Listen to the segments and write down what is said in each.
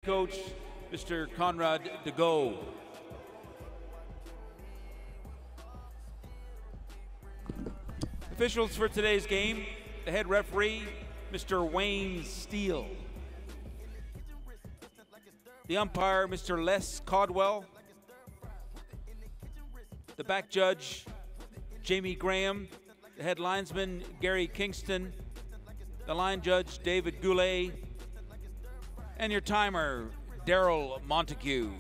coach, Mr. Conrad DeGo. Officials for today's game, the head referee, Mr. Wayne Steele. The umpire, Mr. Les Codwell. The back judge, Jamie Graham. The head linesman, Gary Kingston. The line judge, David Goulet. And your timer, Daryl Montague.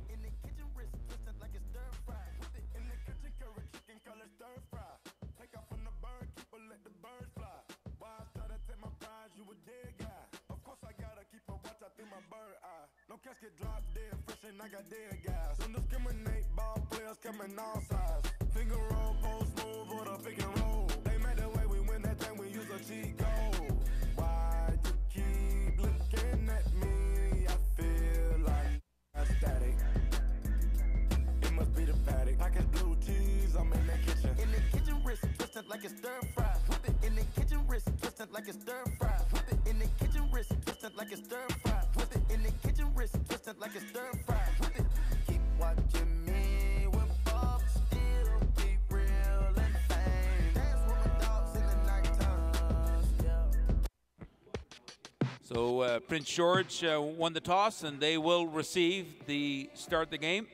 No casket drop dead, fresh and I got dead guys. Don't discriminate, ball players coming all sides. Finger roll, post move, or the pick and roll. They made the way we win that thing, we use a cheat code. Why you keep looking at me? I feel like I'm static. It must be the paddock. Package blue cheese, I'm in the kitchen. In the kitchen, wrist twisted like it's stir fry. Whip it in the kitchen, wrist twisted like it's stir fry. Whip it in the kitchen, wrist twisted like it's stir fry. Whip it in the kitchen, wrist twisted like it's stir fry. Whip it. Keep watching me whip up, still keep real and fame. Dance with my dogs in the nighttime. So Prince George won the toss, and they will receive the start of the game.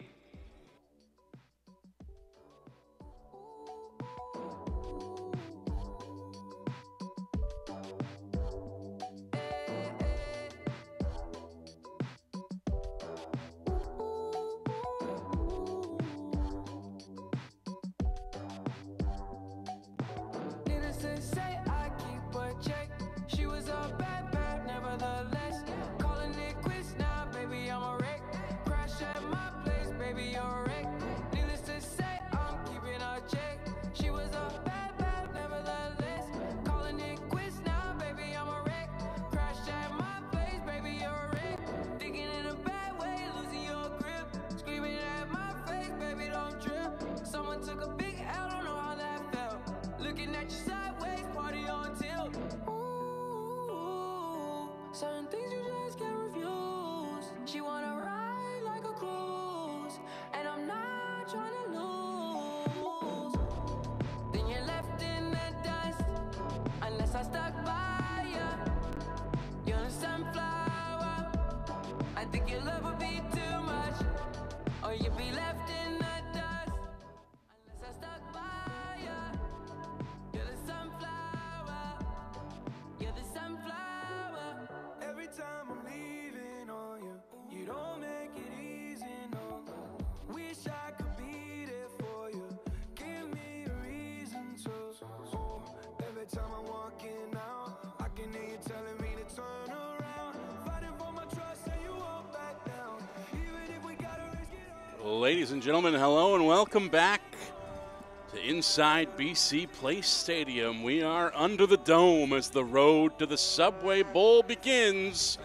Certain things you just can't refuse. She wanna ride like a cruise, and I'm not trying to lose. Then you're left in the dust, unless I stuck by you. You're a sunflower. I think your love would be too much, or you'd be left in the dust, unless I stuck by you. You're the sunflower. You're the sunflower. Every time I'm leaving on you, you don't make it easy, no. Wish I could be there for you. Give me a reason to. Oh, every time I'm walking out, I can hear you telling me to turn around. Fighting for my trust and you won't back down. Even if we gotta risk it all. Ladies and gentlemen, hello and welcome back to Inside BC Place Stadium. We are under the dome as the road to the Subway Bowl begins.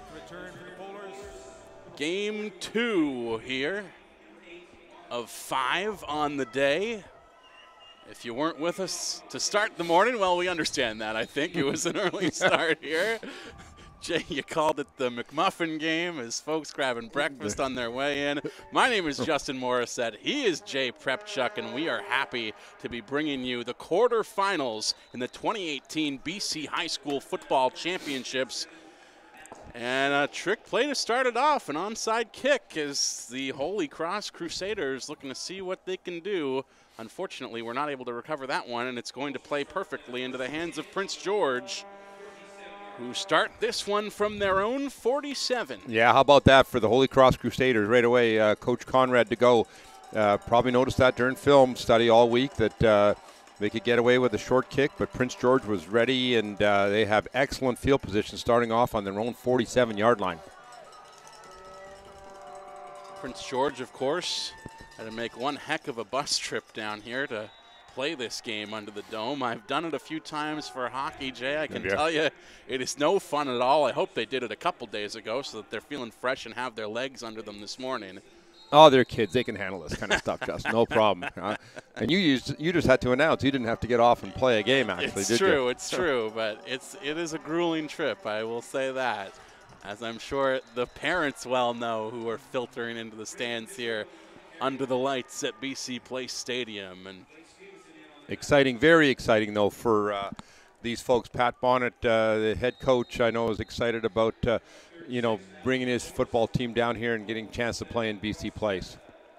Game 2 here of 5 on the day. If you weren't with us to start the morning, well, we understand that. I think it was an early start here. Jay, you called it the McMuffin game as folks grabbing breakfast on their way in. My name is Justin Morissette. He is Jay Prepchuk, and we are happy to be bringing you the quarterfinals in the 2018 BC High School Football Championships. And a trick play to start it off, an onside kick as the Holy Cross Crusaders looking to see what they can do. Unfortunately, we're not able to recover that one, and it's going to play perfectly into the hands of Prince George, who start this one from their own 47. Yeah, how about that for the Holy Cross Crusaders right away? Coach Conrad DeGo probably noticed that during film study all week that they could get away with a short kick, but Prince George was ready, and they have excellent field position starting off on their own 47-yard line. Prince George, of course, had to make one heck of a bus trip down here to play this game under the dome. I've done it a few times for hockey, Jay. I can tell you it is no fun at all. I hope they did it a couple days ago so that they're feeling fresh and have their legs under them this morning. Oh, they're kids. They can handle this kind of stuff, Justin. No problem. And you just had to announce you didn't have to get off and play a game, actually, it's did true, you? It's true, but it is a grueling trip, I will say that. as I'm sure the parents well know who are filtering into the stands here under the lights at BC Place Stadium. And exciting, very exciting, though, for these folks. Pat Bonnet, the head coach, I know is excited about, bringing his football team down here and getting a chance to play in BC Place.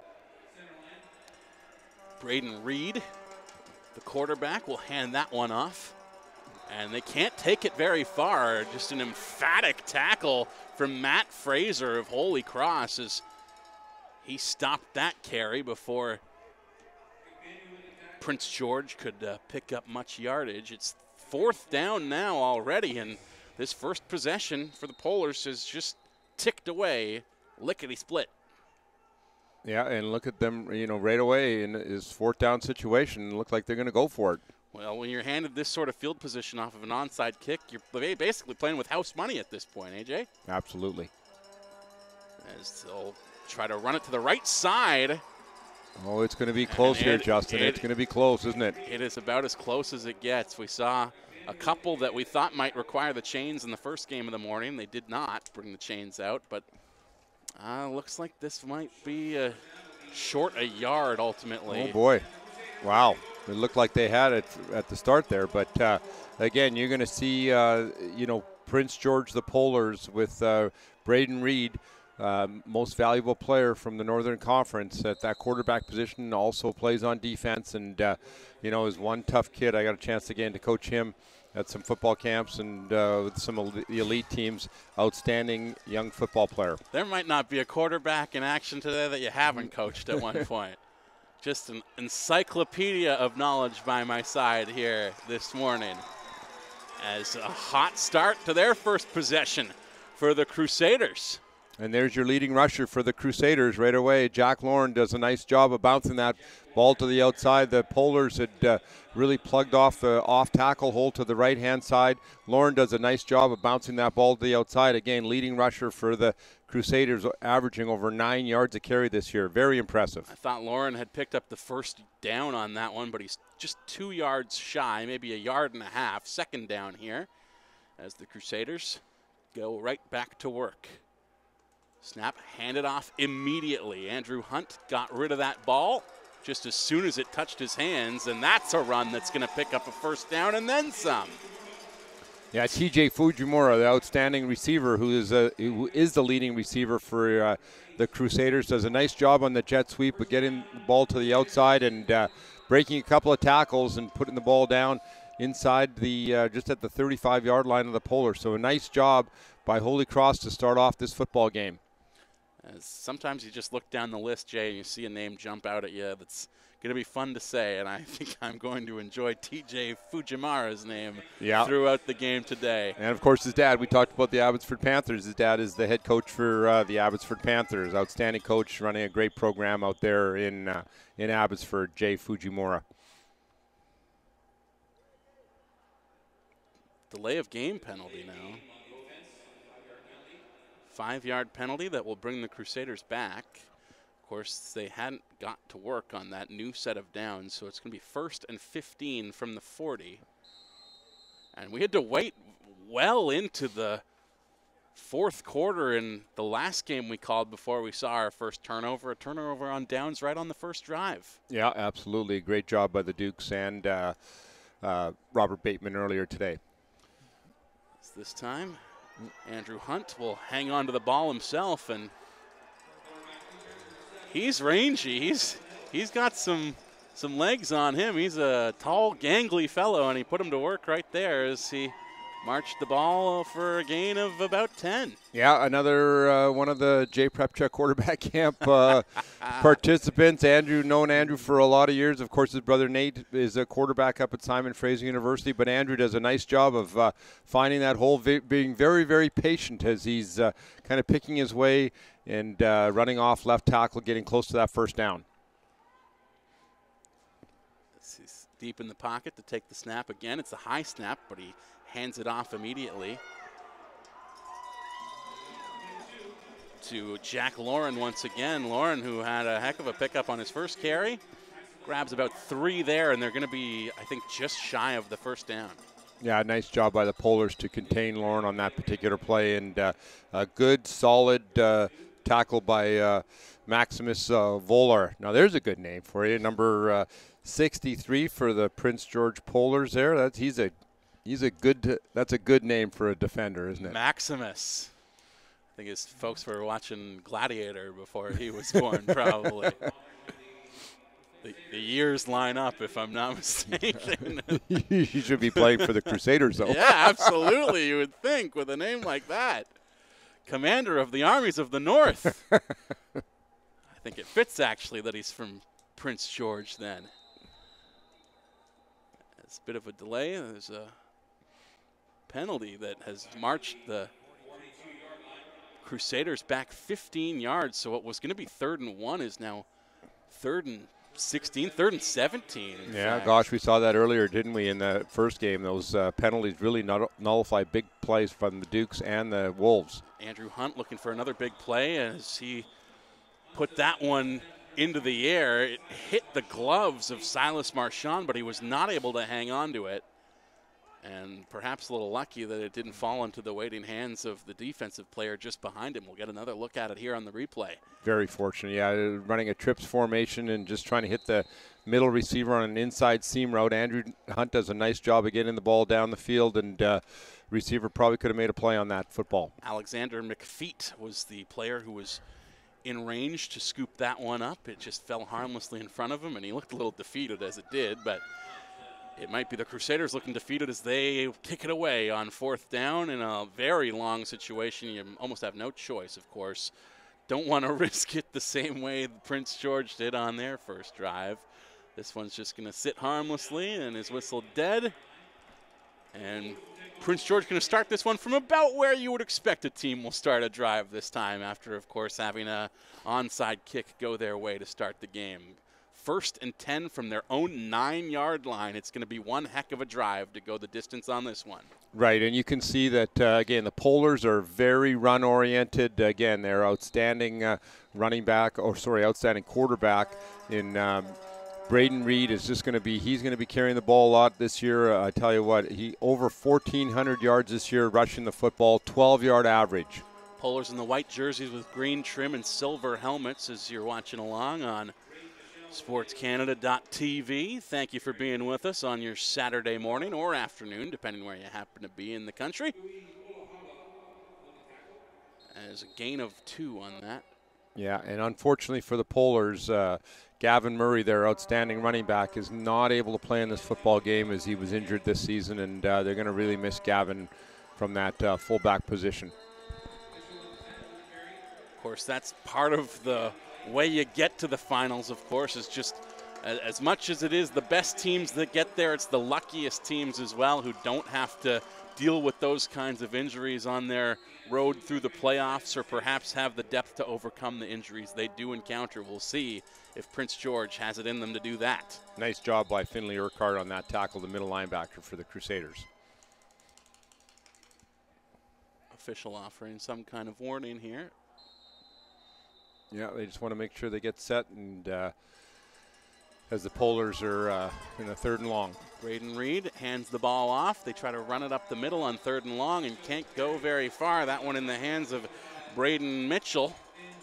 Braden Reed, the quarterback, will hand that one off. And they can't take it very far. Just an emphatic tackle from Matt Fraser of Holy Cross as he stopped that carry before Prince George could pick up much yardage. It's 4th down now already, and this first possession for the Polars has just ticked away, lickety-split. Yeah, and look at them, right away in this 4th down situation. Look like they're going to go for it. Well, when you're handed this sort of field position off of an onside kick, you're basically playing with house money at this point, AJ. Absolutely. As they'll try to run it to the right side. Oh, it's going to be close here, Justin. It's going to be close, isn't it? It is about as close as it gets. We saw a couple that we thought might require the chains in the first game of the morning. They did not bring the chains out, but looks like this might be short a yard ultimately. Oh, boy. Wow. It looked like they had it at the start there, but again, you're going to see, Prince George, the Polars with Braden Reed, most valuable player from the Northern Conference at that quarterback position, also plays on defense, and is one tough kid. I got a chance again to coach him at some football camps and with some of the elite teams. Outstanding young football player. There might not be a quarterback in action today that you haven't coached at one point. Just an encyclopedia of knowledge by my side here this morning. As a hot start to their first possession for the Crusaders. And there's your leading rusher for the Crusaders right away. Jack Lauren does a nice job of bouncing that ball to the outside. The Polars had really plugged off the off-tackle hole to the right-hand side. Lauren does a nice job of bouncing that ball to the outside. Again, leading rusher for the Crusaders, averaging over 9 yards a carry this year. Very impressive. I thought Lauren had picked up the first down on that one, but he's just 2 yards shy, maybe a yard and a half. Second down here as the Crusaders go right back to work. Snap handed off immediately. Andrew Hunt got rid of that ball just as soon as it touched his hands, and that's a run that's going to pick up a first down and then some. Yeah, TJ Fujimura, the outstanding receiver, who is the leading receiver for the Crusaders, does a nice job on the jet sweep of getting the ball to the outside and breaking a couple of tackles and putting the ball down inside the just at the 35-yard line of the Polar. So a nice job by Holy Cross to start off this football game. Sometimes you just look down the list, Jay, and you see a name jump out at you that's going to be fun to say, and I think I'm going to enjoy TJ Fujimura's name throughout the game today. And, of course, his dad. We talked about the Abbotsford Panthers. His dad is the head coach for the Abbotsford Panthers. Outstanding coach, running a great program out there in Abbotsford, Jay Fujimura. Delay of game penalty now. 5-yard penalty that will bring the Crusaders back. Of course, they hadn't got to work on that new set of downs, so it's going to be 1st and 15 from the 40. And we had to wait well into the 4th quarter in the last game we called before we saw our first turnover. A turnover on downs right on the first drive. Yeah, absolutely. Great job by the Dukes and Robert Bateman earlier today. This time, Andrew Hunt will hang on to the ball himself, and he's rangy. He's got some legs on him. He's a tall, gangly fellow, and he put him to work right there as he marched the ball for a gain of about 10. Yeah, another one of the Jay Prepchuk quarterback camp participants. Andrew, known Andrew for a lot of years. Of course, his brother Nate is a quarterback up at Simon Fraser University, but Andrew does a nice job of finding that hole, being very, very patient as he's kind of picking his way and running off left tackle, getting close to that first down. He's deep in the pocket to take the snap again. It's a high snap, but he hands it off immediately to Jack Lauren once again. Lauren, who had a heck of a pickup on his first carry, grabs about 3 there, and they're going to be, I think, just shy of the first down. Yeah, nice job by the Polars to contain Lauren on that particular play, and a good, solid tackle by Maximus Volar. Now, there's a good name for you, number 63 for the Prince George Polars. There, that's a good name for a defender, isn't it? Maximus. I think his folks were watching Gladiator before he was born, probably. The years line up, if I'm not mistaken. You should be playing for the Crusaders, though. Yeah, absolutely, you would think, with a name like that. Commander of the armies of the North. I think it fits, actually, that he's from Prince George then. It's a bit of a delay. There's a penalty that has marched the Crusaders back 15 yards. So what was going to be 3rd and 1 is now 3rd and 16, 3rd and 17. Yeah, gosh, we saw that earlier, didn't we, in the first game? Those penalties really nullify big plays from the Dukes and the Wolves. Andrew Hunt looking for another big play as he put that one into the air. It hit the gloves of Silas Marchand, but he was not able to hang on to it. And perhaps a little lucky that it didn't fall into the waiting hands of the defensive player just behind him. We'll get another look at it here on the replay. Very fortunate, yeah. Running a trips formation and just trying to hit the middle receiver on an inside seam route. Andrew Hunt does a nice job of getting the ball down the field, and receiver probably could have made a play on that football. Alexander McFeet was the player who was in range to scoop that one up. It just fell harmlessly in front of him, and he looked a little defeated as it did, but it might be the Crusaders looking defeated as they kick it away on 4th down in a very long situation. You almost have no choice, of course. Don't want to risk it the same way Prince George did on their first drive. This one's just going to sit harmlessly and is whistled dead. And Prince George going to start this one from about where you would expect a team will start a drive this time after, of course, having a onside kick go their way to start the game. 1st and 10 from their own 9-yard line. It's going to be one heck of a drive to go the distance on this one. Right, and you can see that, again, the Polars are very run-oriented. Again, they're outstanding outstanding quarterback in Braden Reed is just going to be, he's going to be carrying the ball a lot this year. I tell you what, he over 1,400 yards this year rushing the football, 12-yard average. Polars in the white jerseys with green trim and silver helmets as you're watching along on SportsCanada.TV. Thank you for being with us on your Saturday morning or afternoon, depending where you happen to be in the country. As a gain of 2 on that. Yeah, and unfortunately for the Polars, Gavin Murray, their outstanding running back, is not able to play in this football game as he was injured this season, and they're going to really miss Gavin from that fullback position. Of course, that's part of the way you get to the finals, of course, is just as much as it is the best teams that get there, it's the luckiest teams as well who don't have to deal with those kinds of injuries on their road through the playoffs, or perhaps have the depth to overcome the injuries they do encounter. We'll see if Prince George has it in them to do that. Nice job by Finley Urquhart on that tackle, the middle linebacker for the Crusaders. Official offering some kind of warning here. Yeah, they just want to make sure they get set, and as the Polars are in a 3rd and long. Braden Reed hands the ball off. They try to run it up the middle on 3rd and long and can't go very far. That one in the hands of Braden Mitchell.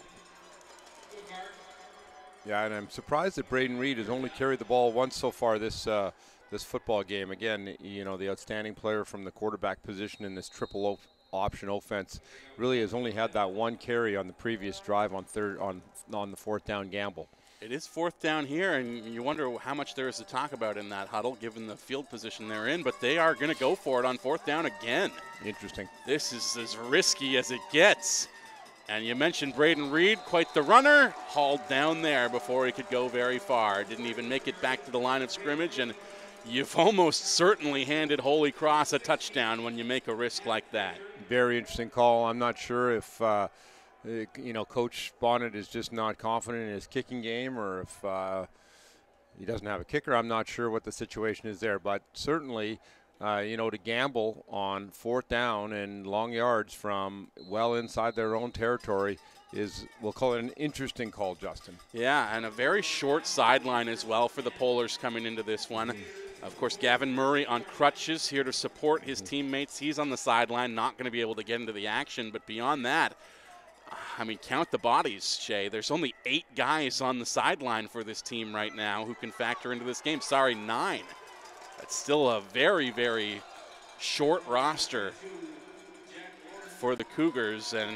Yeah, and I'm surprised that Braden Reed has only carried the ball once so far this football game. Again, you know, the outstanding player from the quarterback position in this triple option offense really has only had that one carry on the previous drive on the 4th down gamble. It is 4th down here, and you wonder how much there is to talk about in that huddle given the field position they're in, but they are going to go for it on 4th down again. Interesting. This is as risky as it gets. And you mentioned Braden Reed, quite the runner, hauled down there before he could go very far. Didn't even make it back to the line of scrimmage, and you've almost certainly handed Holy Cross a touchdown when you make a risk like that. Very interesting call. I'm not sure if Coach Bonnet is just not confident in his kicking game, or if he doesn't have a kicker. I'm not sure what the situation is there, but certainly, to gamble on 4th down and long yards from well inside their own territory is, we'll call it an interesting call, Justin. Yeah, and a very short sideline as well for the Polars coming into this one. Of course, Gavin Murray on crutches here to support his teammates. He's on the sideline, not going to be able to get into the action. But beyond that, I mean, count the bodies, Shay. There's only 8 guys on the sideline for this team right now who can factor into this game. Sorry, 9. That's still a very, very short roster for the Cougars, and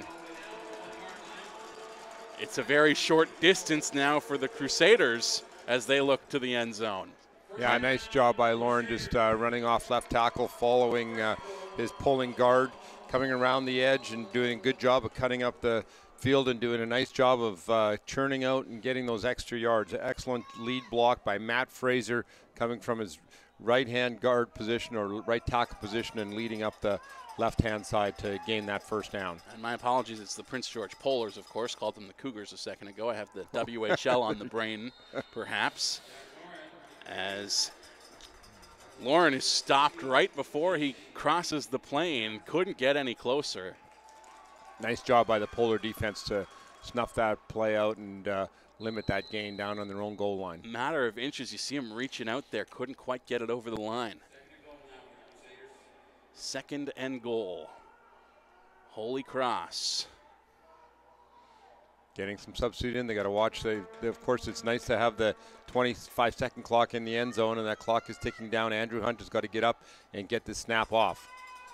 it's a very short distance now for the Crusaders as they look to the end zone. Yeah, nice job by Lauren, just running off left tackle, following his pulling guard, coming around the edge and doing a good job of cutting up the field and doing a nice job of churning out and getting those extra yards. Excellent lead block by Matt Fraser, coming from his right-hand guard position or right tackle position and leading up the left-hand side to gain that first down. And my apologies, it's the Prince George Polars, of course. Called them the Cougars a second ago. I have the WHL on the brain, perhaps. As Lauren is stopped right before he crosses the plane. Couldn't get any closer. Nice job by the Polar defense to snuff that play out and limit that gain down on their own goal line. Matter of inches. You see him reaching out there. Couldn't quite get it over the line. 2nd and goal. Holy Cross. Getting some substitute in. They got to watch. Of course, it's nice to have the 25-second clock in the end zone, and that clock is ticking down. Andrew Hunt has got to get up and get this snap off.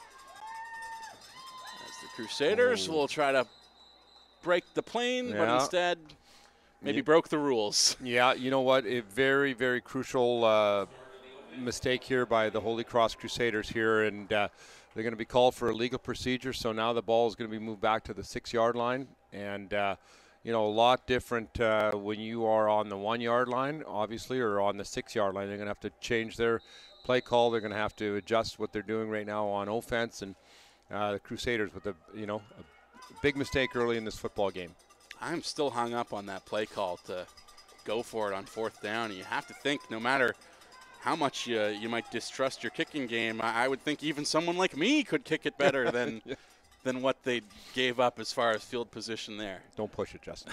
As the Crusaders will try to break the plane, but instead maybe broke the rules. Yeah, you know what? A very, very crucial mistake here by the Holy Cross Crusaders here, and they're going to be called for a legal procedure. So now the ball is going to be moved back to the 6-yard line, and you know, a lot different when you are on the 1-yard line, obviously, or on the 6-yard line. They're going to have to change their play call. They're going to have to adjust what they're doing right now on offense, and the Crusaders with a big mistake early in this football game. I'm still hung up on that play call to go for it on 4th down. You have to think, no matter how much you might distrust your kicking game, I would think even someone like me could kick it better than than what they gave up as far as field position there. Don't push it, Justin.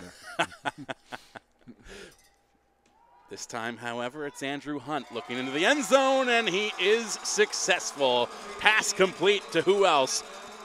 This time, however, it's Andrew Hunt looking into the end zone, and he is successful. Pass complete to who else?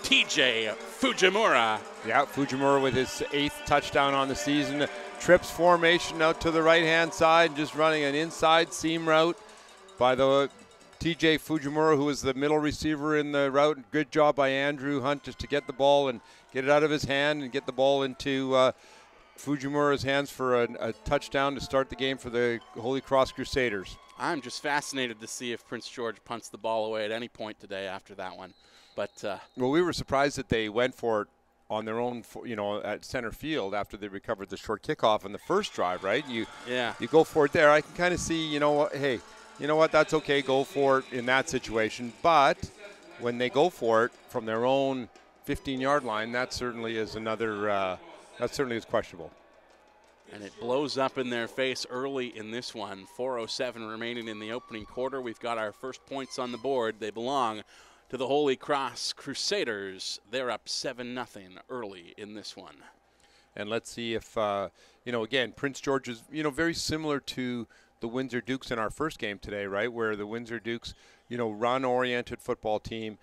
TJ Fujimura. Yeah, Fujimura with his 8th touchdown on the season. Trips formation out to the right-hand side, just running an inside seam route by the TJ Fujimura, who was the middle receiver in the route. Good job by Andrew Hunt just to get the ball and get it out of his hand and get the ball into Fujimura's hands for a touchdown to start the game for the Holy Cross Crusaders. I'm just fascinated to see if Prince George punts the ball away at any point today after that one. But well, we were surprised that they went for it on their own, at center field after they recovered the short kickoff in the first drive, right? You go for it there. I can kind of see, hey, you know what, that's okay, go for it in that situation. But when they go for it from their own 15-yard line, that certainly is that certainly is questionable. And it blows up in their face early in this one. 4:07 remaining in the opening quarter. We've got our first points on the board. They belong to the Holy Cross Crusaders. They're up 7-0 early in this one. And let's see if, again, Prince George is, very similar to the Windsor Dukes in our first game today, right, where the Windsor Dukes, run-oriented football team,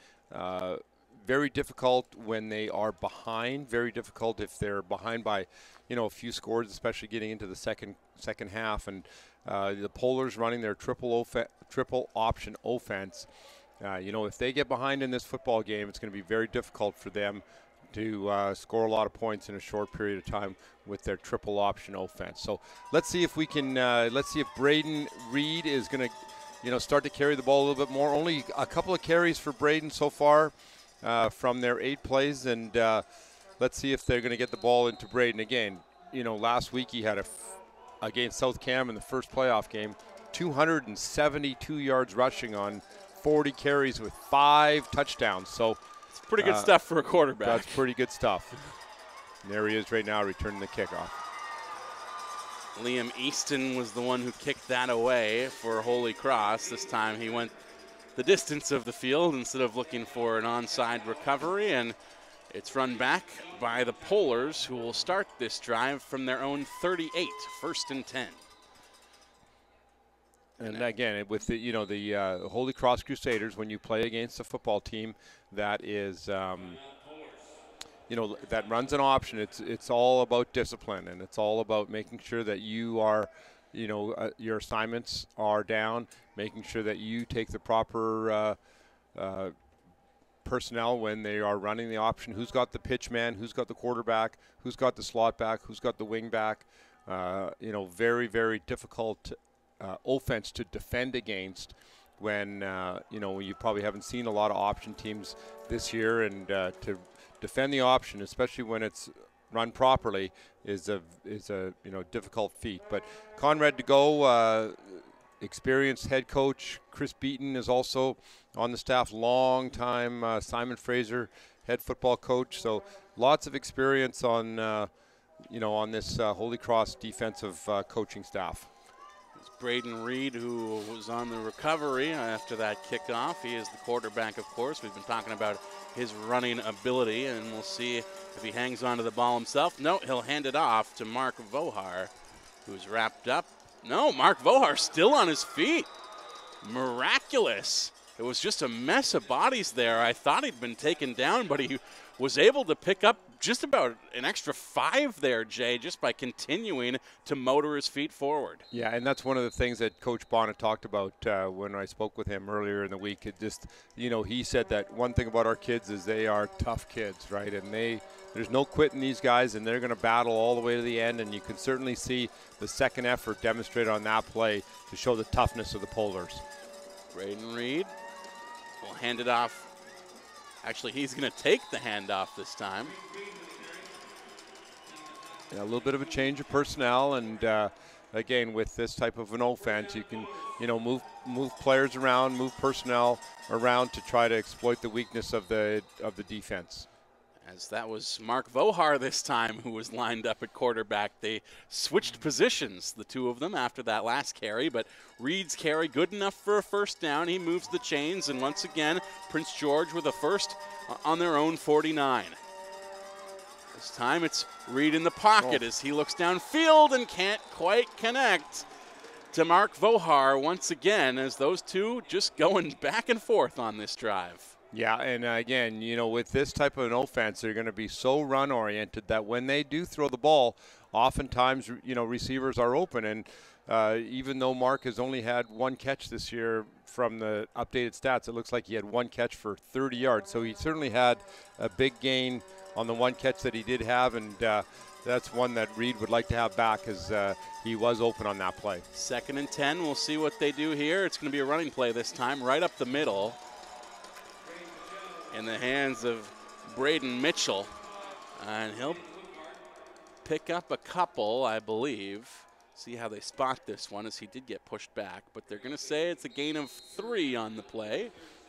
very difficult when they are behind, very difficult if they're behind by, a few scores, especially getting into the second half. And the Polars running their triple option offense. If they get behind in this football game, it's going to be very difficult for them to score a lot of points in a short period of time with their triple option offense. So let's see if we can. Let's see if Braden Reed is going to, start to carry the ball a little bit more. Only a couple of carries for Braden so far from their 8 plays, and let's see if they're going to get the ball into Braden again. Last week he had against South Cam in the first playoff game, 272 yards rushing on 40 carries with 5 touchdowns. So it's pretty good stuff for a quarterback. That's pretty good stuff. And there he is right now, returning the kickoff. Liam Easton was the one who kicked that away for Holy Cross. This time he went the distance of the field instead of looking for an onside recovery, and it's run back by the Polars, who will start this drive from their own 38, 1st and 10. And again, with the the Holy Cross Crusaders, when you play against a football team that is that runs an option, it's all about discipline, and it's all about making sure that you are, your assignments are down, making sure that you take the proper personnel when they are running the option. Who's got the pitch man? Who's got the quarterback? Who's got the slot back? Who's got the wing back? Very, very difficult offense to defend against when you probably haven't seen a lot of option teams this year, and to defend the option, especially when it's run properly, is a difficult feat. But Conrad to go, experienced head coach. Chris Beaton is also on the staff, long time Simon Fraser head football coach. So lots of experience on on this Holy Cross defensive coaching staff. It's Braden Reed, who was on the recovery after that kickoff. He is the quarterback, of course. We've been talking about his running ability, and we'll see if he hangs on to the ball himself. No, he'll hand it off to Mark Vohar, who's wrapped up. No, Mark Vohar still on his feet. Miraculous. It was just a mess of bodies there. I thought he'd been taken down, but he was able to pick up just about an extra 5 there, Jay, just by continuing to motor his feet forward. Yeah, and that's one of the things that Coach Bonnet talked about when I spoke with him earlier in the week. It just, he said that one thing about our kids is they are tough kids, right? And there's no quitting these guys, and they're going to battle all the way to the end. And you can certainly see the second effort demonstrated on that play to show the toughness of the Polars. Braden Reed will hand it off. Actually, he's going to take the handoff this time. Yeah, a little bit of a change of personnel, and again, with this type of an offense, you can, move players around, move personnel around to try to exploit the weakness of the defense. As that was Mark Vohar this time who was lined up at quarterback. They switched positions, the two of them, after that last carry, but Reed's carry good enough for a first down. He moves the chains, and once again, Prince George with a first on their own 49. This time it's Reed in the pocket as he looks downfield and can't quite connect to Mark Vohar once again, as those two just going back and forth on this drive. Yeah, and again, with this type of an offense, they're going to be so run-oriented that when they do throw the ball, oftentimes, receivers are open. And even though Mark has only had 1 catch this year from the updated stats, it looks like he had 1 catch for 30 yards. So he certainly had a big gain on the 1 catch that he did have, and that's one that Reed would like to have back, as he was open on that play. 2nd and 10. We'll see what they do here. It's going to be a running play this time, right up the middle, in the hands of Braden Mitchell. And he'll pick up a couple, I believe. See how they spot this one, as he did get pushed back. But they're going to say it's a gain of 3 on the play.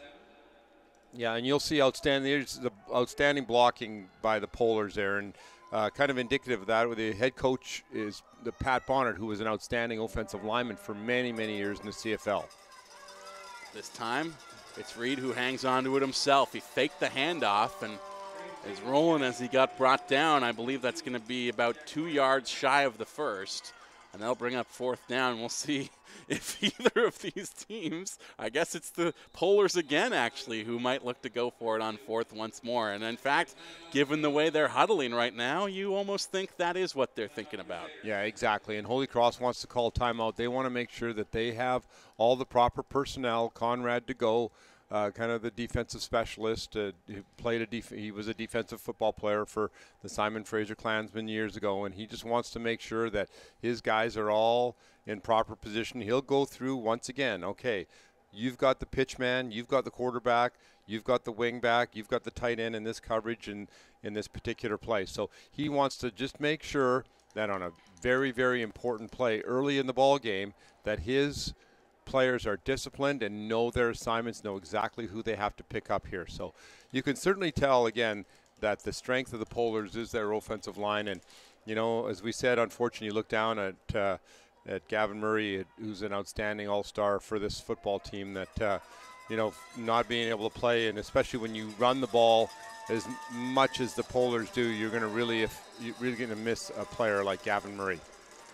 Yeah, and you'll see outstanding blocking by the Polars there. And kind of indicative of that, with the head coach is the Pat Bonnet, who was an outstanding offensive lineman for many, many years in the CFL. This time, it's Reed who hangs on to it himself. He faked the handoff and is rolling as he got brought down. I believe that's going to be about 2 yards shy of the first. And they'll bring up 4th down. We'll see if either of these teams, I guess it's the Polars again, actually, who might look to go for it on 4th once more. And in fact, given the way they're huddling right now, you almost think that is what they're thinking about. Yeah, exactly. And Holy Cross wants to call timeout. They want to make sure that they have all the proper personnel. Conrad to go, kind of the defensive specialist. He was a defensive football player for the Simon Fraser Klansmen years ago, and he just wants to make sure that his guys are all in proper position. He'll go through once again. Okay, you've got the pitch man, you've got the quarterback, you've got the wing back, you've got the tight end in this coverage and in this particular play. So he wants to just make sure that on a very, very important play early in the ball game, that his players are disciplined and know their assignments, know exactly who they have to pick up here. So you can certainly tell, again, that the strength of the Polars is their offensive line. And, as we said, unfortunately, you look down at Gavin Murray, who's an outstanding all-star for this football team, that, not being able to play, and especially when you run the ball as much as the Polars do, you're really going to miss a player like Gavin Murray.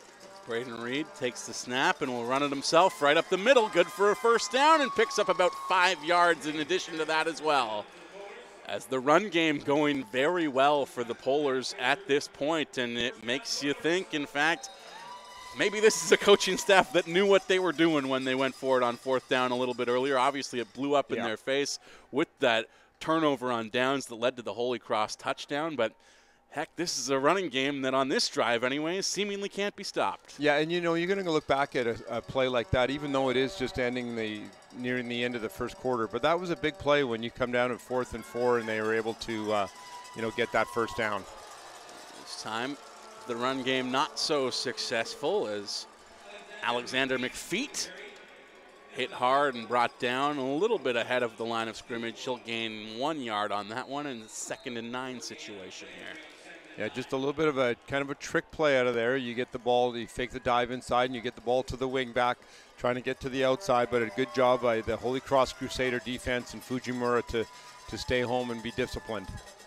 Braden Reed takes the snap and will run it himself right up the middle. Good for a first down and picks up about 5 yards in addition to that as well. As the run game going very well for the Polars at this point, and it makes you think, in fact, maybe this is a coaching staff that knew what they were doing when they went for it on fourth down a little bit earlier. Obviously, it blew up in their face with that turnover on downs that led to the Holy Cross touchdown, but heck, this is a running game that on this drive anyways seemingly can't be stopped. Yeah, and you know, you're going to look back at a play like that, even though it is just nearing the end of the first quarter. But that was a big play when you come down at 4th and 4 and they were able to, get that first down. This time, the run game not so successful as Alexander McFeet hit hard and brought down a little bit ahead of the line of scrimmage. He'll gain 1 yard on that one in a 2nd and 9 situation here. Yeah, just a little bit of a kind of a trick play out of there. You get the ball, you fake the dive inside, and you get the ball to the wing back, trying to get to the outside, but a good job by the Holy Cross Crusader defense and Fujimura to stay home and be disciplined.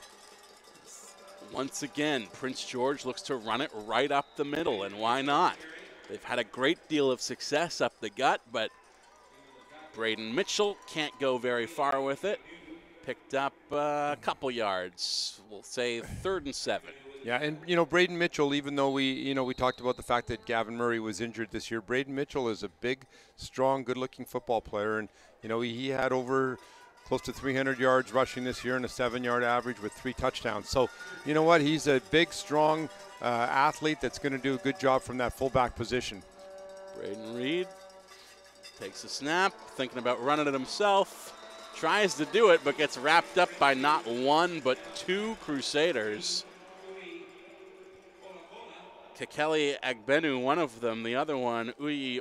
Once again, Prince George looks to run it right up the middle, and why not? They've had a great deal of success up the gut, but Braden Mitchell can't go very far with it. Picked up a couple yards, we'll say 3rd and 7. Yeah, and Braden Mitchell, even though we talked about the fact that Gavin Murray was injured this year, Braden Mitchell is a big, strong, good-looking football player, and he had over close to 300 yards rushing this year and a 7-yard average with 3 touchdowns. So, you know what? He's a big, strong athlete that's going to do a good job from that fullback position. Braden Reed takes a snap, thinking about running it himself. Tries to do it, but gets wrapped up by not 1, but 2 Crusaders. Kekeli Agbenu, one of them. The other one, Uyi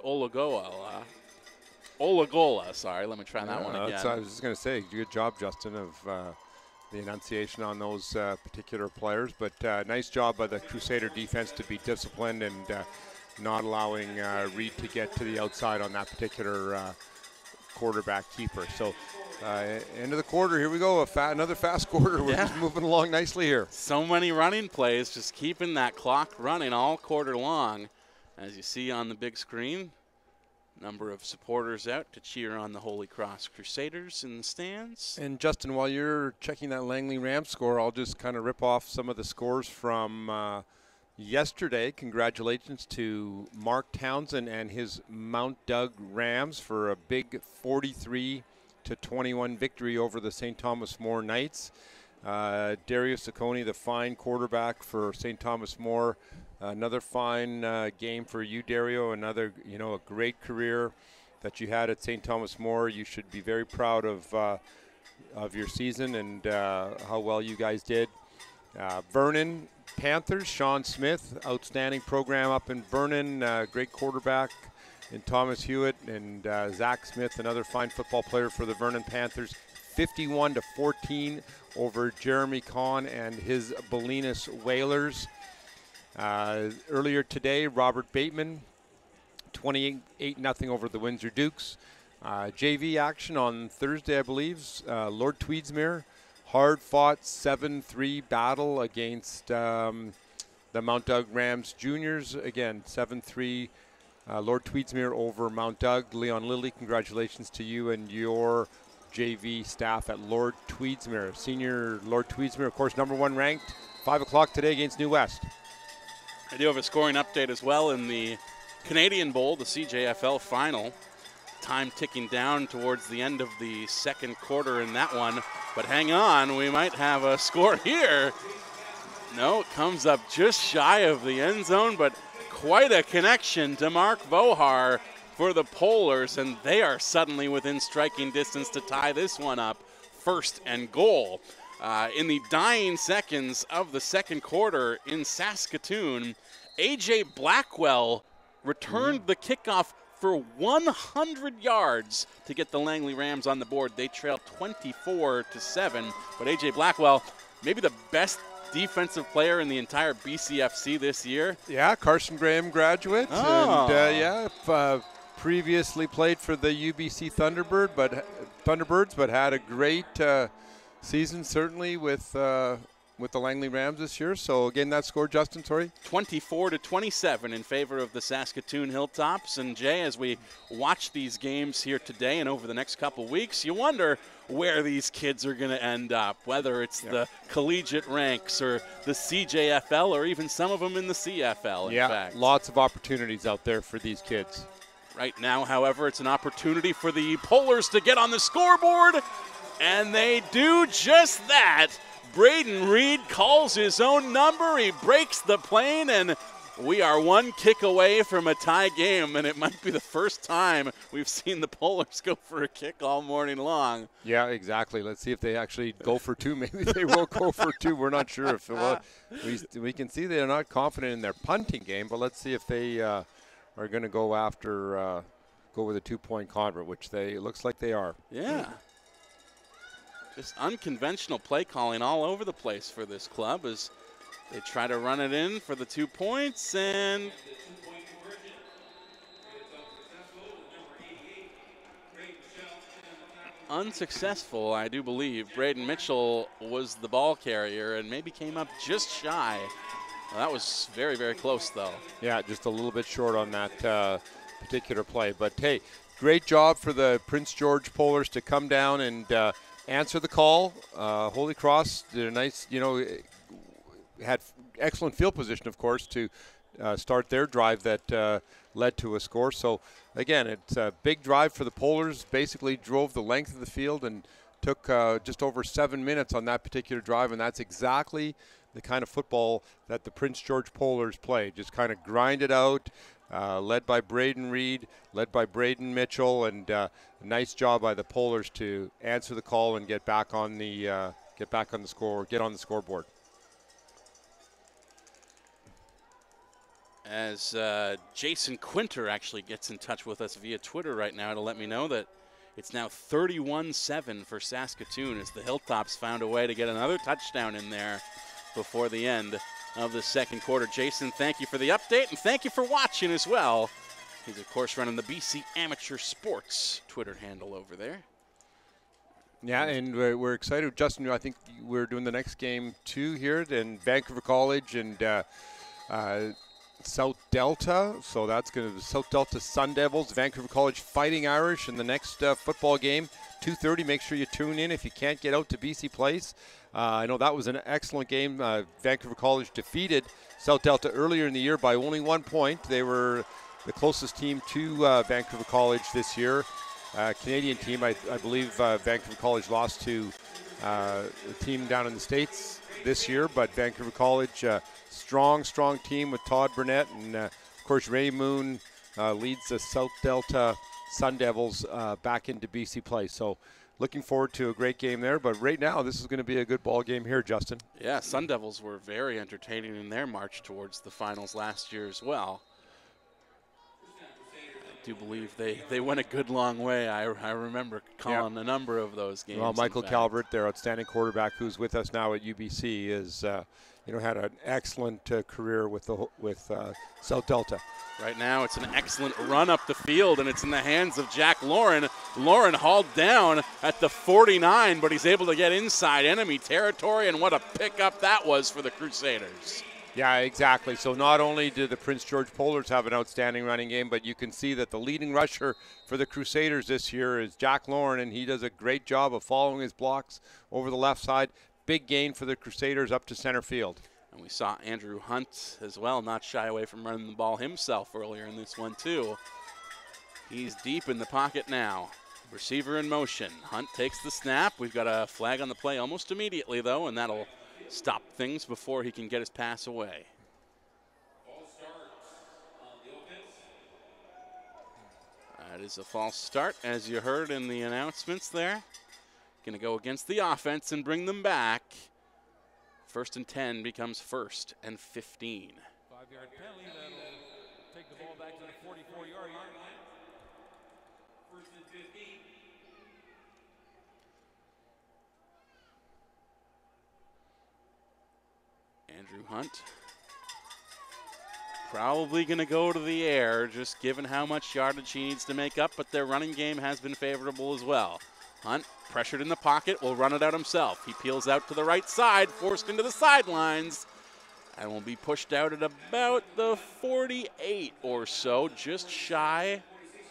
Olagola, sorry. Let me try that one again. I was just going to say, good job, Justin, of the enunciation on those particular players. But nice job by the Crusader defense to be disciplined and not allowing Reed to get to the outside on that particular quarterback keeper. So end of the quarter, here we go, another fast quarter. We're just moving along nicely here. So many running plays, just keeping that clock running all quarter long. As you see on the big screen, number of supporters out to cheer on the Holy Cross Crusaders in the stands. And Justin, while you're checking that Langley Rams score, I'll just kind of rip off some of the scores from yesterday. Congratulations to Mark Townsend and his Mount Doug Rams for a big 43-21 victory over the St. Thomas More Knights. Dario Sacconi, the fine quarterback for St. Thomas More. Another fine game for you, Dario. Another, a great career that you had at St. Thomas More. You should be very proud of your season and how well you guys did. Vernon Panthers, Sean Smith, outstanding program up in Vernon. Great quarterback in Thomas Hewitt, and Zach Smith, another fine football player for the Vernon Panthers. 51-14 over Jeremy Kahn and his Bolinas Whalers. Earlier today, Robert Bateman, 28-0 over the Windsor Dukes. JV action on Thursday, I believe. Lord Tweedsmuir, hard-fought 7-3 battle against the Mount Doug Rams Juniors. Again, 7-3. Lord Tweedsmuir over Mount Doug. Leon Lilly, congratulations to you and your JV staff at Lord Tweedsmuir. Senior Lord Tweedsmuir, of course, #1 ranked. 5 o'clock today against New West. I do have a scoring update as well in the Canadian Bowl, the CJFL final. Time ticking down towards the end of the second quarter in that one. But hang on, we might have a score here. No, it comes up just shy of the end zone, but quite a connection to Mark Vohar for the Polars, and they are suddenly within striking distance to tie this one up. 1st and goal. In the dying seconds of the second quarter in Saskatoon, A.J. Blackwell returned the kickoff for 100 yards to get the Langley Rams on the board. They trailed 24-7, but A.J. Blackwell, maybe the best defensive player in the entire BCFC this year. Yeah, Carson Graham graduate, and previously played for the UBC Thunderbirds, but had a great season, certainly with with the Langley Rams this year. So again, that score, Justin, sorry? 24-27 in favor of the Saskatoon Hilltops. And Jay, as we watch these games here today and over the next couple weeks, you wonder where these kids are going to end up, whether it's the collegiate ranks or the CJFL or even some of them in the CFL, in fact. Lots of opportunities out there for these kids. Right now, however, it's an opportunity for the Polars to get on the scoreboard, and they do just that. Braden Reed calls his own number. He breaks the plane, and we are one kick away from a tie game, and it might be the first time we've seen the Polars go for a kick all morning long. Yeah, exactly. Let's see if they actually go for two. Maybe they will go for two. We're not sure if it will. We can see they're not confident in their punting game, but let's see if they are going to go after go with a 2-point convert, which it looks like they are. Yeah. Just unconventional play calling all over the place for this club as they try to run it in for the 2 points, and unsuccessful, I do believe. Braden Mitchell was the ball carrier and maybe came up just shy. Well, that was very, very close, though. Yeah, just a little bit short on that particular play. But, hey, great job for the Prince George Polars to come down and answer the call. Holy Cross did a nice, had excellent field position, of course, to start their drive that led to a score. So, again, it's a big drive for the Polars. Basically drove the length of the field and took just over 7 minutes on that particular drive, and that's exactly the kind of football that the Prince George Polars play. Just kind of grind it out, led by Braden Reed, led by Braden Mitchell, and a nice job by the Polars to answer the call and get back on the scoreboard. As Jason Quinter actually gets in touch with us via Twitter right now to let me know that it's now 31-7 for Saskatoon as the Hilltops found a way to get another touchdown in there before the end of the second quarter. Jason, thank you for the update, and thank you for watching as well. He's, of course, running the BC Amateur Sports Twitter handle over there. Yeah, and we're excited. Justin, I think we're doing the next game, too, here in Vancouver College and South Delta. So that's going to be South Delta Sun Devils, Vancouver College Fighting Irish in the next football game. 2:30, make sure you tune in if you can't get out to BC Place. I know that was an excellent game. Vancouver College defeated South Delta earlier in the year by only 1 point. They were the closest team to Vancouver College this year. Canadian team, I believe Vancouver College lost to a team down in the States this year, but Vancouver College, strong team with Todd Burnett, and of course Ray Moon leads the South Delta Sun Devils back into BC Play. So looking forward to a great game there, but right now this is going to be a good ball game here, Justin. Yeah, Sun Devils were very entertaining in their march towards the finals last year as well. I do believe they went a good long way. I remember calling a number of those games. Well, Michael Calvert, their outstanding quarterback, who's with us now at UBC, is had an excellent career with South Delta. Right now, it's an excellent run up the field, and it's in the hands of Jack Lauren. Lauren hauled down at the 49, but he's able to get inside enemy territory, and what a pickup that was for the Crusaders. Yeah, exactly. So not only did the Prince George Polars have an outstanding running game, but you can see that the leading rusher for the Crusaders this year is Jack Lauren, and he does a great job of following his blocks over the left side. Big gain for the Crusaders up to center field. And we saw Andrew Hunt as well, not shy away from running the ball himself earlier in this one too. He's deep in the pocket now. Receiver in motion. Hunt takes the snap. We've got a flag on the play almost immediately though, and that'll stop things before he can get his pass away. That is a false start, as you heard in the announcements there. Going to go against the offense and bring them back. 1st and 10 becomes 1st and 15. 5-yard penalty that'll take the ball back to the 44-yard line. 1st and 15. Andrew Hunt probably going to go to the air, just given how much yardage he needs to make up, but their running game has been favorable as well. Hunt, pressured in the pocket, will run it out himself. He peels out to the right side, forced into the sidelines, and will be pushed out at about the 48 or so, just shy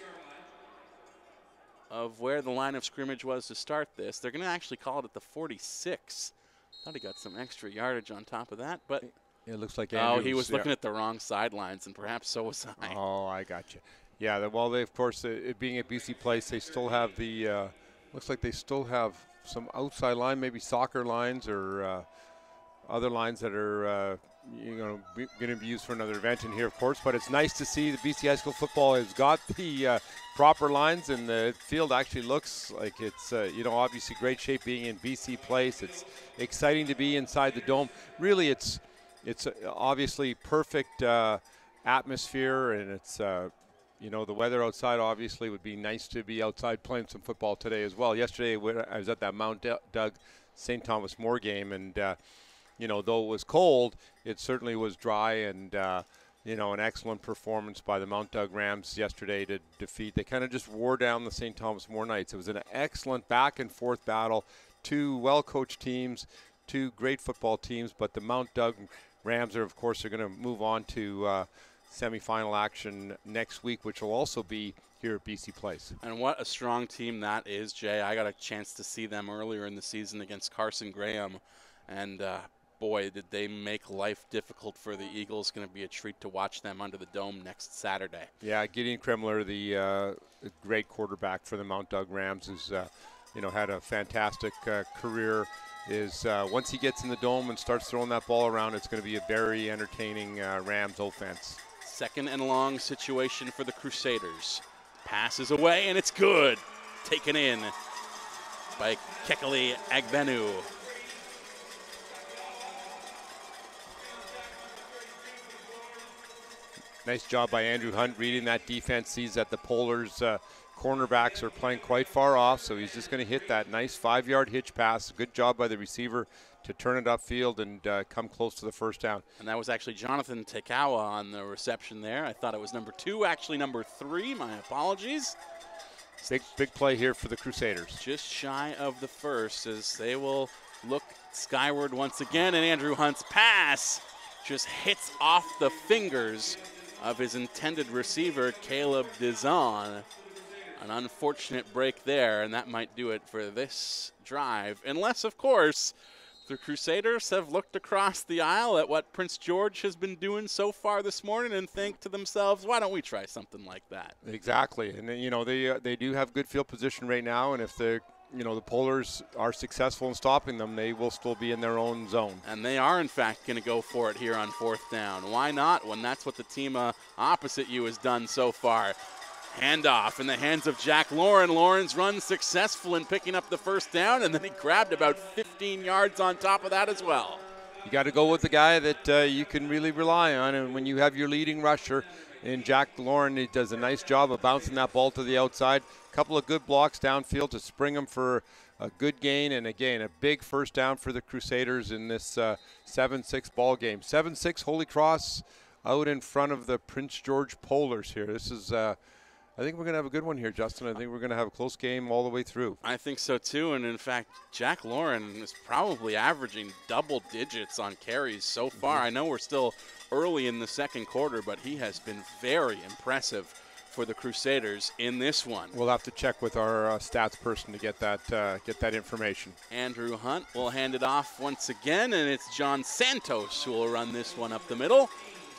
of where the line of scrimmage was to start this. They're going to actually call it at the 46. Thought he got some extra yardage on top of that, but it looks like Andrews, he was looking at the wrong sidelines, and perhaps so was I. Oh, I got you. Yeah, well, they, of course, it being at BC Place, they still have the, looks like they still have some outside line, maybe soccer lines or other lines that are, going to be used for another event in here, of course. But it's nice to see the BC High School football has got the proper lines, and the field actually looks like it's, obviously great shape being in BC Place. It's exciting to be inside the dome. Really, it's obviously perfect atmosphere, and it's, the weather outside obviously would be nice to be outside playing some football today as well. Yesterday, I was at that Mount Doug St. Thomas More game, and though it was cold, it certainly was dry, and an excellent performance by the Mount Doug Rams yesterday to defeat. They kind of just wore down the St. Thomas More Knights. It was an excellent back and forth battle. Two well-coached teams, two great football teams, but the Mount Doug Rams are, of course, going to move on to semifinal action next week, which will also be here at BC Place. And what a strong team that is, Jay. I got a chance to see them earlier in the season against Carson Graham, and boy, did they make life difficult for the Eagles. Going to be a treat to watch them under the dome next Saturday. Yeah, Gideon Kremler, the great quarterback for the Mount Doug Rams, who's had a fantastic career. Once he gets in the dome and starts throwing that ball around, it's going to be a very entertaining Rams offense. Second and long situation for the Crusaders. Passes away, and it's good. Taken in by Kekeli Agbenu. Nice job by Andrew Hunt reading that defense. Sees that the Polars cornerbacks are playing quite far off, so he's just going to hit that nice 5-yard hitch pass. Good job by the receiver to turn it upfield and come close to the first down. And that was actually Jonathan Tekawa on the reception there. I thought it was number 2, actually number 3. My apologies. Big play here for the Crusaders. Just shy of the first as they will look skyward once again, and Andrew Hunt's pass just hits off the fingers of his intended receiver, Caleb Dizon. An unfortunate break there, and that might do it for this drive. Unless, of course, the Crusaders have looked across the aisle at what Prince George has been doing so far this morning and think to themselves, why don't we try something like that? Exactly. And, they do have good field position right now, and if the Polars are successful in stopping them, they will still be in their own zone. And they are, in fact, going to go for it here on 4th down. Why not when that's what the team opposite you has done so far? Handoff in the hands of Jack Lauren. Lauren's run successful in picking up the first down, and then he grabbed about 15 yards on top of that as well. You got to go with the guy that you can really rely on, and when you have your leading rusher in Jack Lauren, he does a nice job of bouncing that ball to the outside. A couple of good blocks downfield to spring him for a good gain, and again, a big first down for the Crusaders in this 7-6 ball game. 7-6 Holy Cross out in front of the Prince George Polars here. This is I think we're going to have a good one here, Justin. I think we're going to have a close game all the way through. I think so, too. And, in fact, Jack Lauren is probably averaging double digits on carries so far. I know we're still early in the second quarter, but he has been very impressive for the Crusaders in this one. We'll have to check with our stats person to get that information. Andrew Hunt will hand it off once again, and it's John Santos who will run this one up the middle.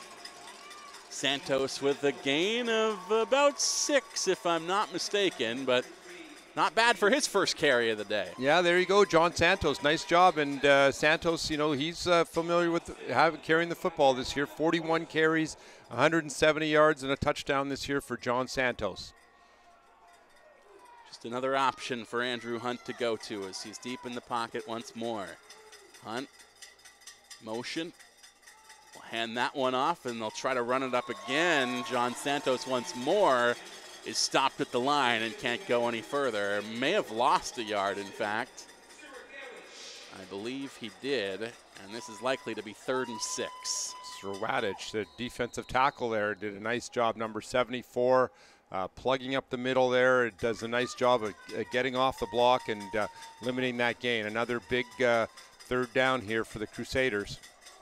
Santos with a gain of about 6, if I'm not mistaken, but not bad for his first carry of the day. Yeah, there you go, John Santos. Nice job. And Santos, he's familiar with carrying the football this year. 41 carries, 170 yards, and a touchdown this year for John Santos. Just another option for Andrew Hunt to go to as he's deep in the pocket once more. Hunt, motion. We'll hand that one off, and they'll try to run it up again. John Santos once more is stopped at the line and can't go any further. May have lost a yard, in fact. I believe he did, and this is likely to be 3rd and 6. Srwadich, the defensive tackle there, did a nice job. Number 74 plugging up the middle there. It does a nice job of getting off the block and limiting that gain. Another big third down here for the Crusaders.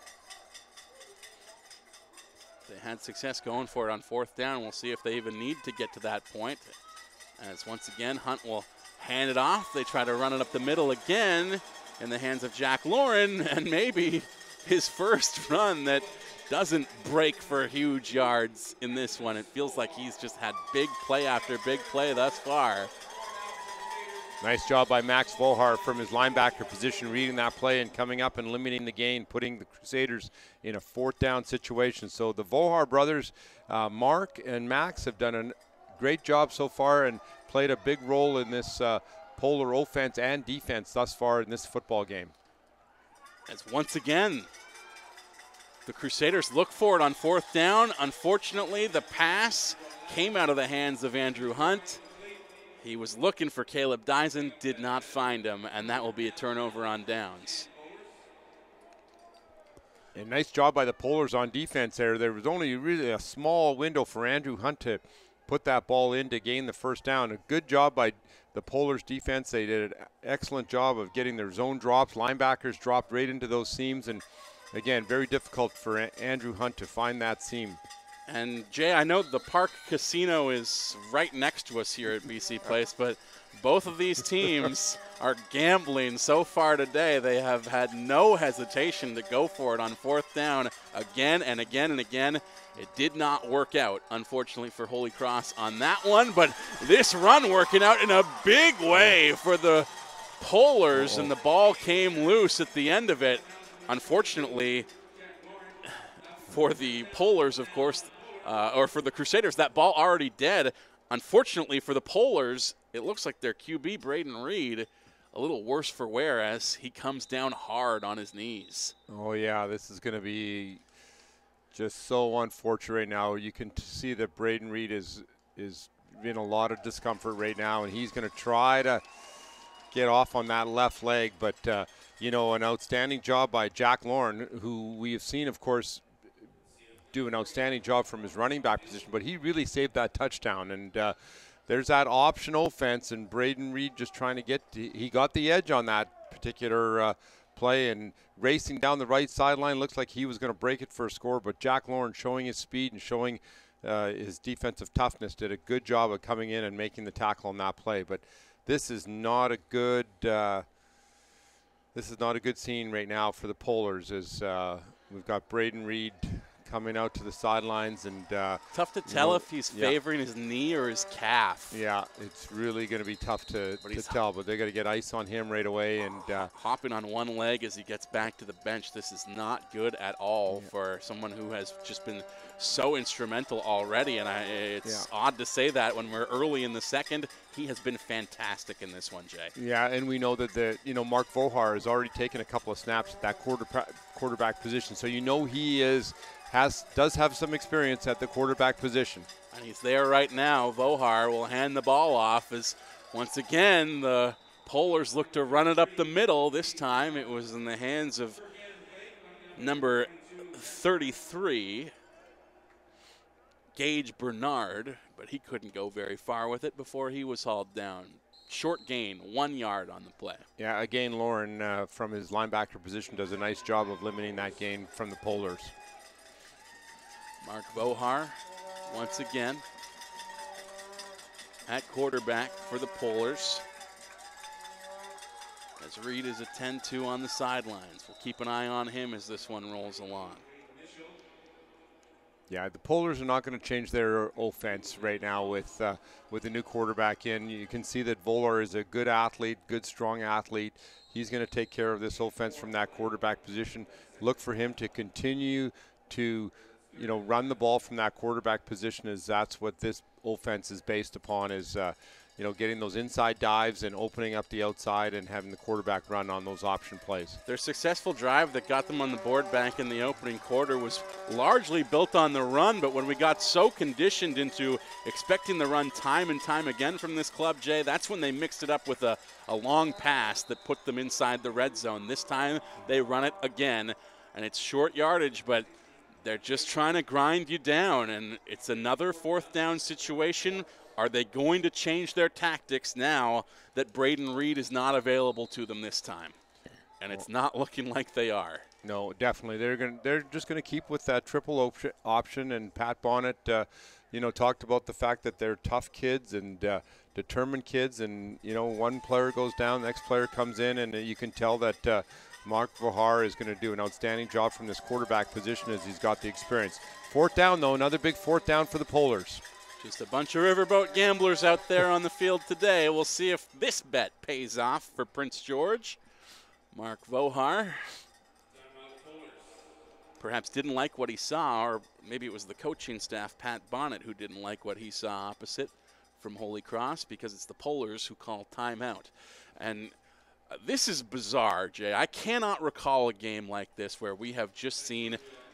They had success going for it on fourth down. We'll see if they even need to get to that point. As once again, Hunt will hand it off. They try to run it up the middle again in the hands of Jack Lauren, and maybe his first run that doesn't break for huge yards in this one. It feels like he's just had big play after big play thus far. Nice job by Max Vohar from his linebacker position, reading that play and coming up and limiting the gain, putting the Crusaders in a fourth down situation. So the Vohar brothers, Mark and Max, have done a great job so far and played a big role in this Polar offense and defense thus far in this football game. As once again, the Crusaders look for it on fourth down. Unfortunately, the pass came out of the hands of Andrew Hunt. He was looking for Caleb Dyson, did not find him, and that will be a turnover on downs. A nice job by the Polars on defense there. There was only really a small window for Andrew Hunt to put that ball in to gain the first down. A good job by the Polars defense. They did an excellent job of getting their zone drops. Linebackers dropped right into those seams, and again, very difficult for Andrew Hunt to find that seam. And Jay, I know the Park Casino is right next to us here at BC Place, but both of these teams are gambling so far today. They have had no hesitation to go for it on fourth down again and again and again. It did not work out, unfortunately, for Holy Cross on that one, but this run working out in a big way for the Polars, and the ball came loose at the end of it. Unfortunately, for the Polars, of course, or for the Crusaders, that ball already dead. Unfortunately for the Polars, it looks like their QB, Braden Reed, a little worse for wear as he comes down hard on his knees. Oh, yeah, this is going to be just so unfortunate right now. You can see that Braden Reed is in a lot of discomfort right now, and he's going to try to get off on that left leg. But, you know, an outstanding job by Jack Lauren, who we have seen, of course, do an outstanding job from his running back position, but he really saved that touchdown. And there's that option offense, and Braden Reed just trying to he got the edge on that particular play and racing down the right sideline. Looks like he was going to break it for a score, but Jack Lauren, showing his speed and showing his defensive toughness, did a good job of coming in and making the tackle on that play. But this is not a good scene right now for the Polars, as we've got Braden Reed coming out to the sidelines, and tough to tell if he's favoring his knee or his calf. Yeah, it's really going to be tough to tell, but they got to get ice on him right away. And hopping on one leg as he gets back to the bench. This is not good at all for someone who has just been so instrumental already, and it's odd to say that when we're early in the second. He has been fantastic in this one, Jay. Yeah, and we know that Mark Vohar has already taken a couple of snaps at that quarterback position, so he does have some experience at the quarterback position. And he's there right now. Vohar will hand the ball off as once again the Polars look to run it up the middle. This time it was in the hands of number 33, Gage Bernard, but he couldn't go very far with it before he was hauled down. Short gain, 1 yard on the play. Yeah, again, Lauren from his linebacker position does a nice job of limiting that gain from the Polars. Mark Vohar, once again, at quarterback for the Polars. As Reed is a 10-2 on the sidelines. We'll keep an eye on him as this one rolls along. Yeah, the Polars are not going to change their offense right now with the new quarterback in. You can see that Vohar is a good athlete, good, strong athlete. He's going to take care of this offense from that quarterback position. Look for him to continue to run the ball from that quarterback position, as that's what this offense is based upon, is getting those inside dives and opening up the outside and having the quarterback run on those option plays. Their successful drive that got them on the board back in the opening quarter was largely built on the run, but when we got so conditioned into expecting the run time and time again from this club, Jay, that's when they mixed it up with a long pass that put them inside the red zone. This time they run it again, and it's short yardage, but They're just trying to grind you down, and it's another 4th down situation. Are they going to change their tactics now that Braden Reed is not available to them this time? And it's not looking like they are. No, definitely. They're just going to keep with that triple option. And Pat Bonnet, talked about the fact that they're tough kids and determined kids. And one player goes down, the next player comes in, and you can tell that Mark Vohar is going to do an outstanding job from this quarterback position as he's got the experience. 4th down, though, another big 4th down for the Polars. Just a bunch of riverboat gamblers out there on the field today. We'll see if this bet pays off for Prince George. Mark Vohar perhaps didn't like what he saw, or maybe it was the coaching staff, Pat Bonnet, who didn't like what he saw opposite from Holy Cross, because it's the Polars who call timeout. And this is bizarre, Jay. I cannot recall a game like this where we have just seen,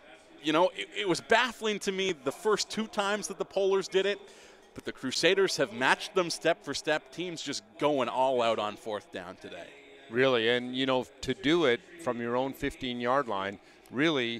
it was baffling to me the first 2 times that the Polars did it, but the Crusaders have matched them step for step. Teams just going all out on 4th down today. Really, and, to do it from your own 15-yard line really,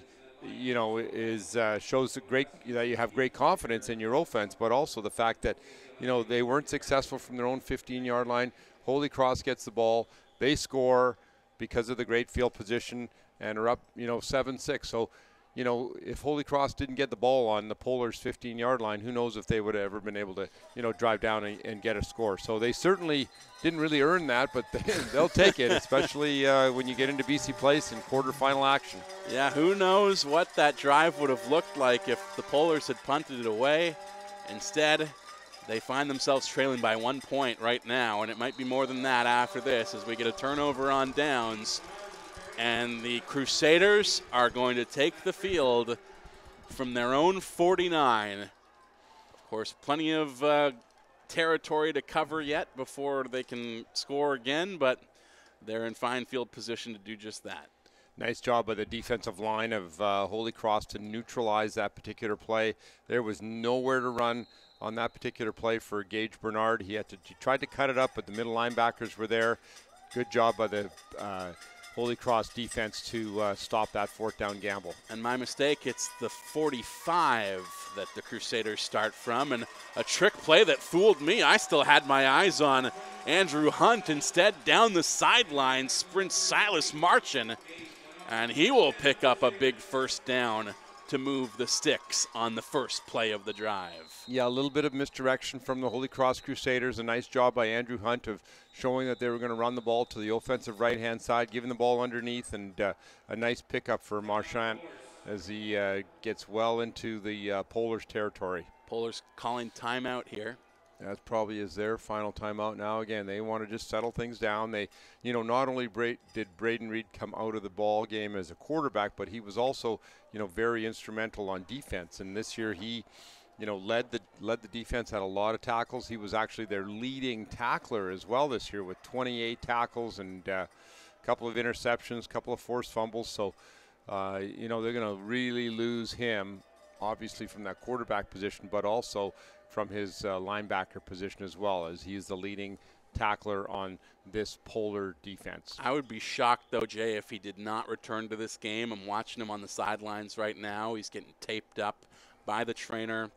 shows that you have great confidence in your offense, but also the fact that, they weren't successful from their own 15-yard line. Holy Cross gets the ball. They score because of the great field position and are up, 7-6. So, if Holy Cross didn't get the ball on the Polars' 15-yard line, who knows if they would have ever been able to, drive down and get a score. So they certainly didn't really earn that, but they'll take it, especially when you get into BC Place in quarterfinal action. Yeah, who knows what that drive would have looked like if the Polars had punted it away. Instead, they find themselves trailing by 1 point right now, and it might be more than that after this as we get a turnover on downs. And the Crusaders are going to take the field from their own 49. Of course, plenty of territory to cover yet before they can score again, but they're in fine field position to do just that. Nice job by the defensive line of Holy Cross to neutralize that particular play. There was nowhere to run on that particular play for Gage Bernard. He tried to cut it up, but the middle linebackers were there. Good job by the Holy Cross defense to stop that 4th down gamble. And my mistake, it's the 45 that the Crusaders start from, and a trick play that fooled me. I still had my eyes on Andrew Hunt. Instead, down the sideline sprints Silas Marchin, and he will pick up a big 1st down to move the sticks on the first play of the drive. Yeah, a little bit of misdirection from the Holy Cross Crusaders. A nice job by Andrew Hunt of showing that they were going to run the ball to the offensive right-hand side, giving the ball underneath, and a nice pickup for Marchand as he gets well into the Polars territory. Polars calling timeout here. That probably is their final timeout now. Again, they want to just settle things down. They, not only did Braden Reed come out of the ball game as a quarterback, but he was also, very instrumental on defense. And this year he, led the defense, had a lot of tackles. He was actually their leading tackler as well this year with 28 tackles and a couple of interceptions, a couple of forced fumbles. So, they're going to really lose him, obviously from that quarterback position, but also from his linebacker position as well, as he is the leading tackler on this Polar defense. I would be shocked, though, Jay, if he did not return to this game. I'm watching him on the sidelines right now. He's getting taped up by the trainer.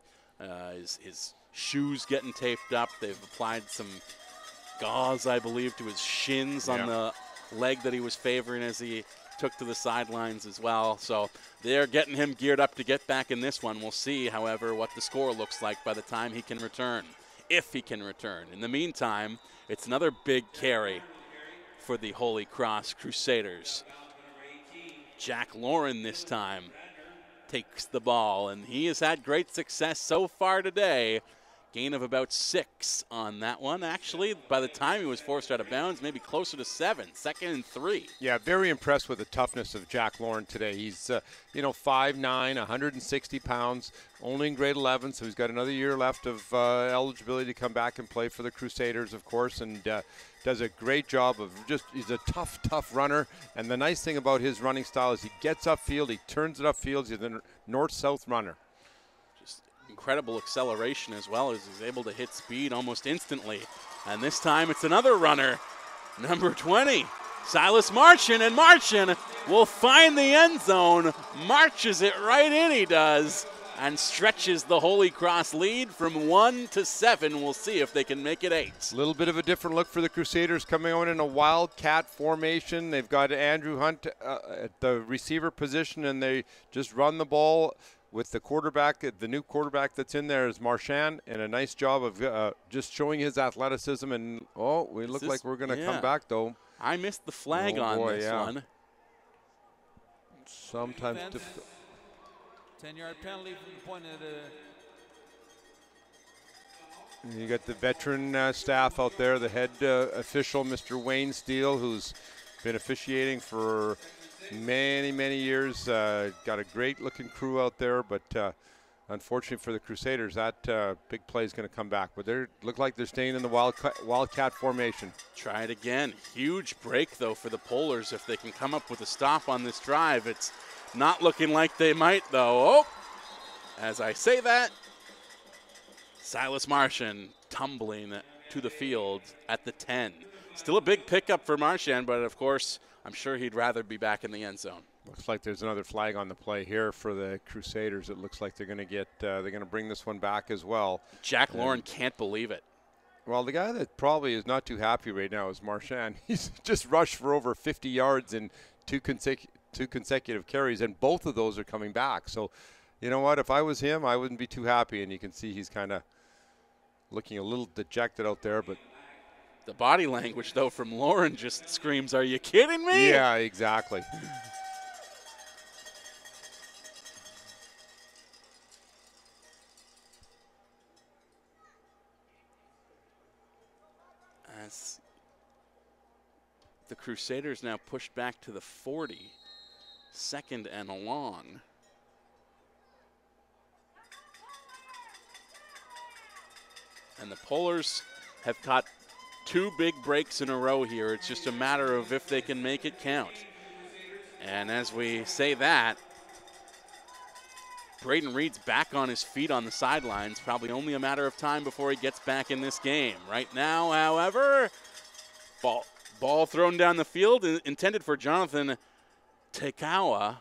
His shoes getting taped up. They've applied some gauze, I believe, to his shins on the leg that he was favoring as he took to the sidelines as well. So they're getting him geared up to get back in this one. We'll see, however, what the score looks like by the time he can return, if he can return. In the meantime, it's another big carry for the Holy Cross Crusaders. Jack Lauren this time takes the ball, and he has had great success so far today. Gain of about 6 on that one. Actually, by the time he was forced out of bounds, maybe closer to 7, 2nd and 3. Yeah, very impressed with the toughness of Jack Lauren today. He's, 5'9", 160 pounds, only in grade 11, so he's got another year left of eligibility to come back and play for the Crusaders, of course, and does a great job of he's a tough runner. And the nice thing about his running style is he gets upfield, he turns it upfield. He's a north-south runner. Incredible acceleration as well, as he's able to hit speed almost instantly. And this time it's another runner, number 20, Silas Marchand, and Marchand will find the end zone, marches it right in, he does, and stretches the Holy Cross lead from 1 to 7. We'll see if they can make it 8. A little bit of a different look for the Crusaders, coming on in a wildcat formation. They've got Andrew Hunt at the receiver position, and they just run the ball with the quarterback. The new quarterback that's in there is Marchand, and a nice job of just showing his athleticism. And, we look like we're going to come back, though. I missed the flag on this one. Sometimes 10-yard penalty from the point of the. You got the veteran staff out there, the head official, Mr. Wayne Steele, who's been officiating for many, many years. Got a great-looking crew out there, but unfortunately for the Crusaders, that big play is going to come back. But they look like they're staying in the wildcat formation. Try it again. Huge break, though, for the Polars. If they can come up with a stop on this drive, it's not looking like they might, though. As I say that, Silas Marchand tumbling to the field at the 10. Still a big pickup for Marchand, but of course, I'm sure he'd rather be back in the end zone. Looks like there's another flag on the play here for the Crusaders. It looks like they're going to get, they're going to bring this one back as well. Jack Lauren can't believe it. Well, the guy that probably is not too happy right now is Marchand. He's just rushed for over 50 yards in two consecutive carries, and both of those are coming back. So, you know what? If I was him, I wouldn't be too happy. And you can see he's kind of looking a little dejected out there, but the body language, though, from Lauren just screams, "Are you kidding me?" Yeah, exactly. As the Crusaders now pushed back to the 40, 2nd and long. And the Polars have caught 2 big breaks in a row here. It's just a matter of if they can make it count. And as we say that, Braden Reed's back on his feet on the sidelines. Probably only a matter of time before he gets back in this game. Right now, however, ball thrown down the field, intended for Jonathan Tekawa.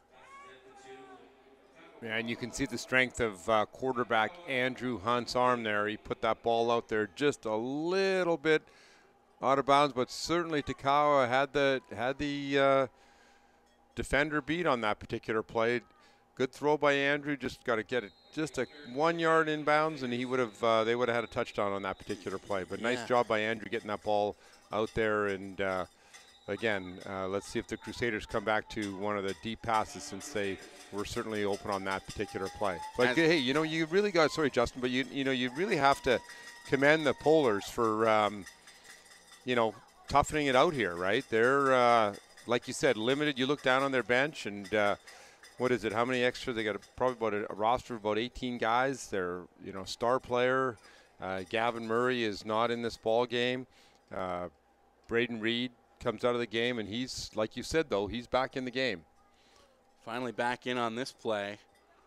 Yeah, and you can see the strength of quarterback Andrew Hunt's arm there. He put that ball out there just a little bit out of bounds, but certainly Tekawa had the defender beat on that particular play. Good throw by Andrew. Just got to get it just a 1 yard inbounds, and he would have they would have had a touchdown on that particular play. But nice job by Andrew getting that ball out there. And again, let's see if the Crusaders come back to one of the deep passes, since they were certainly open on that particular play. But hey, you know, you really got, sorry Justin, but you know, you really have to commend the Polars for you know, toughening it out here, right? They're like you said, limited. You look down on their bench, and what is it? How many extra? They got probably about a roster of about 18 guys. They're, you know, star player. Gavin Murray is not in this ball game. Braden Reed comes out of the game, and he's, like you said, though, he's back in the game. Finally back in on this play.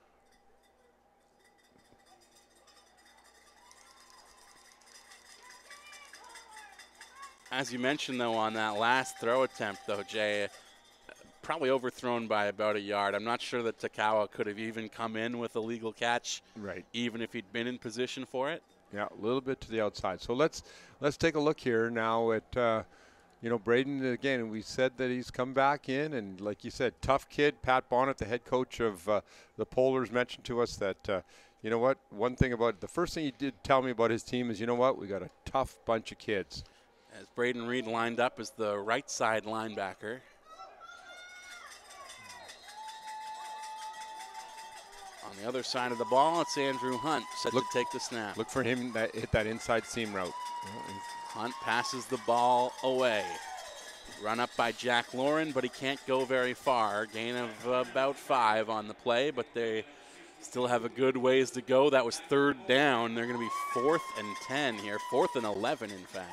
As you mentioned, though, on that last throw attempt, though, Jay, probably overthrown by about a yard. I'm not sure that Tekawa could have even come in with a legal catch, right? Even if he'd been in position for it. Yeah, a little bit to the outside. So let's take a look here now at you know, Braden. Again, we said that he's come back in, and like you said, tough kid. Pat Bonnet, the head coach of the Polars, mentioned to us that you know what, one thing about the first thing he did tell me about his team is, you know what, we got a tough bunch of kids. As Braden Reed lined up as the right side linebacker. On the other side of the ball, it's Andrew Hunt set to take the snap. Look for him to hit that inside seam route. Hunt passes the ball away. Run up by Jack Lauren, but he can't go very far. Gain of about 5 on the play, but they still have a good ways to go. That was 3rd down. They're going to be 4th and 10 here. 4th and 11, in fact.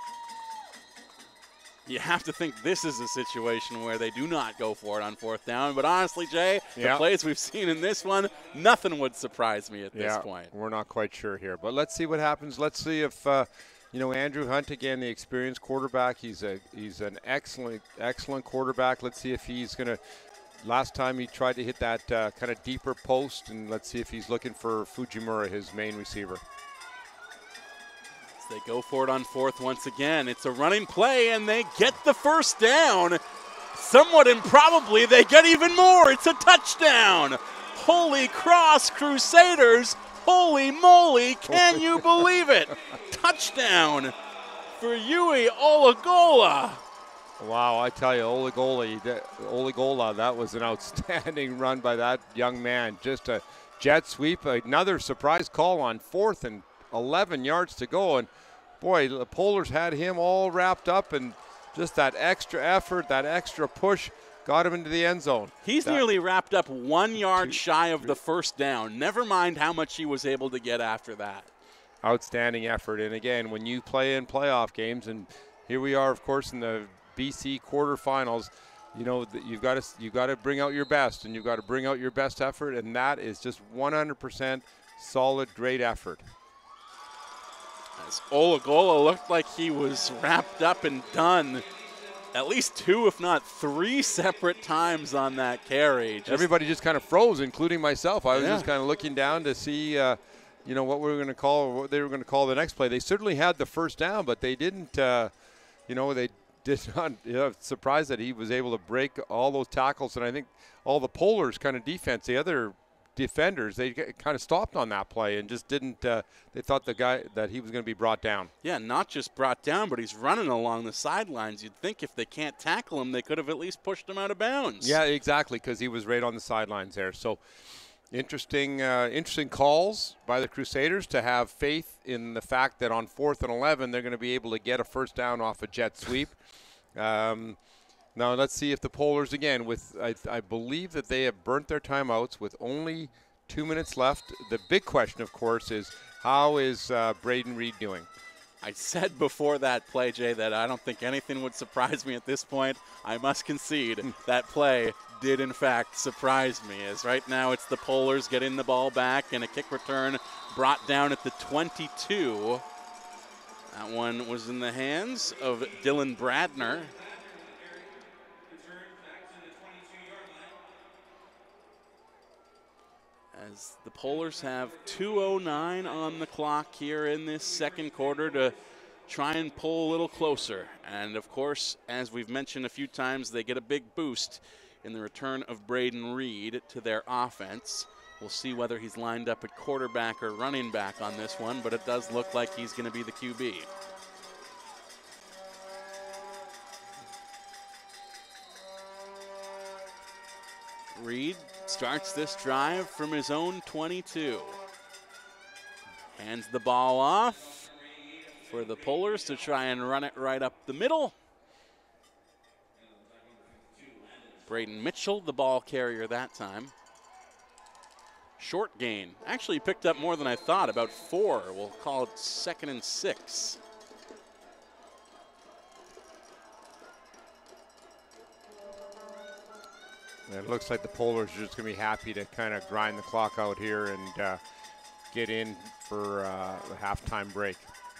You have to think this is a situation where they do not go for it on 4th down. But honestly, Jay, the plays we've seen in this one, nothing would surprise me at this point. We're not quite sure here. But let's see what happens. Let's see if, Andrew Hunt, again, the experienced quarterback. He's an excellent quarterback. Let's see if he's going to. Last time he tried to hit that kind of deeper post, and let's see if he's looking for Fujimura, his main receiver. As they go for it on fourth once again. It's a running play, and they get the first down. Somewhat improbably, they get even more. It's a touchdown. Holy Cross Crusaders. Holy moly, can you believe it? Touchdown for Yui Olagola. Wow, I tell you, Olagola, that was an outstanding run by that young man. Just a jet sweep, another surprise call on 4th and 11 yards to go. And boy, the Polars had him all wrapped up, and just that extra effort, that extra push got him into the end zone. He's nearly wrapped up 1 yard shy of the first down. Never mind how much he was able to get after that. Outstanding effort. And again, when you play in playoff games, and here we are, of course, in the BC quarterfinals, you've got to bring out your best, and you've got to bring out your best effort, and that is just 100% solid, great effort. As Olagola looked like he was wrapped up and done at least 2, if not 3 separate times on that carry. Everybody just kind of froze, including myself. I was just kind of looking down to see, what they were going to call the next play. They certainly had the first down, but they didn't, they did not, surprised that he was able to break all those tackles. And I think all the Polars kind of defense, the other defenders, they kind of stopped on that play and just didn't, they thought that he was going to be brought down. Yeah, not just brought down, but he's running along the sidelines. You'd think if they can't tackle him, they could have at least pushed him out of bounds. Yeah, exactly, because he was right on the sidelines there. So interesting calls by the Crusaders to have faith in the fact that on 4th and 11, they're going to be able to get a first down off a jet sweep. Now let's see if the Polars, again, I believe that they have burnt their timeouts with only 2 minutes left. The big question, of course, is how is Braden Reed doing? I said before that play, Jay, that I don't think anything would surprise me at this point. I must concede that play did, in fact, surprise me, as right now it's the Polars getting the ball back and a kick return brought down at the 22. That one was in the hands of Dylan Bradner. As the Polars have 2:09 on the clock here in this second quarter to try and pull a little closer. And, of course, as we've mentioned a few times, they get a big boost in the return of Braden Reed to their offense. We'll see whether he's lined up at quarterback or running back on this one, but it does look like he's going to be the QB. Reed starts this drive from his own 22. Hands the ball off for the Polars to try and run it right up the middle. Braden Mitchell, the ball carrier that time. Short gain. Actually picked up more than I thought, about 4. We'll call it 2nd and 6. It looks like the Polars are just going to be happy to kind of grind the clock out here and get in for the halftime break.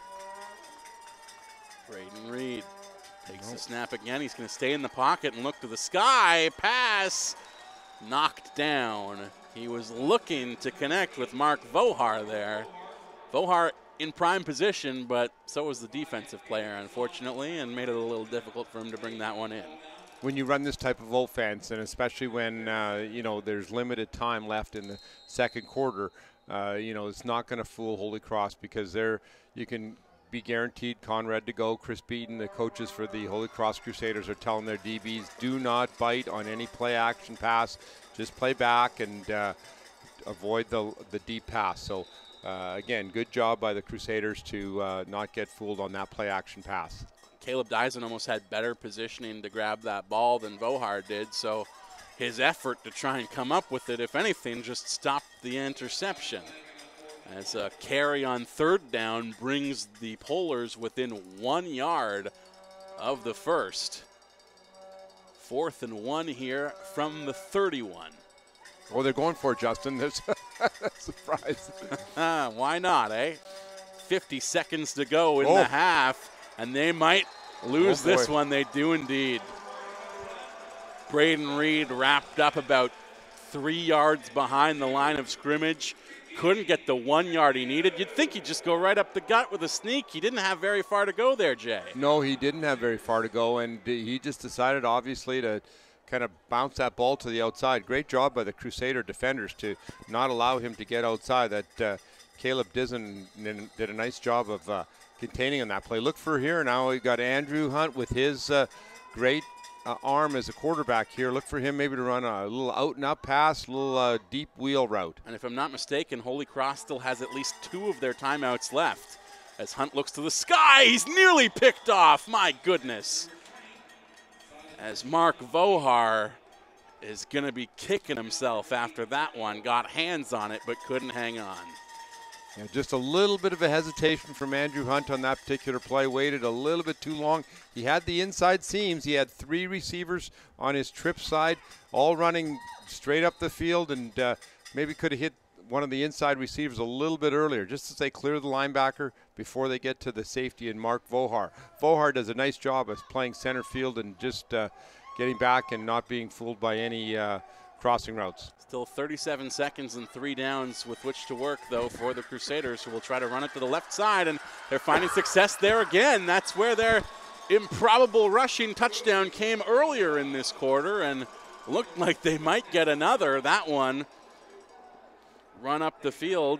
Braden Reed takes the snap again. He's going to stay in the pocket and look to the sky. Pass knocked down. He was looking to connect with Mark Vohar there. Vohar in prime position, but so was the defensive player, unfortunately, and made it a little difficult for him to bring that one in. When you run this type of offense, and especially when there's limited time left in the second quarter, it's not going to fool Holy Cross, because you can be guaranteed Conrad to go. Chris Beaton, the coaches for the Holy Cross Crusaders, are telling their DBs, do not bite on any play action pass. Just play back and avoid the deep pass. So again, good job by the Crusaders to not get fooled on that play action pass. Caleb Dyson almost had better positioning to grab that ball than Vohar did, so his effort to try and come up with it, if anything, just stopped the interception. As a carry on 3rd down brings the Polars within 1 yard of the first. 4th and 1 here from the 31. Oh, they're going for it, Justin. There's a surprise. Why not, eh? 50 seconds to go in the half, and they might lose this one. They do indeed. Braden Reed wrapped up about 3 yards behind the line of scrimmage. Couldn't get the 1 yard he needed. You'd think he'd just go right up the gut with a sneak. He didn't have very far to go there, Jay. No, he didn't have very far to go, and he just decided, obviously, to kind of bounce that ball to the outside. Great job by the Crusader defenders to not allow him to get outside. That Caleb Dizzen did a nice job of containing on that play. Look for here now. We got Andrew Hunt with his great arm as a quarterback here. Look for him maybe to run a little out and up pass, a little deep wheel route. And if I'm not mistaken, Holy Cross still has at least 2 of their timeouts left. As Hunt looks to the sky, he's nearly picked off. My goodness. As Mark Vohar is going to be kicking himself after that one. Got hands on it, but couldn't hang on. Yeah, just a little bit of a hesitation from Andrew Hunt on that particular play. Waited a little bit too long. He had the inside seams. He had 3 receivers on his trip side, all running straight up the field, and maybe could have hit one of the inside receivers a little bit earlier, just as they clear the linebacker before they get to the safety and Mark Vohar. Vohar does a nice job of playing center field and just getting back and not being fooled by any crossing routes. Still 37 seconds and 3 downs with which to work, though, for the Crusaders, who will try to run it to the left side, and they're finding success there again. That's where their improbable rushing touchdown came earlier in this quarter, and looked like they might get another. That one run up the field.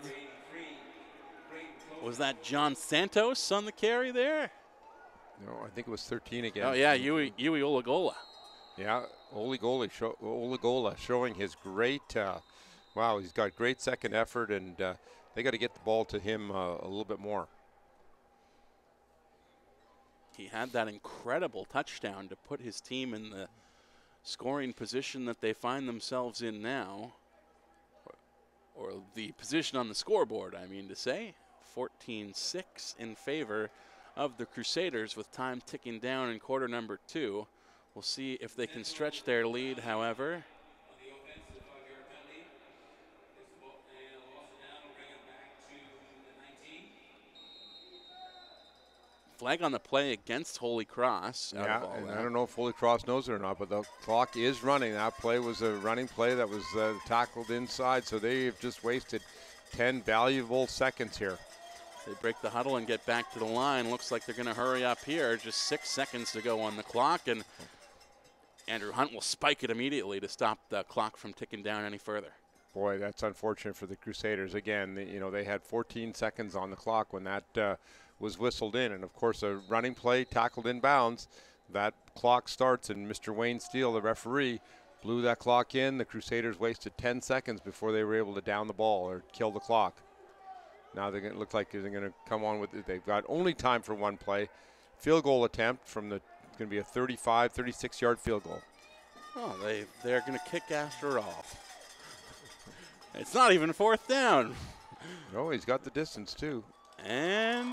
Was that John Santos on the carry there? No, I think it was 13 again. Oh, yeah, Yui Olagola. Yeah, Olagola showing his great, wow, he's got great second effort, and they got to get the ball to him a little bit more. He had that incredible touchdown to put his team in the scoring position that they find themselves in now, or the position on the scoreboard, I mean to say. 14-6 in favor of the Crusaders with time ticking down in quarter number 2. We'll see if they can stretch their lead, however. Flag on the play against Holy Cross. Yeah, and I don't know if Holy Cross knows it or not, but the clock is running. That play was a running play that was tackled inside, so they have just wasted 10 valuable seconds here. They break the huddle and get back to the line. Looks like they're going to hurry up here. Just 6 seconds to go on the clock, and Andrew Hunt will spike it immediately to stop the clock from ticking down any further. Boy, that's unfortunate for the Crusaders. Again, they had 14 seconds on the clock when that was whistled in. And, of course, a running play tackled in bounds. That clock starts, and Mr. Wayne Steele, the referee, blew that clock in. The Crusaders wasted 10 seconds before they were able to down the ball or kill the clock. Now they're going to look like they're going to come on with it. They've got only time for one play. Field goal attempt from the going to be a 35, 36-yard field goal. Oh, they're going to kick after all. It's not even 4th down. No, he's got the distance too. And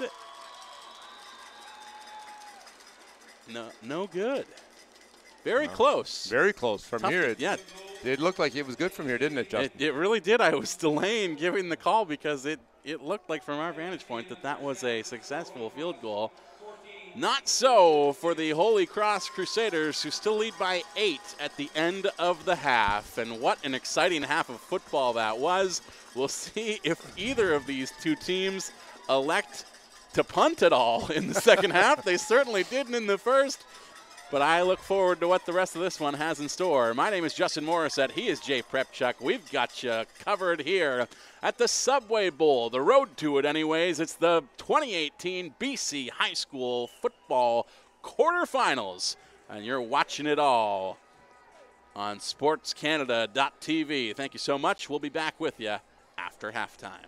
no good. Very close. Very close from here. Yeah. It looked like it was good from here, didn't it, Justin? It really did. I was delaying giving the call because it looked like from our vantage point that was a successful field goal. Not so for the Holy Cross Crusaders, who still lead by 8 at the end of the half. And what an exciting half of football that was. We'll see if either of these two teams elect to punt at all in the second half. They certainly didn't in the first. But I look forward to what the rest of this one has in store. My name is Justin Morissette. He is Jay Prepchuk. We've got you covered here at the Subway Bowl. The road to it, anyways. It's the 2018 BC High School Football Quarterfinals. And you're watching it all on SportsCanada.TV. Thank you so much. We'll be back with you after halftime.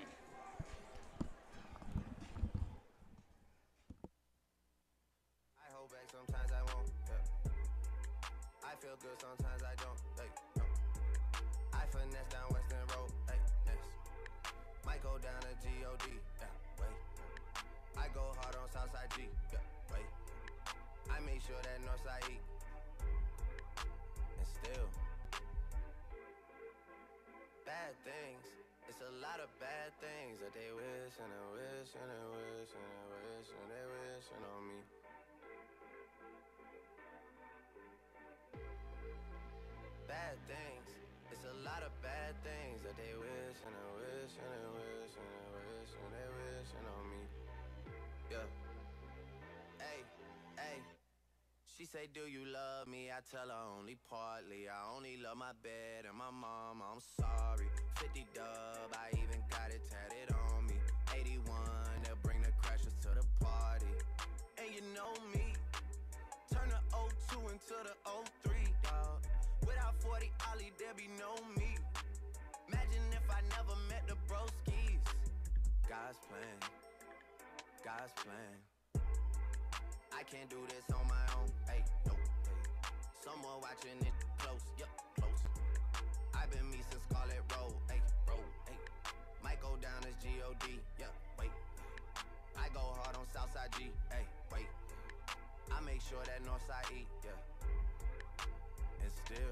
Sometimes I don't, I finesse down Western Road, might go down to G.O.D., I go hard on Southside G, I make sure that Northside E, and still, bad things, it's a lot of bad things that they wish and they wish and they wish. wishing and wishing, they wishing on me. Bad things, it's a lot of bad things that they wishing and wishing and wishing and wishing, they wishing on me. Yeah. Hey, hey. She say, do you love me? I tell her only partly. I only love my bed and my mom, I'm sorry. 50 dub, I even got it tatted on me. 81, they'll bring the crashers to the party. And you know me, turn the 02 into the 03, dog. Without 40 Ollie, there be no me. Imagine if I never met the broskies. God's plan, God's plan. I can't do this on my own, hey, no, hey. Someone watching it close, yup, close. I've been me since Scarlet Road, hey, hey. Might go down as G-O-D, yeah, wait. I go hard on Southside G, hey, wait. I make sure that Northside E, yeah. And still,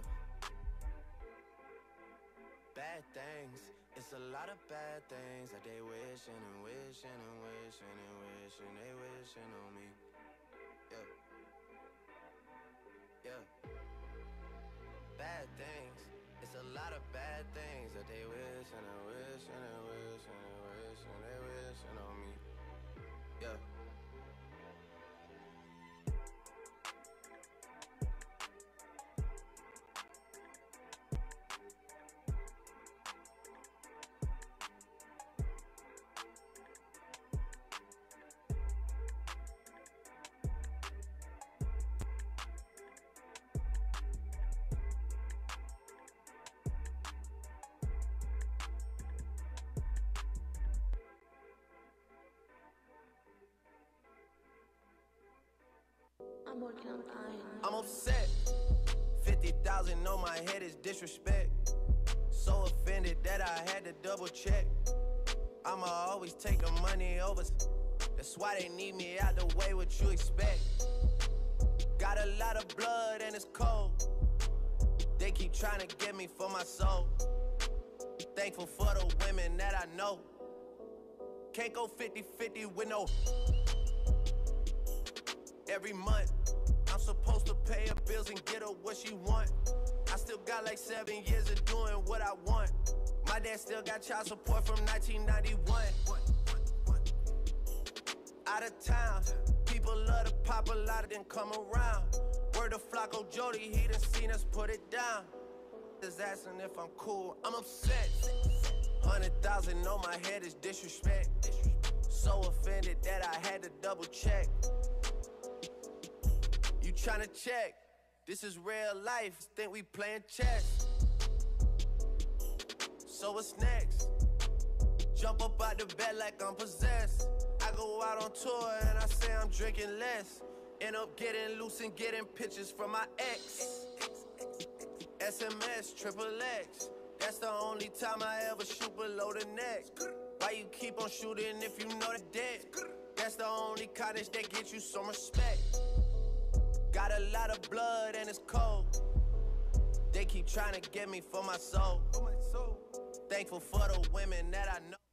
bad things, it's a lot of bad things that they wishing and wishing and wishing and wishing, they wishing on me. Yeah. Bad things. It's a lot of bad things that they wishing and wishing and wishing and wishing, they wishing on me. Yeah. I'm working on time. I'm upset. 50,000 on my head is disrespect. So offended that I had to double check. I'ma always take the money over. That's why they need me out the way, what you expect. Got a lot of blood and it's cold. They keep trying to get me for my soul. Thankful for the women that I know. Can't go 50-50 with no. Every month, I'm supposed to pay her bills and get her what she want. I still got like 7 years of doing what I want. My dad still got child support from 1991. Out of town, people love to pop a lot, then come around. Word to Flacco Jody, he done seen us put it down. Just asking if I'm cool, I'm upset. 100,000 on my head is disrespect. So offended that I had to double check. You tryna check, this is real life, think we playing chess. So what's next? Jump up out the bed like I'm possessed. I go out on tour and I say I'm drinking less. End up getting loose and getting pictures from my ex. SMS, triple X. That's the only time I ever shoot below the neck. Why you keep on shooting if you know the dead? That's the only cottage that gets you some respect. Got a lot of blood and it's cold. They keep trying to get me for my soul. Thankful for the women that I know.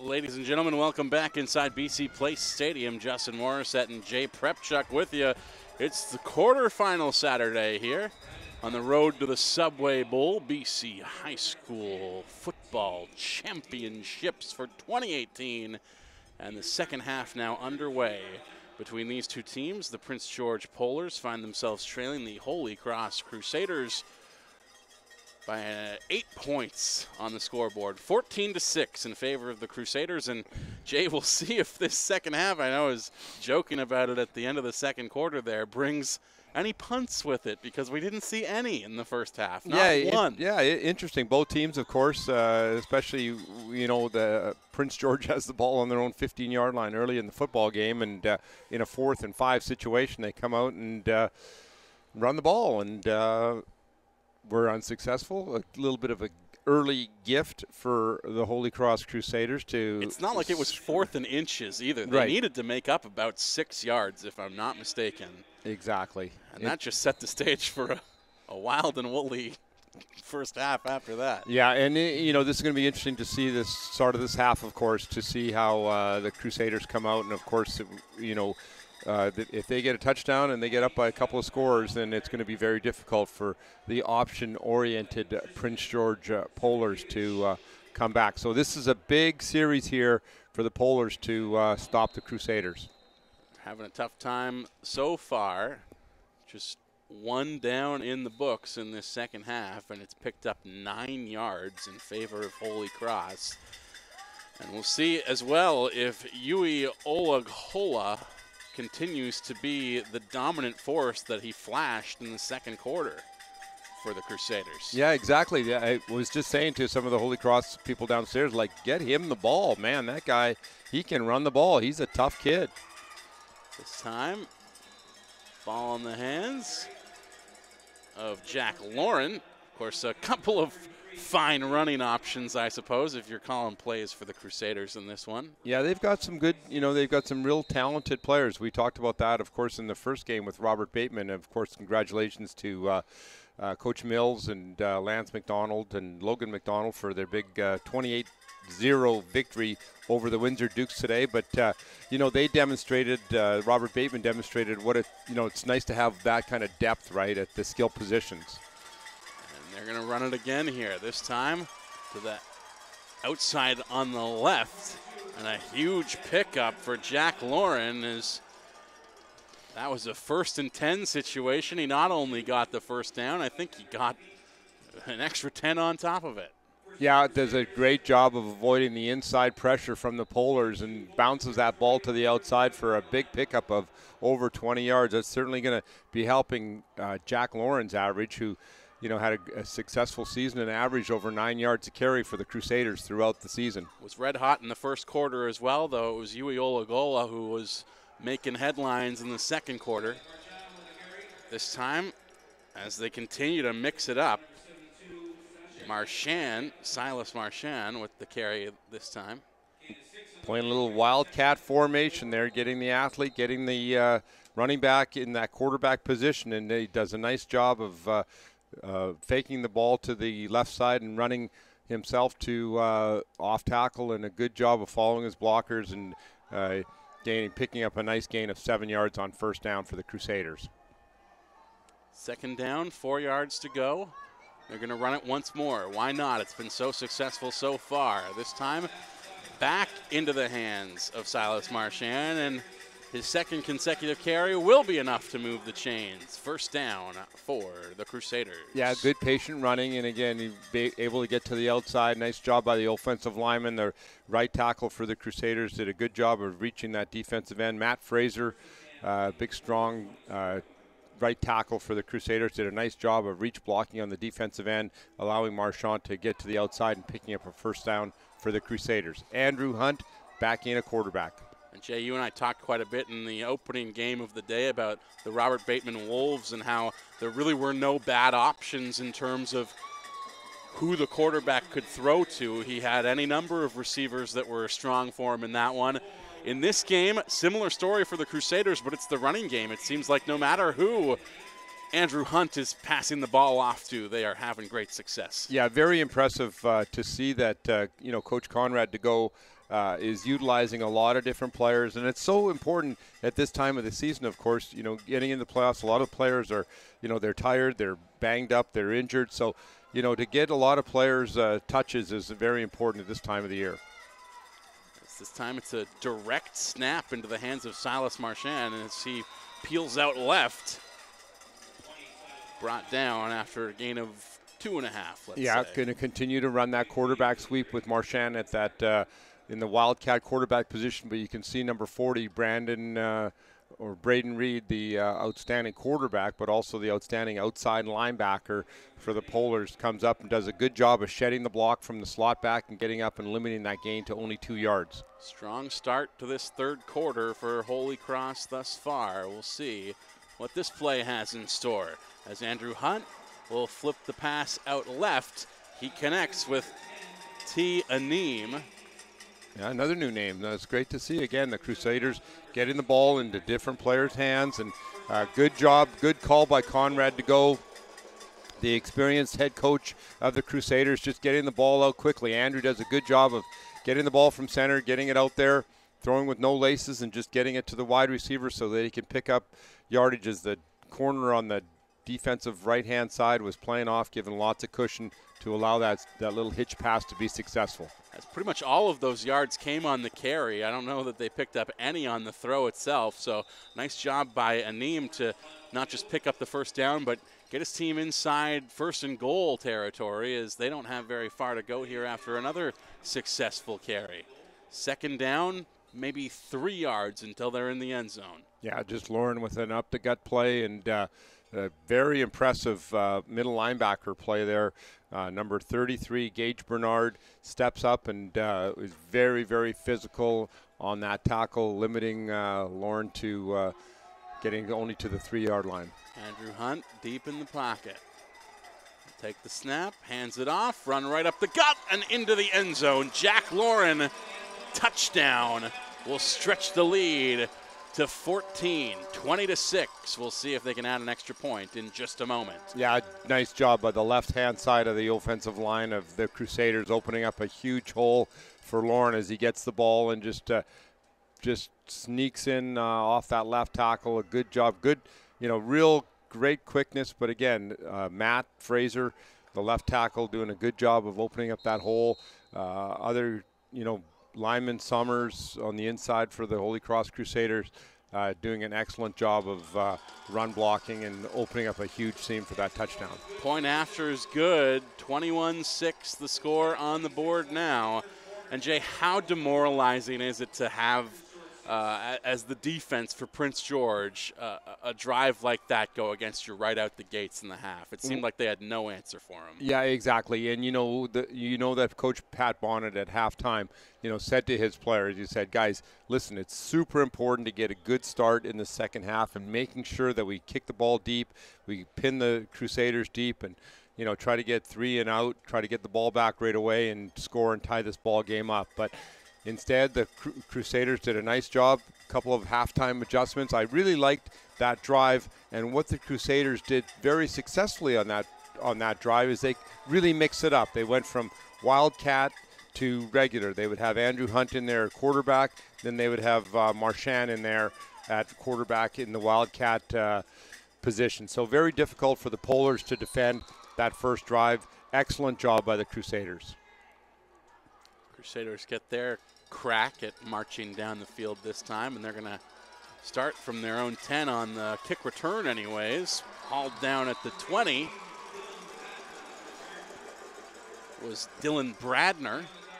Ladies and gentlemen, welcome back inside BC Place Stadium. Justin Morissette and Jay Prepchuk with you. It's the quarterfinal Saturday here on the road to the Subway Bowl, BC High School Football Championships for 2018. And the second half now underway between these two teams. The Prince George Polars find themselves trailing the Holy Cross Crusaders by 8 points on the scoreboard, 14-6 in favor of the Crusaders. And Jay, we'll see if this second half, I know I was joking about it at the end of the second quarter there, brings any punts with it, because we didn't see any in the first half. Not one. Interesting. Both teams, of course, especially, the Prince George has the ball on their own 15-yard line early in the football game, and in a 4th and 5 situation, they come out and run the ball, and were unsuccessful. A little bit of an early gift for the Holy Cross Crusaders to... It's not like it was 4th and inches either. They needed to make up about 6 yards, if I'm not mistaken. Exactly. And that just set the stage for a wild and woolly first half after that. Yeah, and this is going to be interesting to see this start of this half, of course, to see how the Crusaders come out. And, of course, if they get a touchdown and they get up by a couple of scores, then it's going to be very difficult for the option-oriented Prince George Polars to come back. So this is a big series here for the Polars to stop the Crusaders. Having a tough time so far. Just 1 down in the books in this second half, and it's picked up 9 yards in favor of Holy Cross. And we'll see as well if Yui Olaghola continues to be the dominant force that he flashed in the second quarter for the Crusaders. Yeah, exactly. I was just saying to some of the Holy Cross people downstairs, get him the ball. Man, that guy, he can run the ball. He's a tough kid. This time, ball in the hands of Jack Lauren. Of course, a couple of fine running options, I suppose, if you're calling plays for the Crusaders in this one. Yeah, they've got some good, they've got some real talented players. We talked about that, of course, in the first game with Robert Bateman. Of course, congratulations to Coach Mills and Lance McDonald and Logan McDonald for their big 28-0 victory over the Windsor Dukes today. But, they demonstrated, Robert Bateman demonstrated it's nice to have that kind of depth, right, at the skill positions. They're going to run it again here, this time to the outside on the left. And a huge pickup for Jack Lauren. That was a 1st and 10 situation. He not only got the first down, I think he got an extra 10 on top of it. Yeah, it does a great job of avoiding the inside pressure from the Polars and bounces that ball to the outside for a big pickup of over 20 yards. That's certainly going to be helping Jack Lauren's average, who had a successful season and averaged over 9 yards a carry for the Crusaders throughout the season. Was red hot in the first quarter as well, though. It was Yui Olaghola who was making headlines in the second quarter. This time, as they continue to mix it up, Silas Marchand with the carry this time. Playing a little wildcat formation there, getting the athlete, getting the running back in that quarterback position, and he does a nice job of faking the ball to the left side and running himself to off tackle, and a good job of following his blockers and picking up a nice gain of 7 yards on first down for the Crusaders. Second down, 4 yards to go. They're going to run it once more. Why not? It's been so successful so far. This time back into the hands of Silas Marchand, and his second consecutive carry will be enough to move the chains. First down for the Crusaders. Yeah, good patient running, and again, he'd be able to get to the outside. Nice job by the offensive lineman. The right tackle for the Crusaders did a good job of reaching that defensive end. Matt Fraser, big, strong right tackle for the Crusaders, did a nice job of reach blocking on the defensive end, allowing Marchand to get to the outside and picking up a first down for the Crusaders. Andrew Hunt back in a quarterback. And Jay, you and I talked quite a bit in the opening game of the day about the Robert Bateman Wolves and how there really were no bad options in terms of who the quarterback could throw to. He had any number of receivers that were strong for him in that one. In this game, similar story for the Crusaders, but it's the running game. It seems like no matter who Andrew Hunt is passing the ball off to, they are having great success. Yeah, very impressive to see that, Coach Conrad DeGo is utilizing a lot of different players, and it's so important at this time of the season. Of course, getting into the playoffs, a lot of players are, they're tired, they're banged up, they're injured. So, to get a lot of players touches is very important at this time of the year. This time it's a direct snap into the hands of Silas Marchand, and as he peels out left, brought down after a gain of 2.5, let's say. Going to continue to run that quarterback sweep with Marchand at that in the Wildcat quarterback position, but you can see number 40, Braden Reed, the outstanding quarterback, but also the outstanding outside linebacker for the Polars, comes up and does a good job of shedding the block from the slot back and getting up and limiting that gain to only 2 yards. Strong start to this third quarter for Holy Cross thus far. We'll see what this play has in store. As Andrew Hunt will flip the pass out left, he connects with T. Aneem. Yeah, another new name. It's great to see, again, the Crusaders getting the ball into different players' hands. And good job, good call by Conrad to go. The experienced head coach of the Crusaders just getting the ball out quickly. Andrew does a good job of getting the ball from center, getting it out there, throwing with no laces, and just getting it to the wide receiver so that he can pick up yardage. As the corner on the defensive right-hand side was playing off, giving lots of cushion to allow that little hitch pass to be successful. As pretty much all of those yards came on the carry. I don't know that they picked up any on the throw itself. So nice job by Aneem to not just pick up the first down, but get his team inside first and goal territory, as they don't have very far to go here after another successful carry. Second down, maybe 3 yards until they're in the end zone. Yeah, just Lauren with an up-the-gut play, and a very impressive middle linebacker play there. Number 33, Gage Bernard, steps up and is very, very physical on that tackle, limiting Lauren to getting only to the 3-yard line. Andrew Hunt deep in the pocket. Take the snap, hands it off, run right up the gut and into the end zone. Jack Lauren, touchdown, will stretch the lead to 14, 20-6. We'll see if they can add an extra point in just a moment. Yeah, nice job by the left-hand side of the offensive line of the Crusaders, opening up a huge hole for Lauren as he gets the ball and just sneaks in off that left tackle. A good job, good, real great quickness. But again, Matt Fraser, the left tackle, doing a good job of opening up that hole. Lyman Summers on the inside for the Holy Cross Crusaders, doing an excellent job of run blocking and opening up a huge seam for that touchdown. Point after is good. 21-6 the score on the board now. And Jay, how demoralizing is it to have, as the defense for Prince George, a drive like that go against you right out the gates in the half? It seemed like they had no answer for him. Yeah, exactly. And that Coach Pat Bonnet at halftime, said to his players, he said, guys, listen, it's super important to get a good start in the second half and making sure that we kick the ball deep, we pin the Crusaders deep, and try to get 3 and out, try to get the ball back right away and score and tie this ball game up. But instead, the Crusaders did a nice job, a couple of halftime adjustments. I really liked that drive, and what the Crusaders did very successfully on that drive is they really mixed it up. They went from Wildcat to regular. They would have Andrew Hunt in there at quarterback, then they would have Marchand in there at quarterback in the Wildcat position. So very difficult for the Polars to defend that first drive. Excellent job by the Crusaders. Crusaders get their crack at marching down the field this time, and they're going to start from their own 10 on the kick return anyways. Hauled down at the 20 was Dylan Bradner.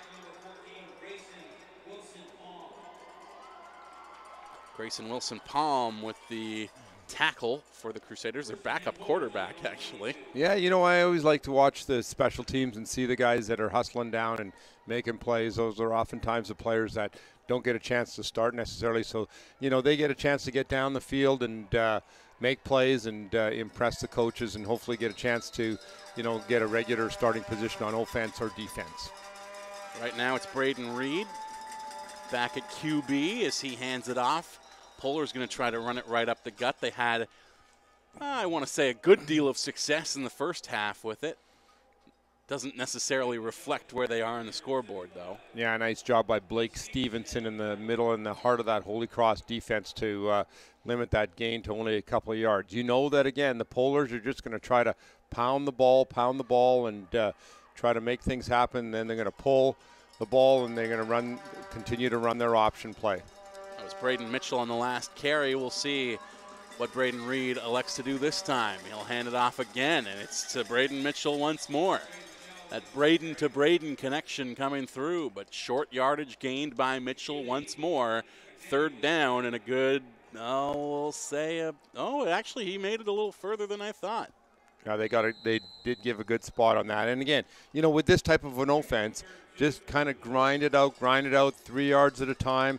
Grayson Wilson-Palm with the tackle for the Crusaders, their backup quarterback, actually. Yeah, I always like to watch the special teams and see the guys that are hustling down and making plays. Those are oftentimes the players that don't get a chance to start necessarily. So, they get a chance to get down the field and make plays and impress the coaches and hopefully get a chance to, get a regular starting position on offense or defense. Right now it's Braden Reed back at QB as he hands it off. Polar's going to try to run it right up the gut. They had, I want to say, a good deal of success in the first half with it. doesn't necessarily reflect where they are on the scoreboard, though. Yeah, nice job by Blake Stevenson in the middle and the heart of that Holy Cross defense to limit that gain to only a couple of yards. You know that, again, the Polars are just going to try to pound the ball, and try to make things happen. Then they're going to pull the ball, and they're going to continue to run their option play. That was Braden Mitchell on the last carry. We'll see what Braden Reed elects to do this time. He'll hand it off again, and it's to Braden Mitchell once more. That Braden to Braden connection coming through, but short yardage gained by Mitchell once more. Third down and a good, we'll say, actually he made it a little further than I thought. Yeah, they did give a good spot on that. And again, with this type of an offense, just kind of grind it out 3 yards at a time.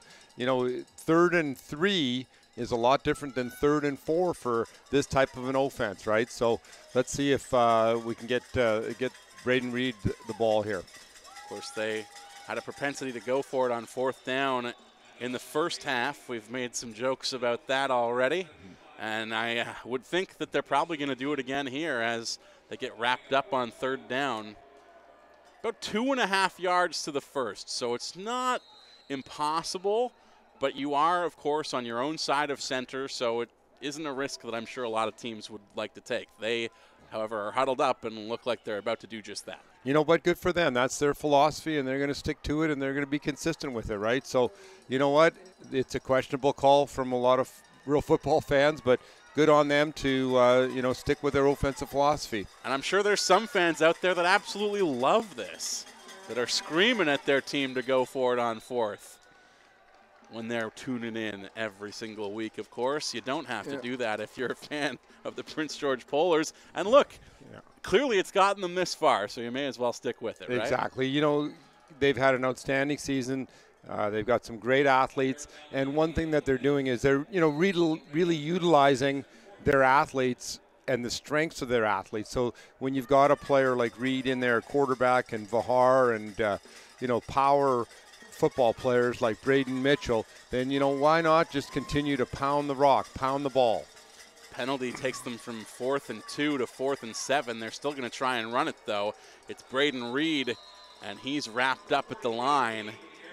3rd and 3 is a lot different than 3rd and 4 for this type of an offense, right? So let's see if we can get Braden Reed the ball here. Of course, they had a propensity to go for it on 4th down in the first half. We've made some jokes about that already. And I would think that they're probably going to do it again here as they get wrapped up on 3rd down. About 2.5 yards to the first, so it's not impossible, but you are, of course, on your own side of center, so it isn't a risk that I'm sure a lot of teams would like to take. They, however, are huddled up and look like they're about to do just that. But good for them. That's their philosophy, and they're going to stick to it, and they're going to be consistent with it, right? So, you know what? It's a questionable call from a lot of real football fans, but good on them to, stick with their offensive philosophy. And I'm sure there's some fans out there that absolutely love this, that are screaming at their team to go for it on 4th. When they're tuning in every single week, of course. You don't have to do that if you're a fan of the Prince George Polars. And look, clearly it's gotten them this far, so you may as well stick with it, right? Exactly. They've had an outstanding season. They've got some great athletes. And one thing that they're doing is they're, really utilizing their athletes and the strengths of their athletes. So when you've got a player like Reed in there, quarterback, and Vahar, and, power football players like Braden Mitchell, then, why not just continue to pound the rock, pound the ball? Penalty takes them from 4th and 2 to 4th and 7. They're still going to try and run it, though. It's Braden Reed, and he's wrapped up at the line.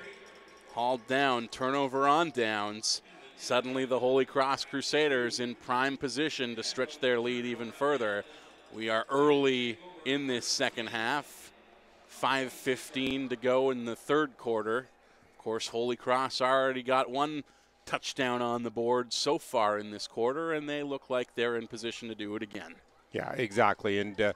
Hauled down, turnover on downs. Suddenly the Holy Cross Crusaders in prime position to stretch their lead even further. We are early in this second half. 5:15 to go in the third quarter. Of course, Holy Cross already got one touchdown on the board so far in this quarter, and they look like they're in position to do it again. Yeah, exactly. And the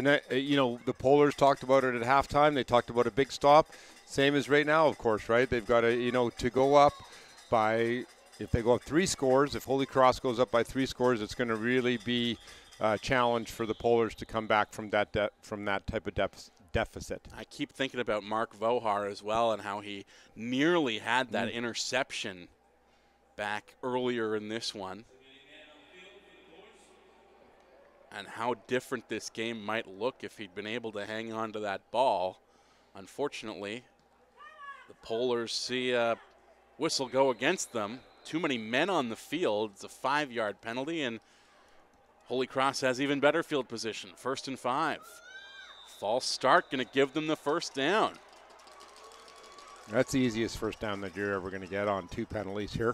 Polars talked about it at halftime. They talked about a big stop. Same as right now, of course, right? They've got to, to go up by, if they go up 3 scores, if Holy Cross goes up by 3 scores, it's going to really be a challenge for the Polars to come back from that type of deficit. I keep thinking about Mark Vohar as well and how he nearly had that interception back earlier in this one. And how different this game might look if he'd been able to hang on to that ball. Unfortunately, the Polars see a whistle go against them. Too many men on the field. It's a 5-yard penalty, and Holy Cross has even better field position. 1st and 5. False start, going to give them the first down. That's the easiest first down that you're ever going to get on 2 penalties here.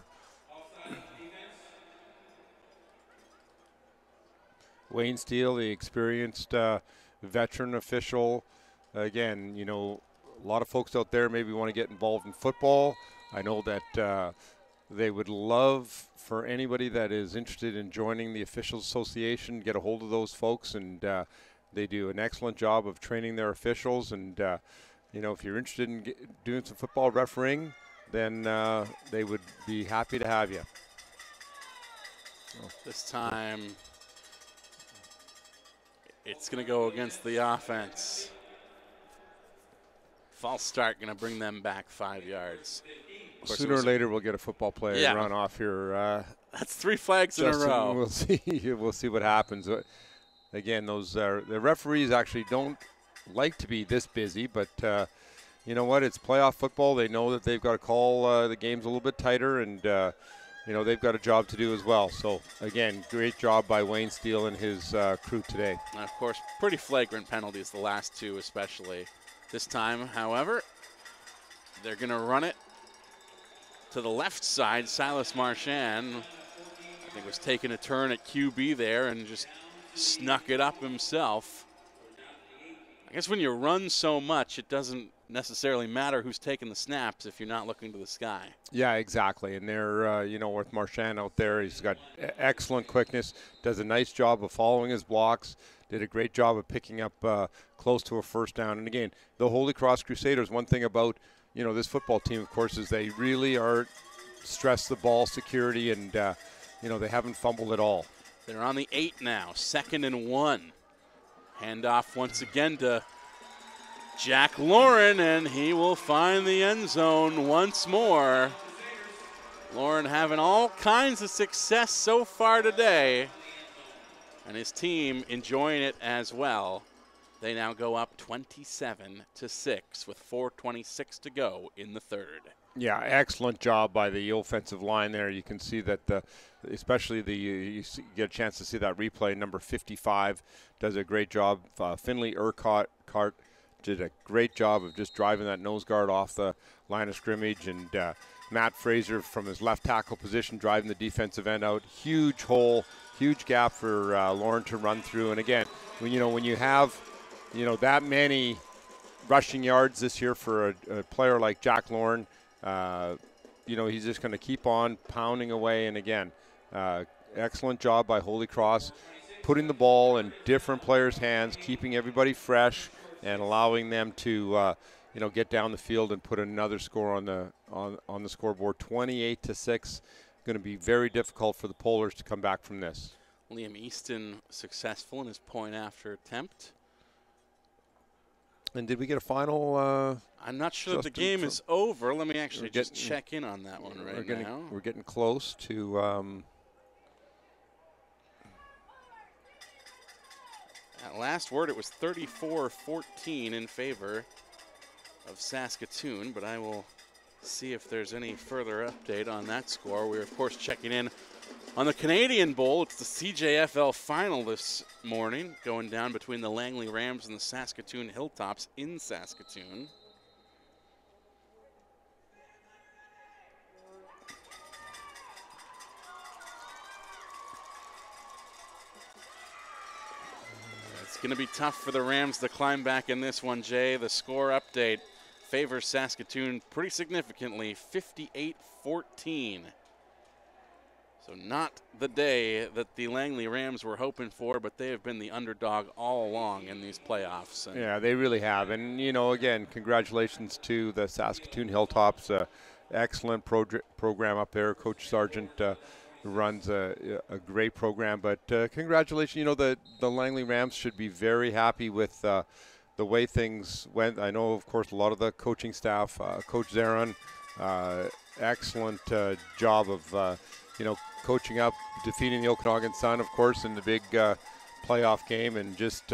Wayne Steele, the experienced veteran official. Again, a lot of folks out there maybe want to get involved in football. I know that they would love for anybody that is interested in joining the Officials Association, get a hold of those folks, and they do an excellent job of training their officials. And, if you're interested in doing some football refereeing, then they would be happy to have you. This time, it's going to go against the offense. False start, going to bring them back 5 yards. Sooner or later, we'll get a football player run off here. That's 3 flags in a row. We'll see. We'll see what happens. Again, the referees actually don't like to be this busy, but you know what? It's playoff football. They know that they've got to call the games a little bit tighter, and they've got a job to do as well. So, again, great job by Wayne Steele and his crew today. And of course, pretty flagrant penalties, the last two especially. This time, however, they're going to run it to the left side. Silas Marchand, I think, was taking a turn at QB there and just snuck it up himself. I guess when you run so much, it doesn't necessarily matter who's taking the snaps if you're not looking to the sky. Yeah, exactly. And they're, with Marchand out there, he's got excellent quickness, does a nice job of following his blocks, did a great job of picking up close to a first down. And again, the Holy Cross Crusaders, one thing about, this football team, of course, is they really are stress the ball security, and, they haven't fumbled at all. They're on the 8 now, 2nd and 1. Handoff once again to Jack Lauren, and he will find the end zone once more. Lauren having all kinds of success so far today, and his team enjoying it as well. They now go up 27-6 with 4:26 to go in the third. Yeah, excellent job by the offensive line there. You can see that, especially you get a chance to see that replay. Number 55 does a great job. Finley Urquhart did a great job of just driving that nose guard off the line of scrimmage, and Matt Fraser from his left tackle position driving the defensive end out. Huge hole, huge gap for Lauren to run through. And again, when you have that many rushing yards this year for a player like Jack Lauren, he's just going to keep on pounding away. And again, excellent job by Holy Cross, putting the ball in different players' hands, keeping everybody fresh, and allowing them to, get down the field and put another score on the scoreboard. 28-6. Going to be very difficult for the Polars to come back from this. Liam Easton successful in his point after attempt. And did we get a final? I'm not sure that the game is over. Let me actually just check in on that one now. We're getting close to. At last word, it was 34-14 in favor of Saskatoon, but I will see if there's any further update on that score. We're, of course, checking in on the Canadian Bowl. It's the CJFL final this morning, going down between the Langley Rams and the Saskatoon Hilltops in Saskatoon. It's going to be tough for the Rams to climb back in this one, Jay. The score update favors Saskatoon pretty significantly, 58-14. So not the day that the Langley Rams were hoping for, but they have been the underdog all along in these playoffs. Yeah, they really have. And, again, congratulations to the Saskatoon Hilltops. Excellent program up there. Coach Sargent runs a great program. But congratulations. The Langley Rams should be very happy with the way things went. I know, of course, a lot of the coaching staff, Coach Zaron, excellent job of, coaching up, defeating the Okanagan Sun, of course, in the big playoff game, and just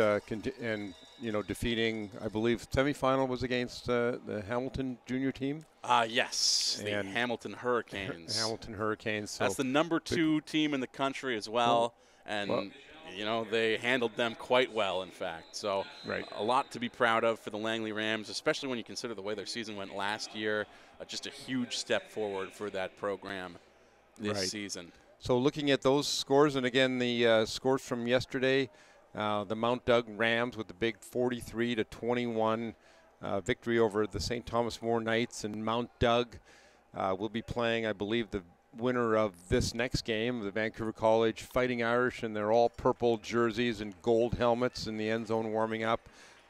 defeating, I believe, semifinal was against the Hamilton junior team. Yes, the Hamilton Hurricanes. Hamilton Hurricanes. So that's the number 2 team in the country as well, they handled them quite well, in fact. So a lot to be proud of for the Langley Rams, especially when you consider the way their season went last year. Just a huge step forward for that program this season. So looking at those scores, and again, the scores from yesterday, the Mount Doug Rams with the big 43-21 victory over the St. Thomas More Knights, and Mount Doug will be playing, I believe, the winner of this next game, the Vancouver College Fighting Irish, and they're all purple jerseys and gold helmets in the end zone warming up.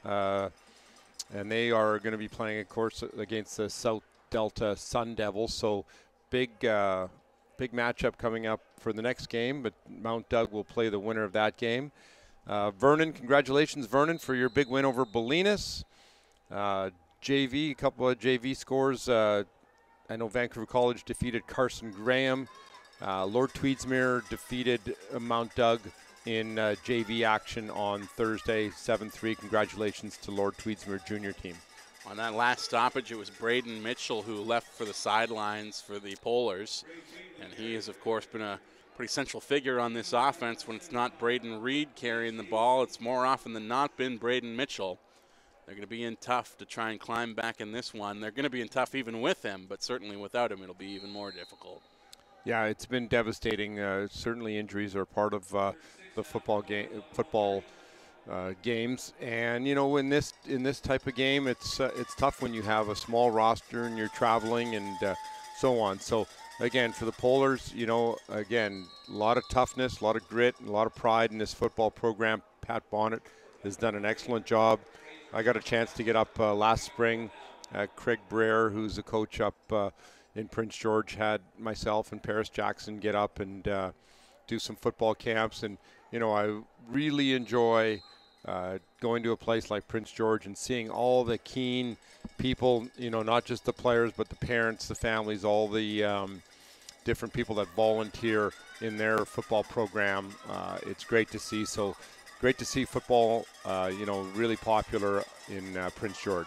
And they are going to be playing, of course, against the South Delta Sun Devils. So big matchup coming up for the next game, but Mount Doug will play the winner of that game. Vernon, congratulations, Vernon, for your big win over Bolinas. JV, a couple of JV scores. I know Vancouver College defeated Carson Graham. Lord Tweedsmuir defeated Mount Doug in JV action on Thursday, 7-3. Congratulations to Lord Tweedsmuir junior team. On that last stoppage, it was Braden Mitchell who left for the sidelines for the Polars. And he has, of course, been a pretty central figure on this offense. When it's not Braden Reed carrying the ball, it's more often than not been Braden Mitchell. They're going to be in tough to try and climb back in this one. They're going to be in tough even with him, but certainly without him, it'll be even more difficult. Yeah, it's been devastating. Certainly injuries are part of the football games, and in this type of game, it's tough when you have a small roster and you're traveling and so on. So again, for the Polars, again, a lot of toughness, a lot of grit, and a lot of pride in this football program. Pat Bonnet has done an excellent job. I got a chance to get up last spring. Craig Brer, who's a coach up in Prince George, had myself and Paris Jackson get up and do some football camps. And, I really enjoy going to a place like Prince George and seeing all the keen people, not just the players, but the parents, the families, all the different people that volunteer in their football program. It's great to see. So great to see football, really popular in Prince George.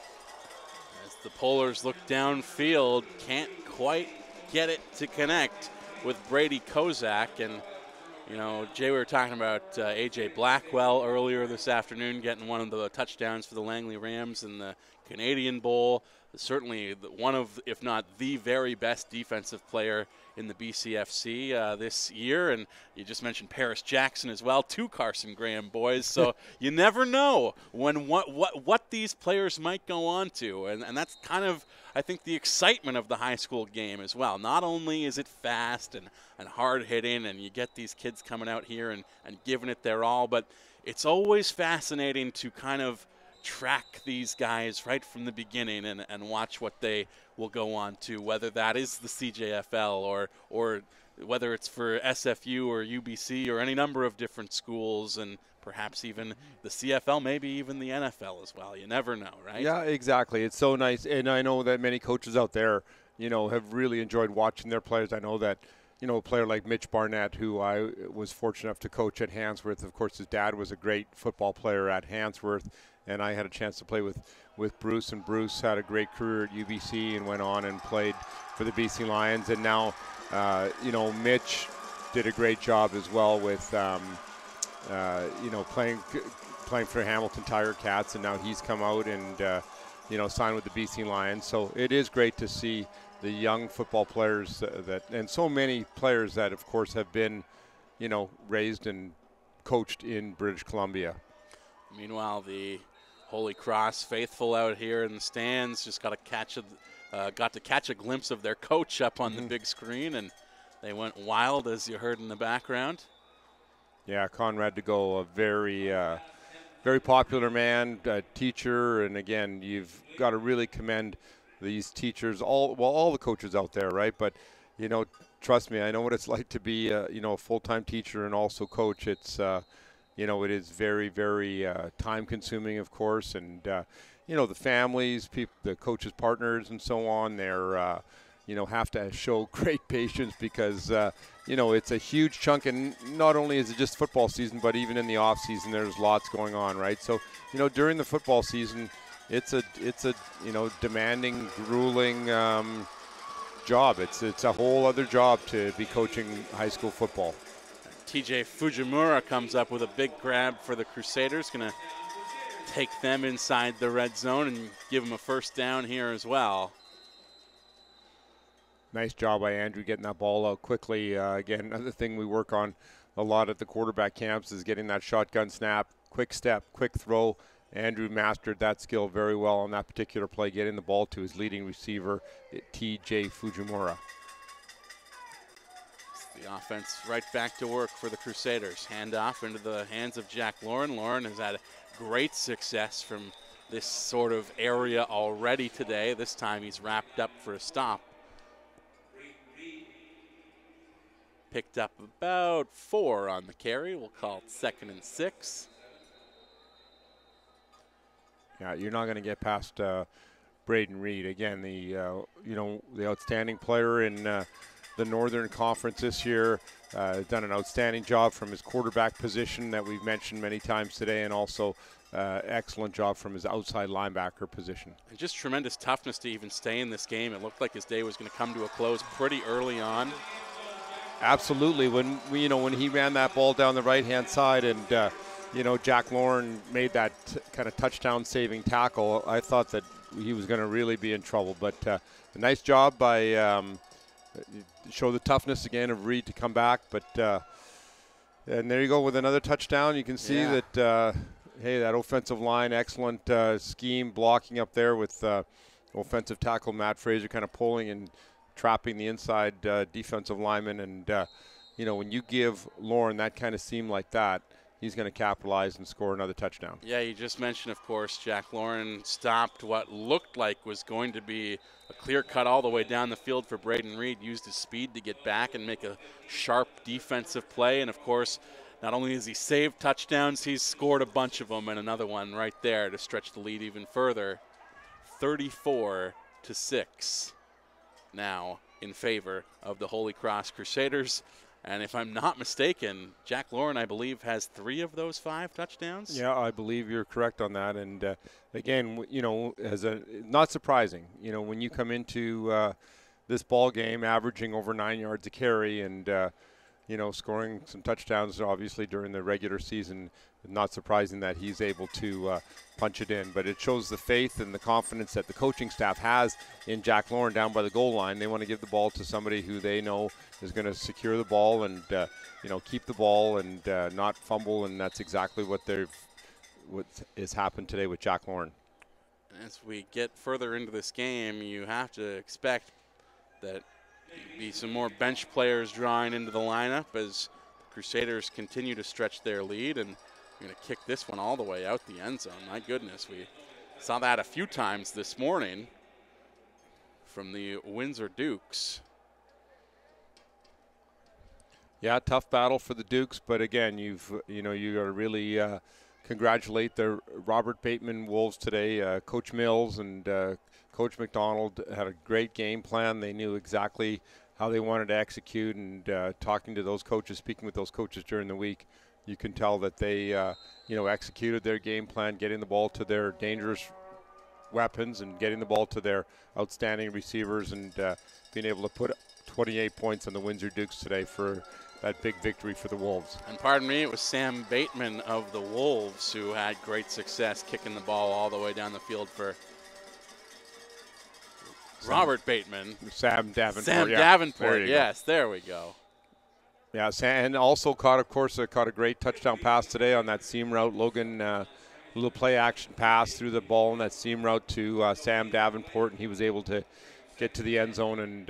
As the Polars look downfield, can't quite get it to connect with Brady Kozak. And, Jay, we were talking about A.J. Blackwell earlier this afternoon getting one of the touchdowns for the Langley Rams in the Canadian Bowl. Certainly one of, if not the very best defensive player in the BCFC this year. And you just mentioned Paris Jackson as well, 2 Carson Graham boys. So you never know when what these players might go on to. And that's kind of, I think, the excitement of the high school game as well. Not only is it fast and hard hitting, and you get these kids coming out here and giving it their all, but it's always fascinating to kind of track these guys right from the beginning and watch what they will go on to, whether that is the CJFL or whether it's for SFU or UBC or any number of different schools, and perhaps even the CFL, maybe even the NFL as well. You never know, right? Yeah, exactly. It's so nice. And I know that many coaches out there, have really enjoyed watching their players. I know that, a player like Mitch Barnett, who I was fortunate enough to coach at Handsworth. Of course, his dad was a great football player at Handsworth, and I had a chance to play with Bruce, and Bruce had a great career at UBC and went on and played for the BC Lions. And now, Mitch did a great job as well with, playing for Hamilton Tiger Cats, and now he's come out and, signed with the BC Lions. So it is great to see the young football players and so many players that, of course, have been, raised and coached in British Columbia. Meanwhile, the Holy Cross faithful out here in the stands just got to catch a glimpse of their coach up on the big screen, and they went wild, as you heard in the background. Yeah, Conrad DeGo, a very, very popular man, teacher, and again, you've got to really commend these teachers, all the coaches out there, right? But, trust me, I know what it's like to be, a full-time teacher and also coach. It's, it is very, very time-consuming, of course, and the families, the coaches' partners, and so on. They're, have to show great patience because, it's a huge chunk, and not only is it just football season, but even in the off season, there's lots going on, right? So, during the football season, it's a demanding, grueling job. It's a whole other job to be coaching high school football. TJ Fujimura comes up with a big grab for the Crusaders. Going to take them inside the red zone and give them a first down here as well. Nice job by Andrew getting that ball out quickly. Again, another thing we work on a lot at the quarterback camps is getting that shotgun snap, quick step, quick throw. Andrew mastered that skill very well on that particular play, getting the ball to his leading receiver, TJ Fujimura. The offense right back to work for the Crusaders. Handoff into the hands of Jack Lauren. Lauren has had great success from this sort of area already today. This time he's wrapped up for a stop. Picked up about 4 on the carry. We'll call it 2nd and 6. Yeah, you're not going to get past Braden Reed. Again, the outstanding player in the Northern Conference this year. Done an outstanding job from his quarterback position that we've mentioned many times today, and also excellent job from his outside linebacker position. And just tremendous toughness to even stay in this game. It looked like his day was going to come to a close pretty early on. Absolutely. When he ran that ball down the right-hand side and Jack Lauren made that kind of touchdown-saving tackle, I thought that he was going to really be in trouble. But a nice job by show the toughness again of Reed to come back. But and there you go with another touchdown. You can see that. Hey, that offensive line, excellent scheme, blocking up there with offensive tackle Matt Fraser kind of pulling and trapping the inside defensive lineman. And, when you give Lauren that kind of seam like that, he's going to capitalize and score another touchdown. Yeah, you just mentioned, of course, Jack Lauren stopped what looked like was going to be a clear cut all the way down the field for Braden Reed, used his speed to get back and make a sharp defensive play. And, of course, not only has he saved touchdowns, he's scored a bunch of them, and another one right there to stretch the lead even further. 34-6 now in favor of the Holy Cross Crusaders. And if I'm not mistaken, Jack Lauren, I believe, has 3 of those 5 touchdowns. Yeah, I believe you're correct on that. And, again, not surprising, when you come into this ball game averaging over 9 yards a carry and scoring some touchdowns, obviously, during the regular season. Not surprising that he's able to punch it in. But it shows the faith and the confidence that the coaching staff has in Jack Lauren down by the goal line. They want to give the ball to somebody who they know is going to secure the ball and, keep the ball and not fumble. And that's exactly what has happened today with Jack Lauren. As we get further into this game, you have to expect that be some more bench players drawing into the lineup as the Crusaders continue to stretch their lead, and we're going to kick this one all the way out the end zone. My goodness, we saw that a few times this morning from the Windsor Dukes. Yeah, tough battle for the Dukes, but again, you got to really congratulate the Robert Bateman Wolves today. Coach Mills and Coach McDonald had a great game plan. They knew exactly how they wanted to execute, and talking to those coaches, speaking with those coaches during the week, you can tell that they, executed their game plan, getting the ball to their dangerous weapons and getting the ball to their outstanding receivers, and being able to put 28 points on the Windsor Dukes today for that big victory for the Wolves. And pardon me, it was Sam Bateman of the Wolves who had great success kicking the ball all the way down the field for Robert Bateman. Sam Davenport. Sam Davenport, yes, there we go. Yeah, and also caught a great touchdown pass today on that seam route. Logan, little play action pass through the ball on that seam route to Sam Davenport, and he was able to get to the end zone and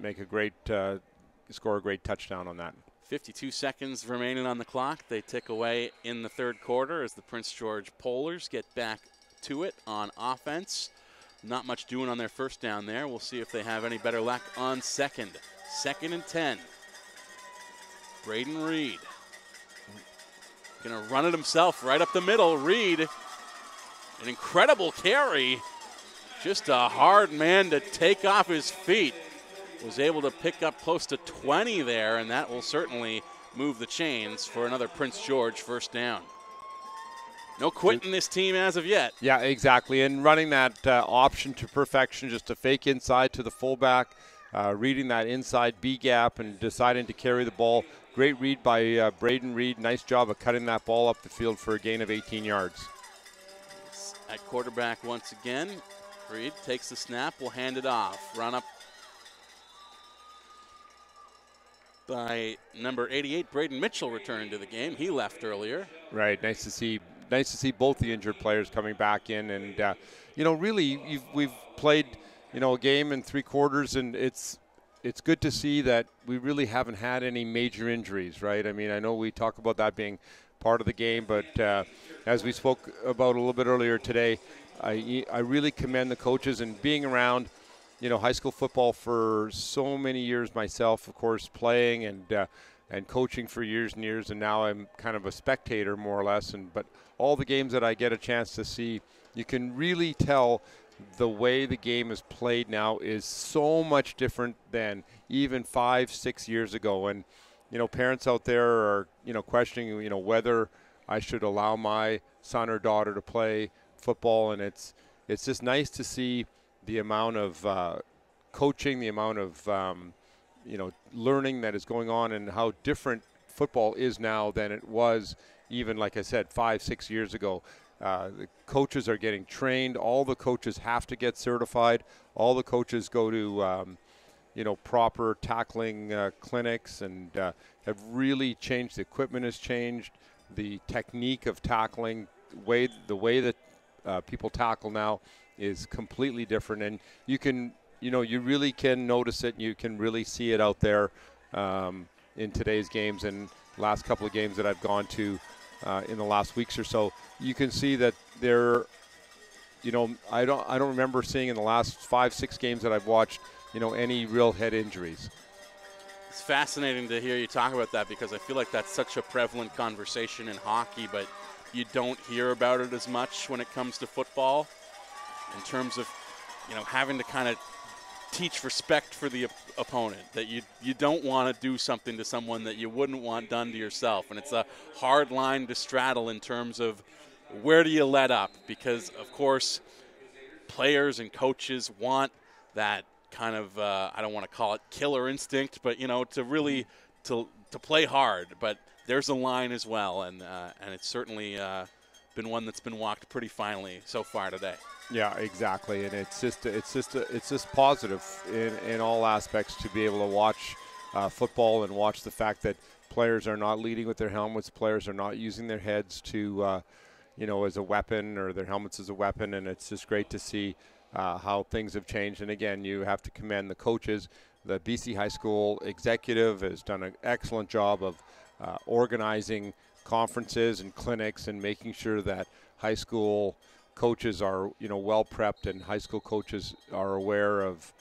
score a great touchdown on that. 52 seconds remaining on the clock. They tick away in the third quarter as the Prince George Polars get back to it on offense. Not much doing on their first down there. We'll see if they have any better luck on second. 2nd and 10. Braden Reed gonna run it himself right up the middle. Reed, an incredible carry. Just a hard man to take off his feet. Was able to pick up close to 20 there, and that will certainly move the chains for another Prince George first down. No quitting this team as of yet. Yeah, exactly. And running that option to perfection, just a fake inside to the fullback, reading that inside B gap and deciding to carry the ball. Great read by Braden Reed. Nice job of cutting that ball up the field for a gain of 18 yards. At quarterback once again. Reed takes the snap, will hand it off. Run up by number 88, Braden Mitchell, returning to the game. He left earlier. Right. Nice to see both the injured players coming back in, and really we've played a game in 3 quarters, and it's good to see that we really haven't had any major injuries, right? I mean, I know we talk about that being part of the game, but as we spoke about a little bit earlier today, I really commend the coaches, and being around high school football for so many years myself, of course, playing and coaching for years and years, and now I'm kind of a spectator more or less. But all the games that I get a chance to see, you can really tell the way the game is played now is so much different than even 5-6 years ago. And parents out there are questioning whether I should allow my son or daughter to play football. And it's just nice to see the amount of coaching, the amount of learning that is going on, and how different football is now than it was even, like I said, 5-6 years ago. The coaches are getting trained. All the coaches have to get certified. All the coaches go to proper tackling clinics, and have really changed. The equipment has changed. The technique of tackling, the way that people tackle now is completely different. And you can, you really can notice it. And you can really see it out there in today's games and last couple of games that I've gone to in the last weeks or so. You can see that there. I don't remember seeing in the last 5-6 games that I've watched, any real head injuries. It's fascinating to hear you talk about that, because I feel like that's such a prevalent conversation in hockey, but you don't hear about it as much when it comes to football, in terms of, having to kind of teach respect for the opponent, that you don't want to do something to someone that you wouldn't want done to yourself. And it's a hard line to straddle in terms of where do you let up, because, of course, players and coaches want that kind of, I don't want to call it killer instinct, but, to really to play hard. But there's a line as well, and it's certainly been one that's been walked pretty finely so far today. Yeah, exactly, and it's just positive in all aspects to be able to watch football and watch the fact that players are not leading with their helmets, players are not using their heads to, as a weapon, or their helmets as a weapon, and it's just great to see how things have changed. And again, you have to commend the coaches. The BC High School executive has done an excellent job of organizing conferences and clinics and making sure that high school coaches are, well prepped, and high school coaches are aware of,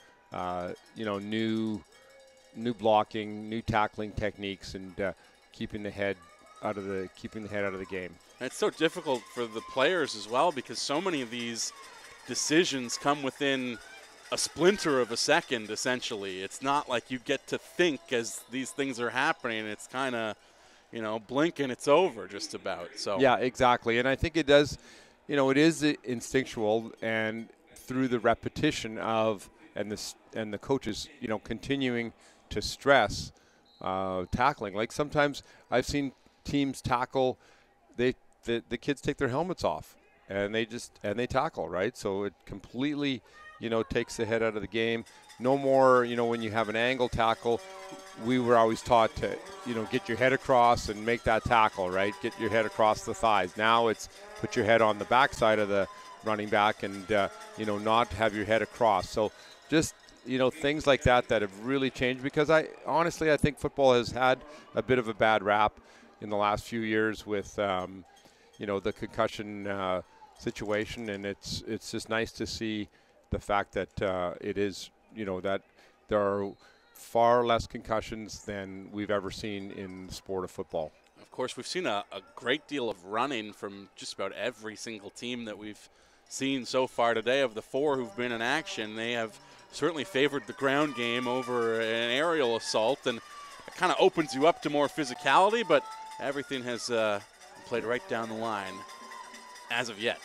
new blocking, new tackling techniques, and keeping the head out of the game. And it's so difficult for the players as well, because so many of these decisions come within a splinter of a second, essentially. It's not like you get to think as these things are happening. It's kind of, blink and it's over just about. So yeah, exactly. And I think it does, it is instinctual, and through the repetition of and the coaches, continuing to stress tackling. Like sometimes I've seen teams tackle, the kids take their helmets off and they tackle, right? So it completely, takes the head out of the game. No more, when you have an angle tackle, we were always taught to, get your head across and make that tackle, right? Get your head across the thighs. Now it's put your head on the backside of the running back and, not have your head across. So just, things like that have really changed, because I think football has had a bit of a bad rap in the last few years with, the concussion situation. And it's just nice to see the fact that it is, that there are far less concussions than we've ever seen in the sport of football. Of course, we've seen a great deal of running from just about every single team that we've seen so far today. Of the four who've been in action, they have certainly favored the ground game over an aerial assault, and it kind of opens you up to more physicality, but everything has played right down the line as of yet.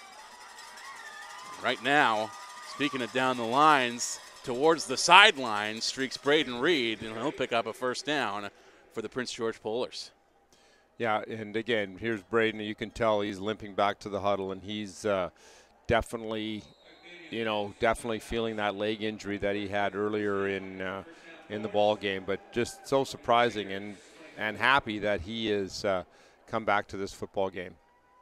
Right now, speaking of down the lines, towards the sideline streaks Braden Reed, and he'll pick up a first down for the Prince George Polars. Yeah, and again, here's Braden. You can tell he's limping back to the huddle, and he's definitely feeling that leg injury that he had earlier in the ball game. But just so surprising and happy that he has come back to this football game.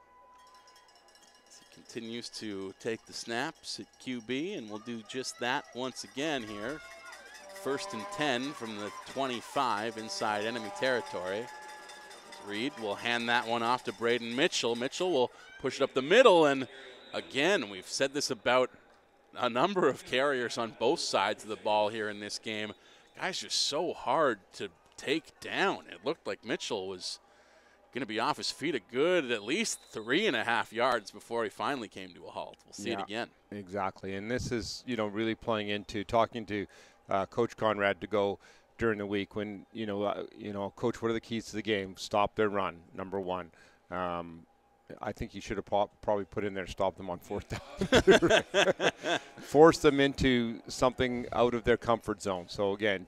He continues to take the snaps at QB, and we'll do just that once again here. 1st and 10 from the 25 inside enemy territory. Reed will hand that one off to Braden Mitchell. Mitchell will push it up the middle, and again, we've said this about a number of carriers on both sides of the ball here in this game. Guys just so hard to take down. It looked like Mitchell was going to be off his feet a good at least 3.5 yards before he finally came to a halt. We'll see it again. Exactly, and this is, really playing into talking to Coach Conrad to go during the week when, Coach, what are the keys to the game? Stop their run, number one. I think he should have probably put in there, stop them on fourth down. Force them into something out of their comfort zone. So again,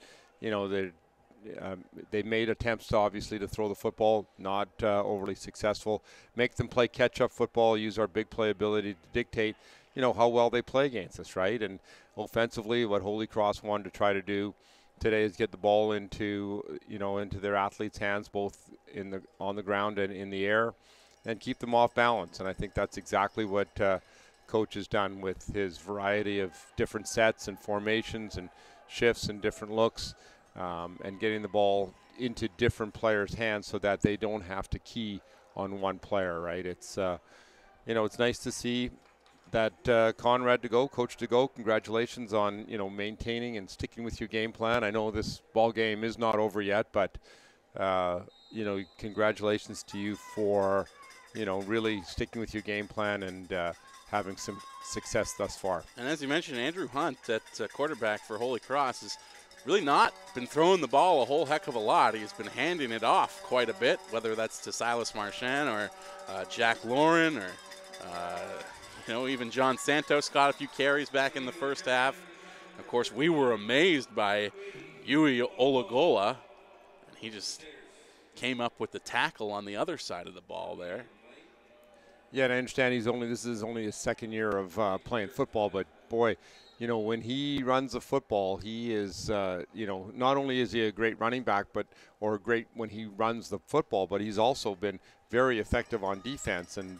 they made attempts, obviously, to throw the football, not overly successful. Make them play catch-up football, use our big play ability to dictate, how well they play against us, right? And offensively, what Holy Cross wanted to try to do today is get the ball into their athletes' hands, both on the ground and in the air, and keep them off balance. And I think that's exactly what Coach has done with his variety of different sets and formations and shifts and different looks, and getting the ball into different players' hands so that they don't have to key on one player, right? It's it's nice to see that Conrad Coach DeGo, congratulations on maintaining and sticking with your game plan. I know this ball game is not over yet, but congratulations to you for really sticking with your game plan and having some success thus far. And as you mentioned, Andrew Hunt at quarterback for Holy Cross has really not been throwing the ball a whole heck of a lot. He's been handing it off quite a bit, whether that's to Silas Marchand or Jack Lauren or even John Santos got a few carries back in the first half. Of course, we were amazed by Yui Olagola, and he just came up with the tackle on the other side of the ball there. Yeah, and I understand this is only his second year of playing football, but boy, when he runs the football, he is, not only is he a great running back, or great when he runs the football, but he's also been very effective on defense. And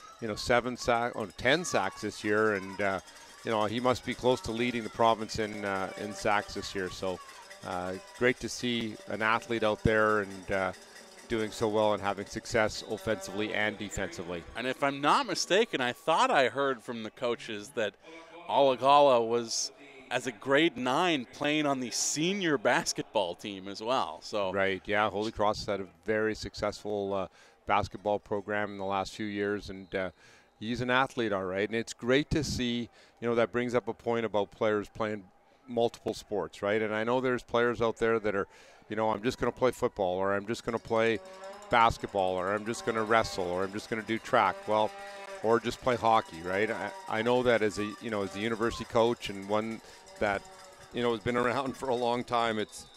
10 sacks this year, and he must be close to leading the province in sacks this year. So great to see an athlete out there and doing so well and having success offensively and defensively. And if I'm not mistaken, I thought I heard from the coaches that Olagala was, as a grade 9, playing on the senior basketball team as well. So right, yeah, Holy Cross had a very successful basketball program in the last few years, and he's an athlete, all right. And it's great to see, that brings up a point about players playing multiple sports, right? And I know there's players out there that are, I'm just going to play football, or I'm just going to play basketball, or I'm just going to wrestle, or I'm just going to do track, or just play hockey, right? I know that as a university coach and one that, has been around for a long time, it's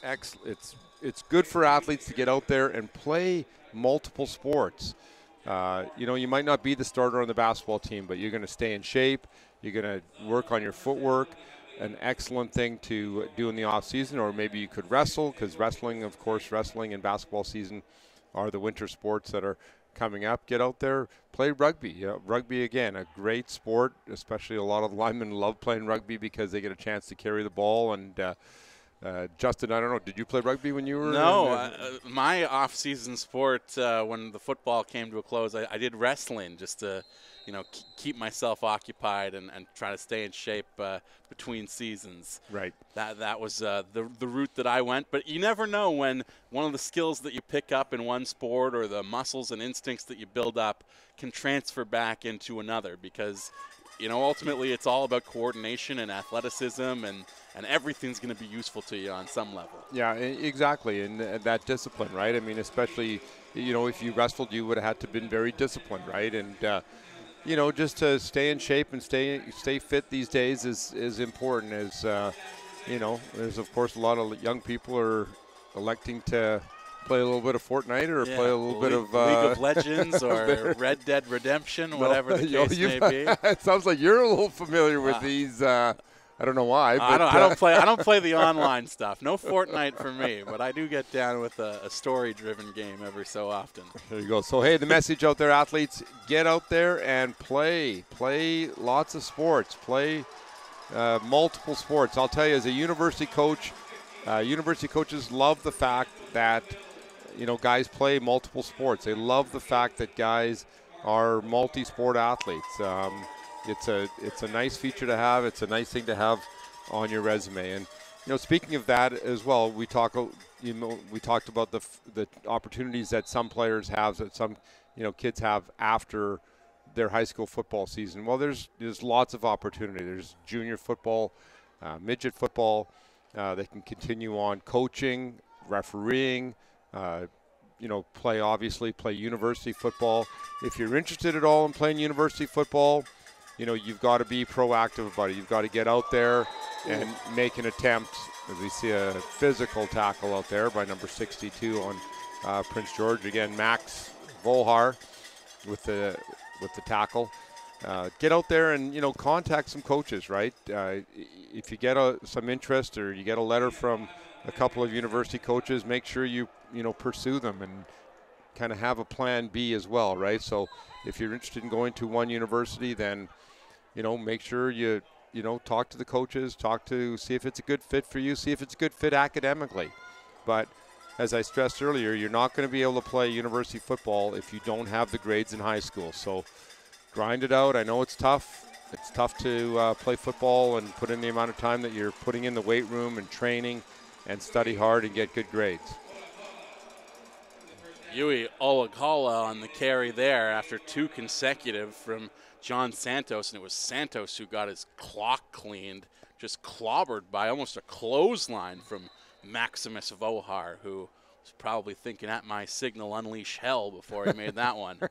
good for athletes to get out there and play multiple sports. You might not be the starter on the basketball team, but you're going to stay in shape. You're going to work on your footwork. An excellent thing to do in the off season, or maybe you could wrestle, because wrestling and basketball season are the winter sports that are coming up. Get out there, play rugby. Rugby, again, a great sport, especially a lot of linemen love playing rugby because they get a chance to carry the ball. And Justin, I don't know, did you play rugby when you were? No, my off-season sport, when the football came to a close, I did wrestling just to, keep myself occupied and try to stay in shape between seasons. Right. That was the route that I went. But you never know when one of the skills that you pick up in one sport, or the muscles and instincts that you build up, can transfer back into another, because ultimately it's all about coordination and athleticism, and everything's going to be used to you on some level. Yeah, exactly, and that discipline, right? I mean, especially, if you wrestled, you would have had to been very disciplined, right? And, just to stay in shape and stay fit these days is important. As, there's, of course, a lot of young people are electing to play a little bit of Fortnite, or play a little bit of League of Legends or Red Dead Redemption, whatever the case may be. It sounds like you're a little familiar with these. I don't know why. But I don't play the online stuff. No Fortnite for me, but I do get down with a story-driven game every so often. There you go. So hey, the message out there, athletes: get out there and play. Play lots of sports. Play multiple sports. I'll tell you, as a university coach, university coaches love the fact that guys play multiple sports. They love the fact that guys are multi-sport athletes. It's a nice feature to have. It's a nice thing to have on your resume. And speaking of that as well, we talked about the opportunities that some players have, that some kids have after their high school football season. Well, there's lots of opportunity. There's junior football, midget football. They can continue on coaching, refereeing, play university football. If you're interested at all in playing university football, you've got to be proactive about it. You've got to get out there and make an attempt. As we see a physical tackle out there by number 62 on Prince George. Again, Max Volhar with the tackle. Get out there and contact some coaches, right? If you get some interest or you get a letter from a couple of university coaches, make sure you pursue them and kind of have a plan B as well, right? So if you're interested in going to one university, then make sure you talk to the coaches, see if it's a good fit for you, see if it's a good fit academically. But as I stressed earlier, you're not going to be able to play university football if you don't have the grades in high school. So grind it out. I know it's tough. It's tough to play football and put in the amount of time that you're putting in the weight room and training and study hard and get good grades. Yui Olakala on the carry there after 2 consecutive from John Santos, and it was Santos who got his clock cleaned, just clobbered by almost a clothesline from Maximus Vohar, who was probably thinking, at my signal, unleash hell, before he made that one.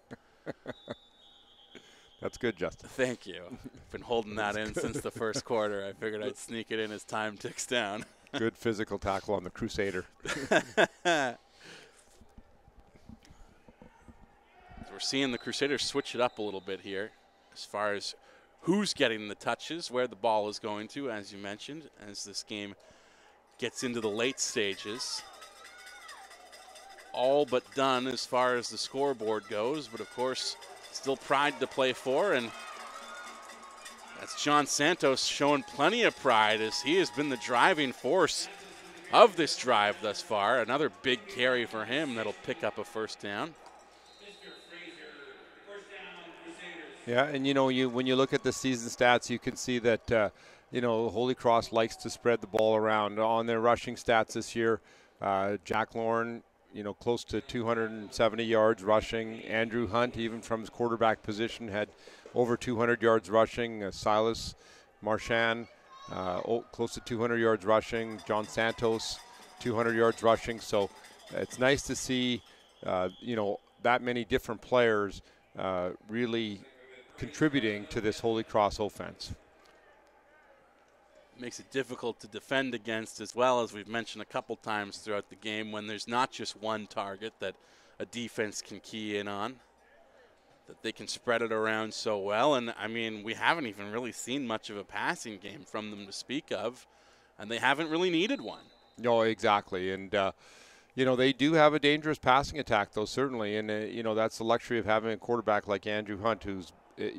That's good, Justin. Thank you. I've been holding that in since the first quarter. I figured I'd sneak it in as time ticks down. Good physical tackle on the Crusader. We're seeing the Crusaders switch it up a little bit here as far as who's getting the touches, where the ball is going to, as you mentioned, as this game gets into the late stages. All but done as far as the scoreboard goes, but of course, still pride to play for, and that's John Santos showing plenty of pride as he has been the driving force of this drive thus far. Another big carry for him that'll pick up a first down. Yeah, and when you look at the season stats, you can see that Holy Cross likes to spread the ball around. On their rushing stats this year, Jack Lorne, close to 270 yards rushing. Andrew Hunt, even from his quarterback position, had over 200 yards rushing. Silas Marchand, close to 200 yards rushing. John Santos, 200 yards rushing. So it's nice to see, that many different players really contributing to this Holy Cross offense. Makes it difficult to defend against, as well, as we've mentioned a couple times throughout the game, when there's not just one target that a defense can key in on, that they can spread it around so well. And I mean, we haven't even really seen much of a passing game from them to speak of, and they haven't really needed one. No, exactly. And they do have a dangerous passing attack, though, certainly. And, that's the luxury of having a quarterback like Andrew Hunt, who's,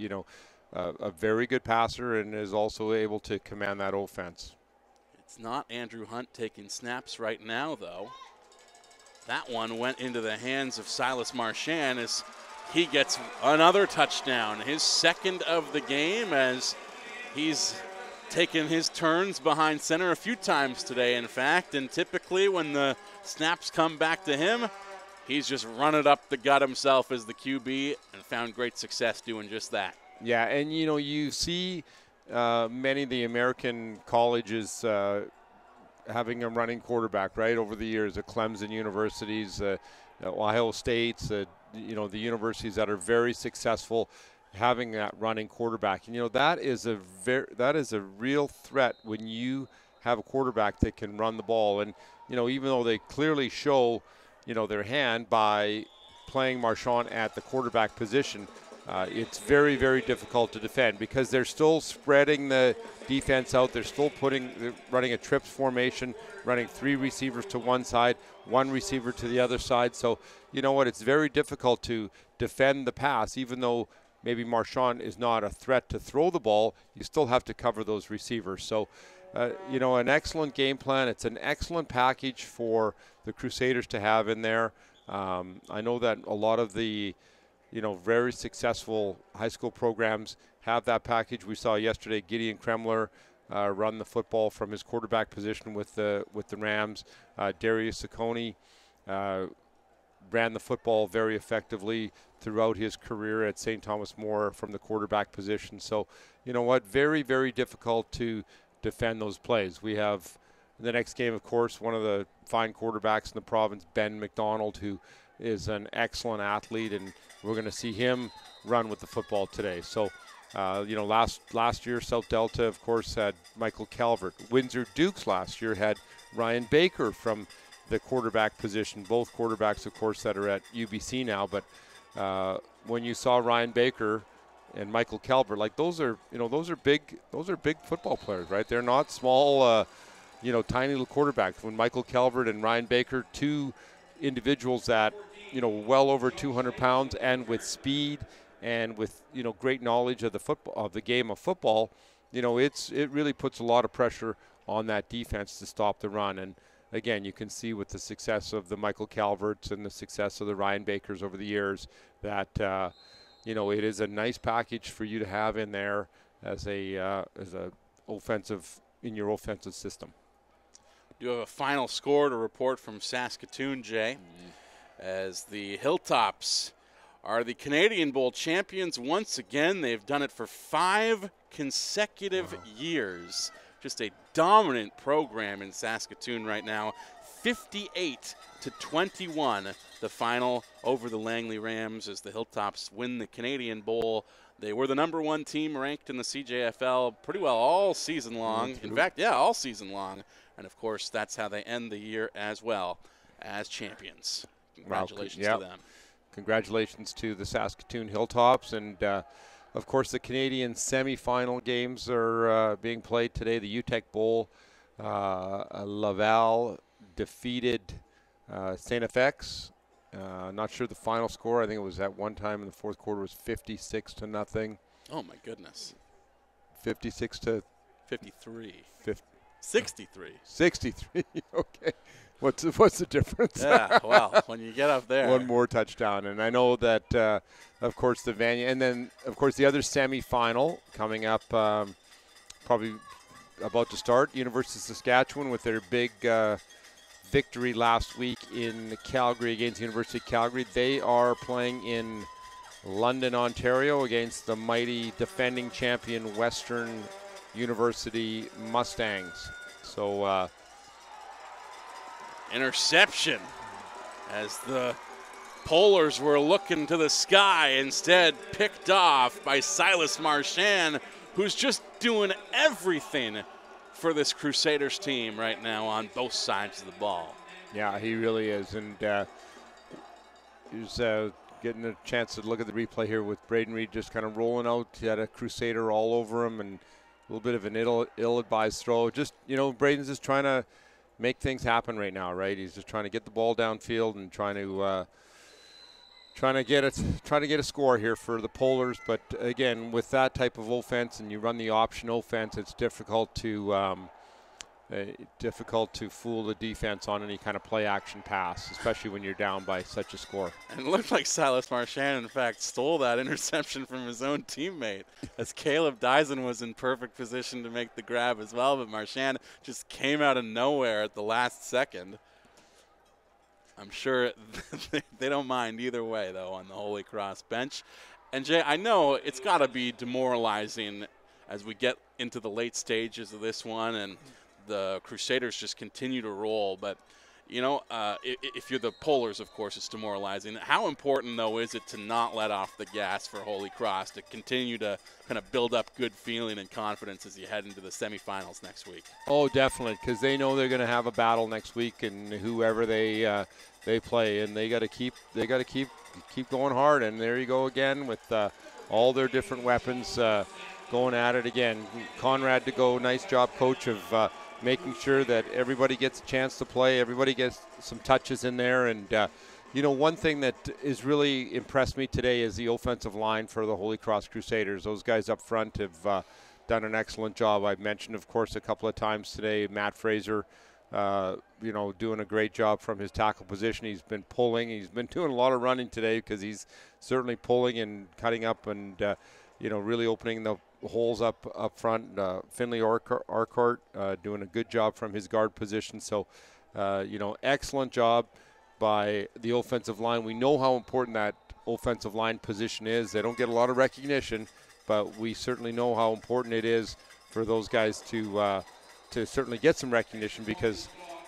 a very good passer and is also able to command that offense. It's not Andrew Hunt taking snaps right now, though. That one went into the hands of Silas Marchand as he gets another touchdown, his second of the game, as he's taken his turns behind center a few times today, in fact, and typically when the snaps come back to him, he's just run it up the gut himself as the QB and found great success doing just that. Yeah, and you see many of the American colleges having a running quarterback, right, over the years, the Clemson universities, Ohio States, the universities that are very successful having that running quarterback. And that is a real threat when you have a quarterback that can run the ball. And even though they clearly show their hand by playing Marchand at the quarterback position, it's very, very difficult to defend because they're still spreading the defense out. They're still running a trips formation, running 3 receivers to one side, 1 receiver to the other side. So, it's very difficult to defend the pass. Even though maybe Marchand is not a threat to throw the ball, you still have to cover those receivers. So, an excellent game plan. It's an excellent package for the Crusaders to have in there. I know that a lot of the very successful high school programs have that package. We saw yesterday Gideon Kremler run the football from his quarterback position with the Rams. Darius Saccone ran the football very effectively throughout his career at St. Thomas More from the quarterback position. So, very, very difficult to defend those plays. We have in the next game, of course, one of the fine quarterbacks in the province, Ben McDonald, who is an excellent athlete, and we're going to see him run with the football today. So, last year, South Delta, of course, had Michael Calvert. Windsor Dukes last year had Ryan Baker from the quarterback position. Both quarterbacks, of course, that are at UBC now. But when you saw Ryan Baker and Michael Calvert, like those are big football players, right? They're not small, tiny little quarterbacks. When Michael Calvert and Ryan Baker, two individuals that, well over 200 pounds and with speed and with, great knowledge of the game of football, it really puts a lot of pressure on that defense to stop the run. And again, you can see with the success of the Michael Calverts and the success of the Ryan Bakers over the years that, it is a nice package for you to have in there as a offensive, in your offensive system. Do you have a final score to report from Saskatoon, Jay? As the Hilltops are the Canadian Bowl champions once again. They've done it for 5 consecutive years. Just a dominant program in Saskatoon right now. 58-21, the final over the Langley Rams as the Hilltops win the Canadian Bowl. They were the #1 team ranked in the CJFL pretty well all season long. In fact, all season long. And, of course, that's how they end the year as well as champions. Congratulations to them. Congratulations to the Saskatoon Hilltops. And, of course, the Canadian semifinal games are being played today. The UTEC Bowl, Laval defeated St. FX. Not sure the final score. I think it was at one time in the fourth quarter was 56-0. Oh, my goodness. 56-53. 63. 63. Okay. What's the difference? Yeah, well, when you get up there. One more touchdown. And I know that, of course, the Vanier. And then, of course, the other semifinal coming up, probably about to start, University of Saskatchewan with their big victory last week in Calgary against the University of Calgary. They are playing in London, Ontario against the mighty defending champion Western University Mustangs. So interception as the Polars were looking to the sky, instead picked off by Silas Marchand, who's just doing everything for this Crusaders team right now on both sides of the ball. Yeah, he really is. And he's getting a chance to look at the replay here with Braden Reed just kind of rolling out. He had a Crusader all over him and a little bit of an ill-advised throw. Just, Braden's just trying to make things happen right now, right? He's just trying to get the ball downfield and trying to get a score here for the Polars. But again, with that type of offense and you run the option offense, it's difficult to fool the defense on any kind of play action pass, especially when you're down by such a score. And it looked like Silas Marchand, in fact, stole that interception from his own teammate, as Caleb Dyson was in perfect position to make the grab as well, but Marchand just came out of nowhere at the last second. I'm sure they don't mind either way, though, on the Holy Cross bench. And, Jay, I know it's got to be demoralizing as we get into the late stages of this one and the Crusaders just continue to roll. But, if you're the Polars, of course, it's demoralizing. How important, though, is it to not let off the gas for Holy Cross, to continue to kind of build up good feeling and confidence as you head into the semifinals next week? Oh, definitely, because they know they're going to have a battle next week, and whoever they play, and they got to keep going hard. And there you go again with all their different weapons going at it again. Conrad to go, nice job, coach, of making sure that everybody gets a chance to play, everybody gets some touches in there. And one thing that has really impressed me today is the offensive line for the Holy Cross Crusaders. Those guys up front have done an excellent job. I've mentioned, of course, a couple of times today, Matt Fraser, doing a great job from his tackle position. He's been pulling. He's been doing a lot of running today because he's certainly pulling and cutting up and, really opening the holes up front. Finley Arcourt doing a good job from his guard position. So, excellent job by the offensive line. We know how important that offensive line position is. They don't get a lot of recognition, but we certainly know how important it is for those guys to certainly get some recognition, because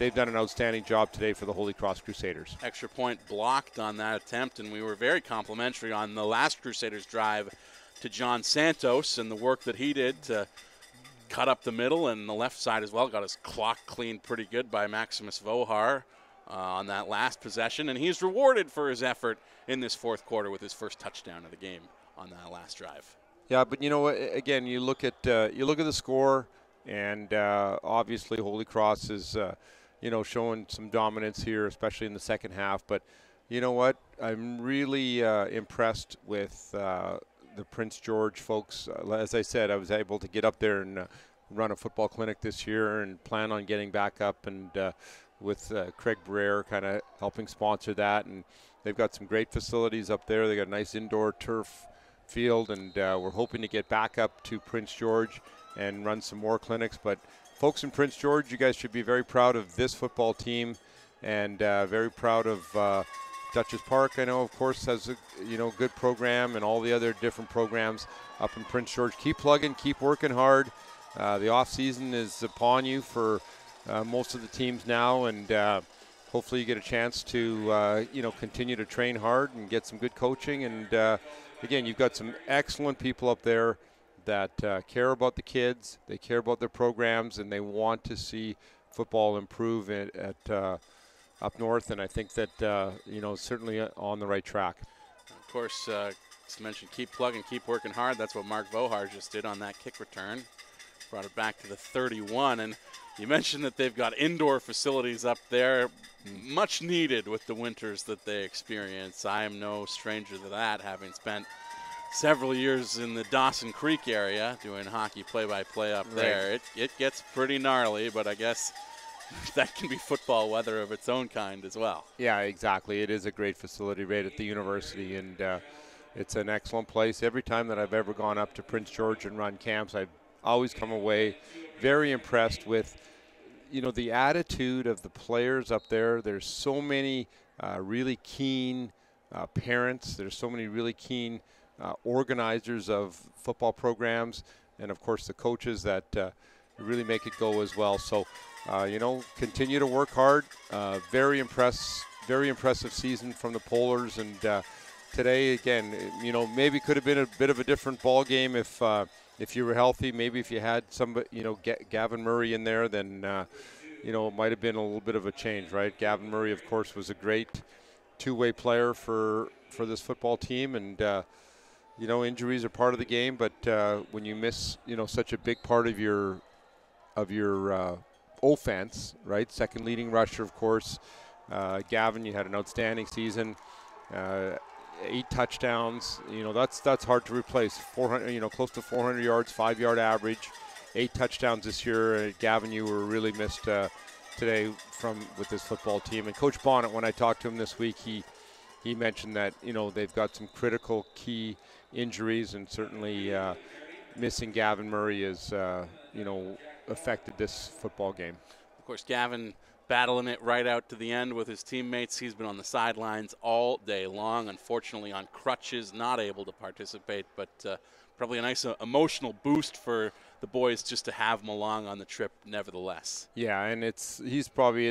they've done an outstanding job today for the Holy Cross Crusaders. Extra point blocked on that attempt, and we were very complimentary on the last Crusaders drive to John Santos and the work that he did to cut up the middle and the left side as well. Got his clock cleaned pretty good by Maximus Vohar on that last possession, and he's rewarded for his effort in this fourth quarter with his first touchdown of the game on that last drive. Yeah, but you know what? Again, you look at the score, and obviously Holy Cross is showing some dominance here, especially in the second half. But you know what? I'm really impressed with the Prince George folks. As I said, I was able to get up there and run a football clinic this year and plan on getting back up, and with Craig Brer kind of helping sponsor that. And they've got some great facilities up there. They got a nice indoor turf field, and we're hoping to get back up to Prince George and run some more clinics. But folks in Prince George, you guys should be very proud of this football team, and very proud of Dutchess Park. I know, of course, has a good program, and all the other different programs up in Prince George. Keep plugging, keep working hard. The off season is upon you for most of the teams now, and hopefully you get a chance to continue to train hard and get some good coaching. And again, you've got some excellent people up there that care about the kids, they care about their programs, and they want to see football improve at up north. And I think that certainly on the right track. Of course, just mentioned keep plugging, keep working hard. That's what Mark Vohar just did on that kick return. Brought it back to the 31. And you mentioned that they've got indoor facilities up there, much needed with the winters that they experience. I am no stranger to that, having spent several years in the Dawson Creek area doing hockey play-by-play up there. It gets pretty gnarly, but I guess that can be football weather of its own kind as well. Yeah, exactly. It is a great facility right at the university, and it's an excellent place. Every time that I've ever gone up to Prince George and run camps, I've always come away very impressed with the attitude of the players up there. There's so many really keen parents. There's so many really keen organizers of football programs, and of course the coaches that really make it go as well. So continue to work hard. Very impressive season from the Polars, and today again, maybe could have been a bit of a different ball game if you were healthy. Maybe if you had somebody, Gavin Murray in there, then it might have been a little bit of a change, right? Gavin Murray, of course, was a great two-way player for this football team, and injuries are part of the game. But when you miss such a big part of your offense, right? Second leading rusher, of course. Gavin, you had an outstanding season. 8 touchdowns. That's hard to replace. 400, close to 400 yards, 5-yard average. 8 touchdowns this year. Gavin, you were really missed today with this football team. And Coach Bonnet, when I talked to him this week, he mentioned that they've got some critical key injuries, and certainly missing Gavin Murray is affected this football game. Of course, Gavin battling it right out to the end with his teammates. He's been on the sidelines all day long, unfortunately on crutches, not able to participate, but probably a nice emotional boost for the boys just to have him along on the trip nevertheless. Yeah, and he's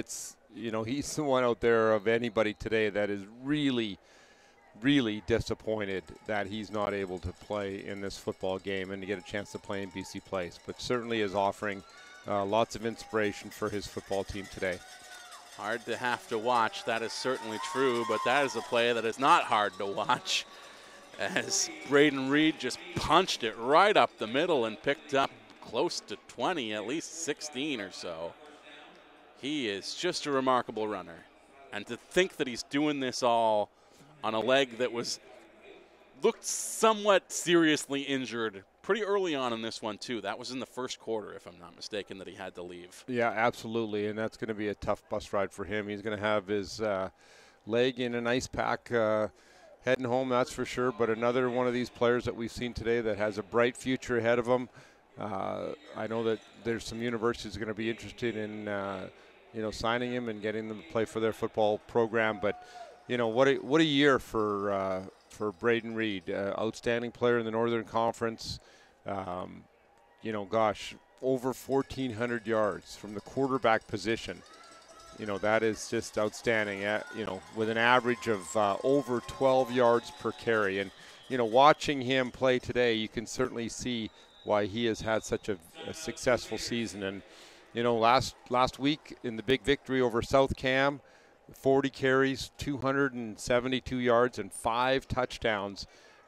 the one out there of anybody today that is really, really disappointed that he's not able to play in this football game and to get a chance to play in BC Place, but certainly is offering lots of inspiration for his football team today. Hard to have to watch, that is certainly true, but that is a play that is not hard to watch, as Braden Reed just punched it right up the middle and picked up close to 20, at least 16 or so. He is just a remarkable runner. And to think that he's doing this all on a leg that looked somewhat seriously injured pretty early on in this one, too. That was in the first quarter, if I'm not mistaken, that he had to leave. Yeah, absolutely, and that's going to be a tough bus ride for him. He's going to have his leg in an ice pack heading home, that's for sure, but another one of these players that we've seen today that has a bright future ahead of him. I know that there's some universities going to be interested in signing him and getting them to play for their football program, but what a year for Braden Reed, outstanding player in the Northern Conference. Over 1,400 yards from the quarterback position. that is just outstanding. With an average of over 12 yards per carry. And, watching him play today, you can certainly see why he has had such a successful season. And, last week in the big victory over South Cam, 40 carries, 272 yards, and 5 touchdowns.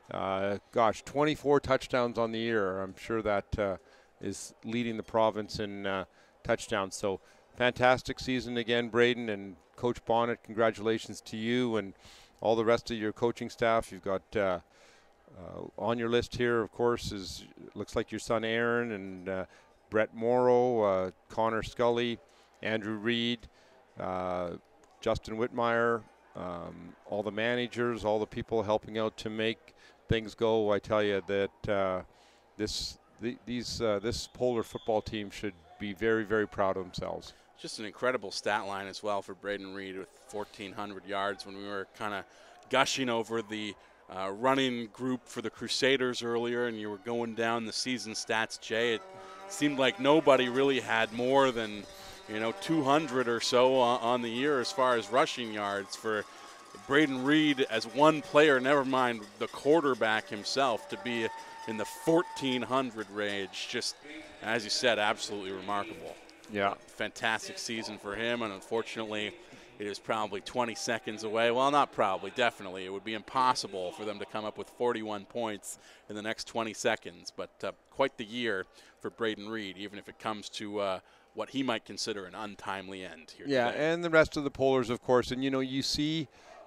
24 touchdowns on the year. I'm sure that is leading the province in touchdowns. So fantastic season again, Braden, and Coach Bonnet, congratulations to you and all the rest of your coaching staff. You've got on your list here, of course, looks like your son Aaron and Brett Morrow, Connor Scully, Andrew Reed, Justin Whitmire, all the managers, all the people helping out to make things go. I tell you that this Polar football team should be very, very proud of themselves. Just an incredible stat line as well for Braden Reed with 1,400 yards. When we were kind of gushing over the running group for the Crusaders earlier, and you were going down the season stats, Jay, it seemed like nobody really had more than 200 or so on the year as far as rushing yards. For Braden Reed as one player, never mind the quarterback himself, to be in the 1,400 range, just as you said, absolutely remarkable. Yeah. Fantastic season for him, and unfortunately it is probably 20 seconds away. Well, not probably, definitely. It would be impossible for them to come up with 41 points in the next 20 seconds, but quite the year for Braden Reed, even if it comes to what he might consider an untimely end here today. And the rest of the Polars, of course. And, you see,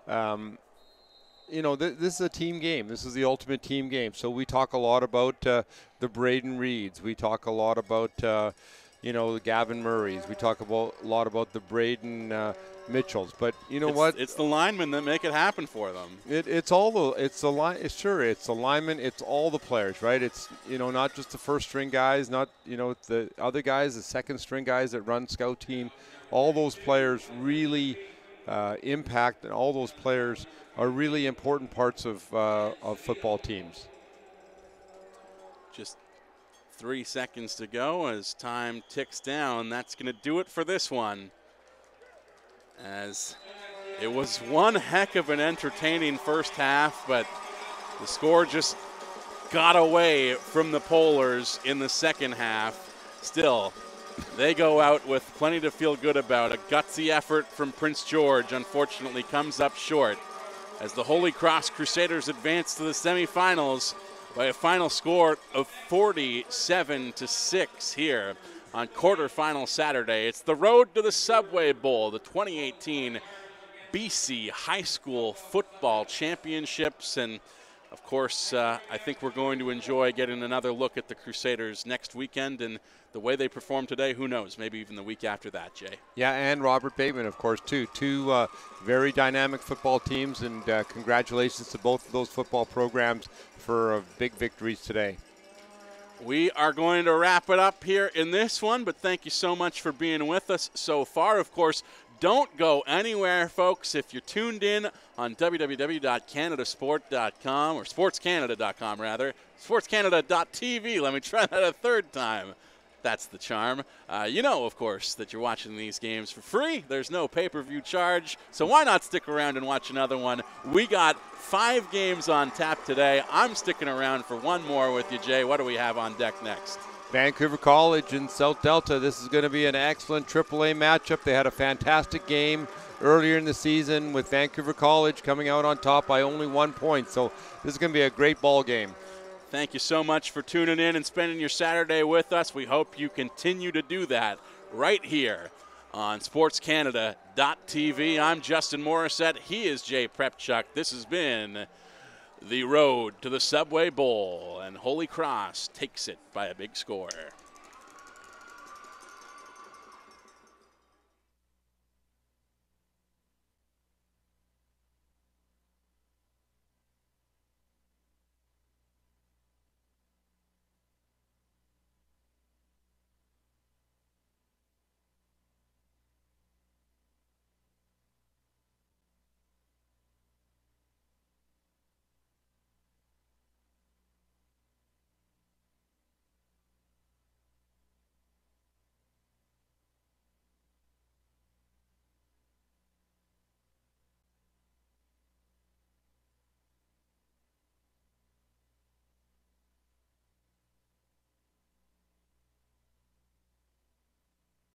this is a team game. This is the ultimate team game. So we talk a lot about the Braden Reeds. We talk a lot about, the Gavin Murrays. We talk a lot about the Braden Mitchells. But what? It's the linemen that make it happen for them. It's the linemen. It's all the players, right? It's, not just the first string guys, not, the other guys, the second string guys that run scout team. All those players really impact, and all those players are really important parts of football teams. Just 3 seconds to go as time ticks down. That's going to do it for this one, as it was one heck of an entertaining first half, but the score just got away from the Polars in the second half. Still, they go out with plenty to feel good about. A gutsy effort from Prince George unfortunately comes up short as the Holy Cross Crusaders advance to the semifinals by a final score of 47-6 here on quarterfinal Saturday. It's the road to the Subway Bowl, the 2018 BC High School Football Championships. And of course, I think we're going to enjoy getting another look at the Crusaders next weekend, and the way they perform today, who knows, maybe even the week after that, Jay. Yeah, and Robert Bateman, of course, too. Two very dynamic football teams, and congratulations to both of those football programs for big victories today. We are going to wrap it up here in this one, but thank you so much for being with us so far. Of course, don't go anywhere, folks. If you're tuned in on www.canadasport.com, or SportsCanada.com, rather, SportsCanada.TV, let me try that a third time. That's the charm. Of course, that you're watching these games for free. There's no pay-per-view charge, so why not stick around and watch another one? We got 5 games on tap today. I'm sticking around for one more with you, Jay. What do we have on deck next? Vancouver College in South Delta. This is going to be an excellent AAA matchup. They had a fantastic game earlier in the season with Vancouver College coming out on top by only 1 point. So this is going to be a great ball game. Thank you so much for tuning in and spending your Saturday with us. We hope you continue to do that right here on SportsCanada.TV. I'm Justin Morissette. He is Jay Prepchuk. This has been the road to the Subway Bowl, and Holy Cross takes it by a big score.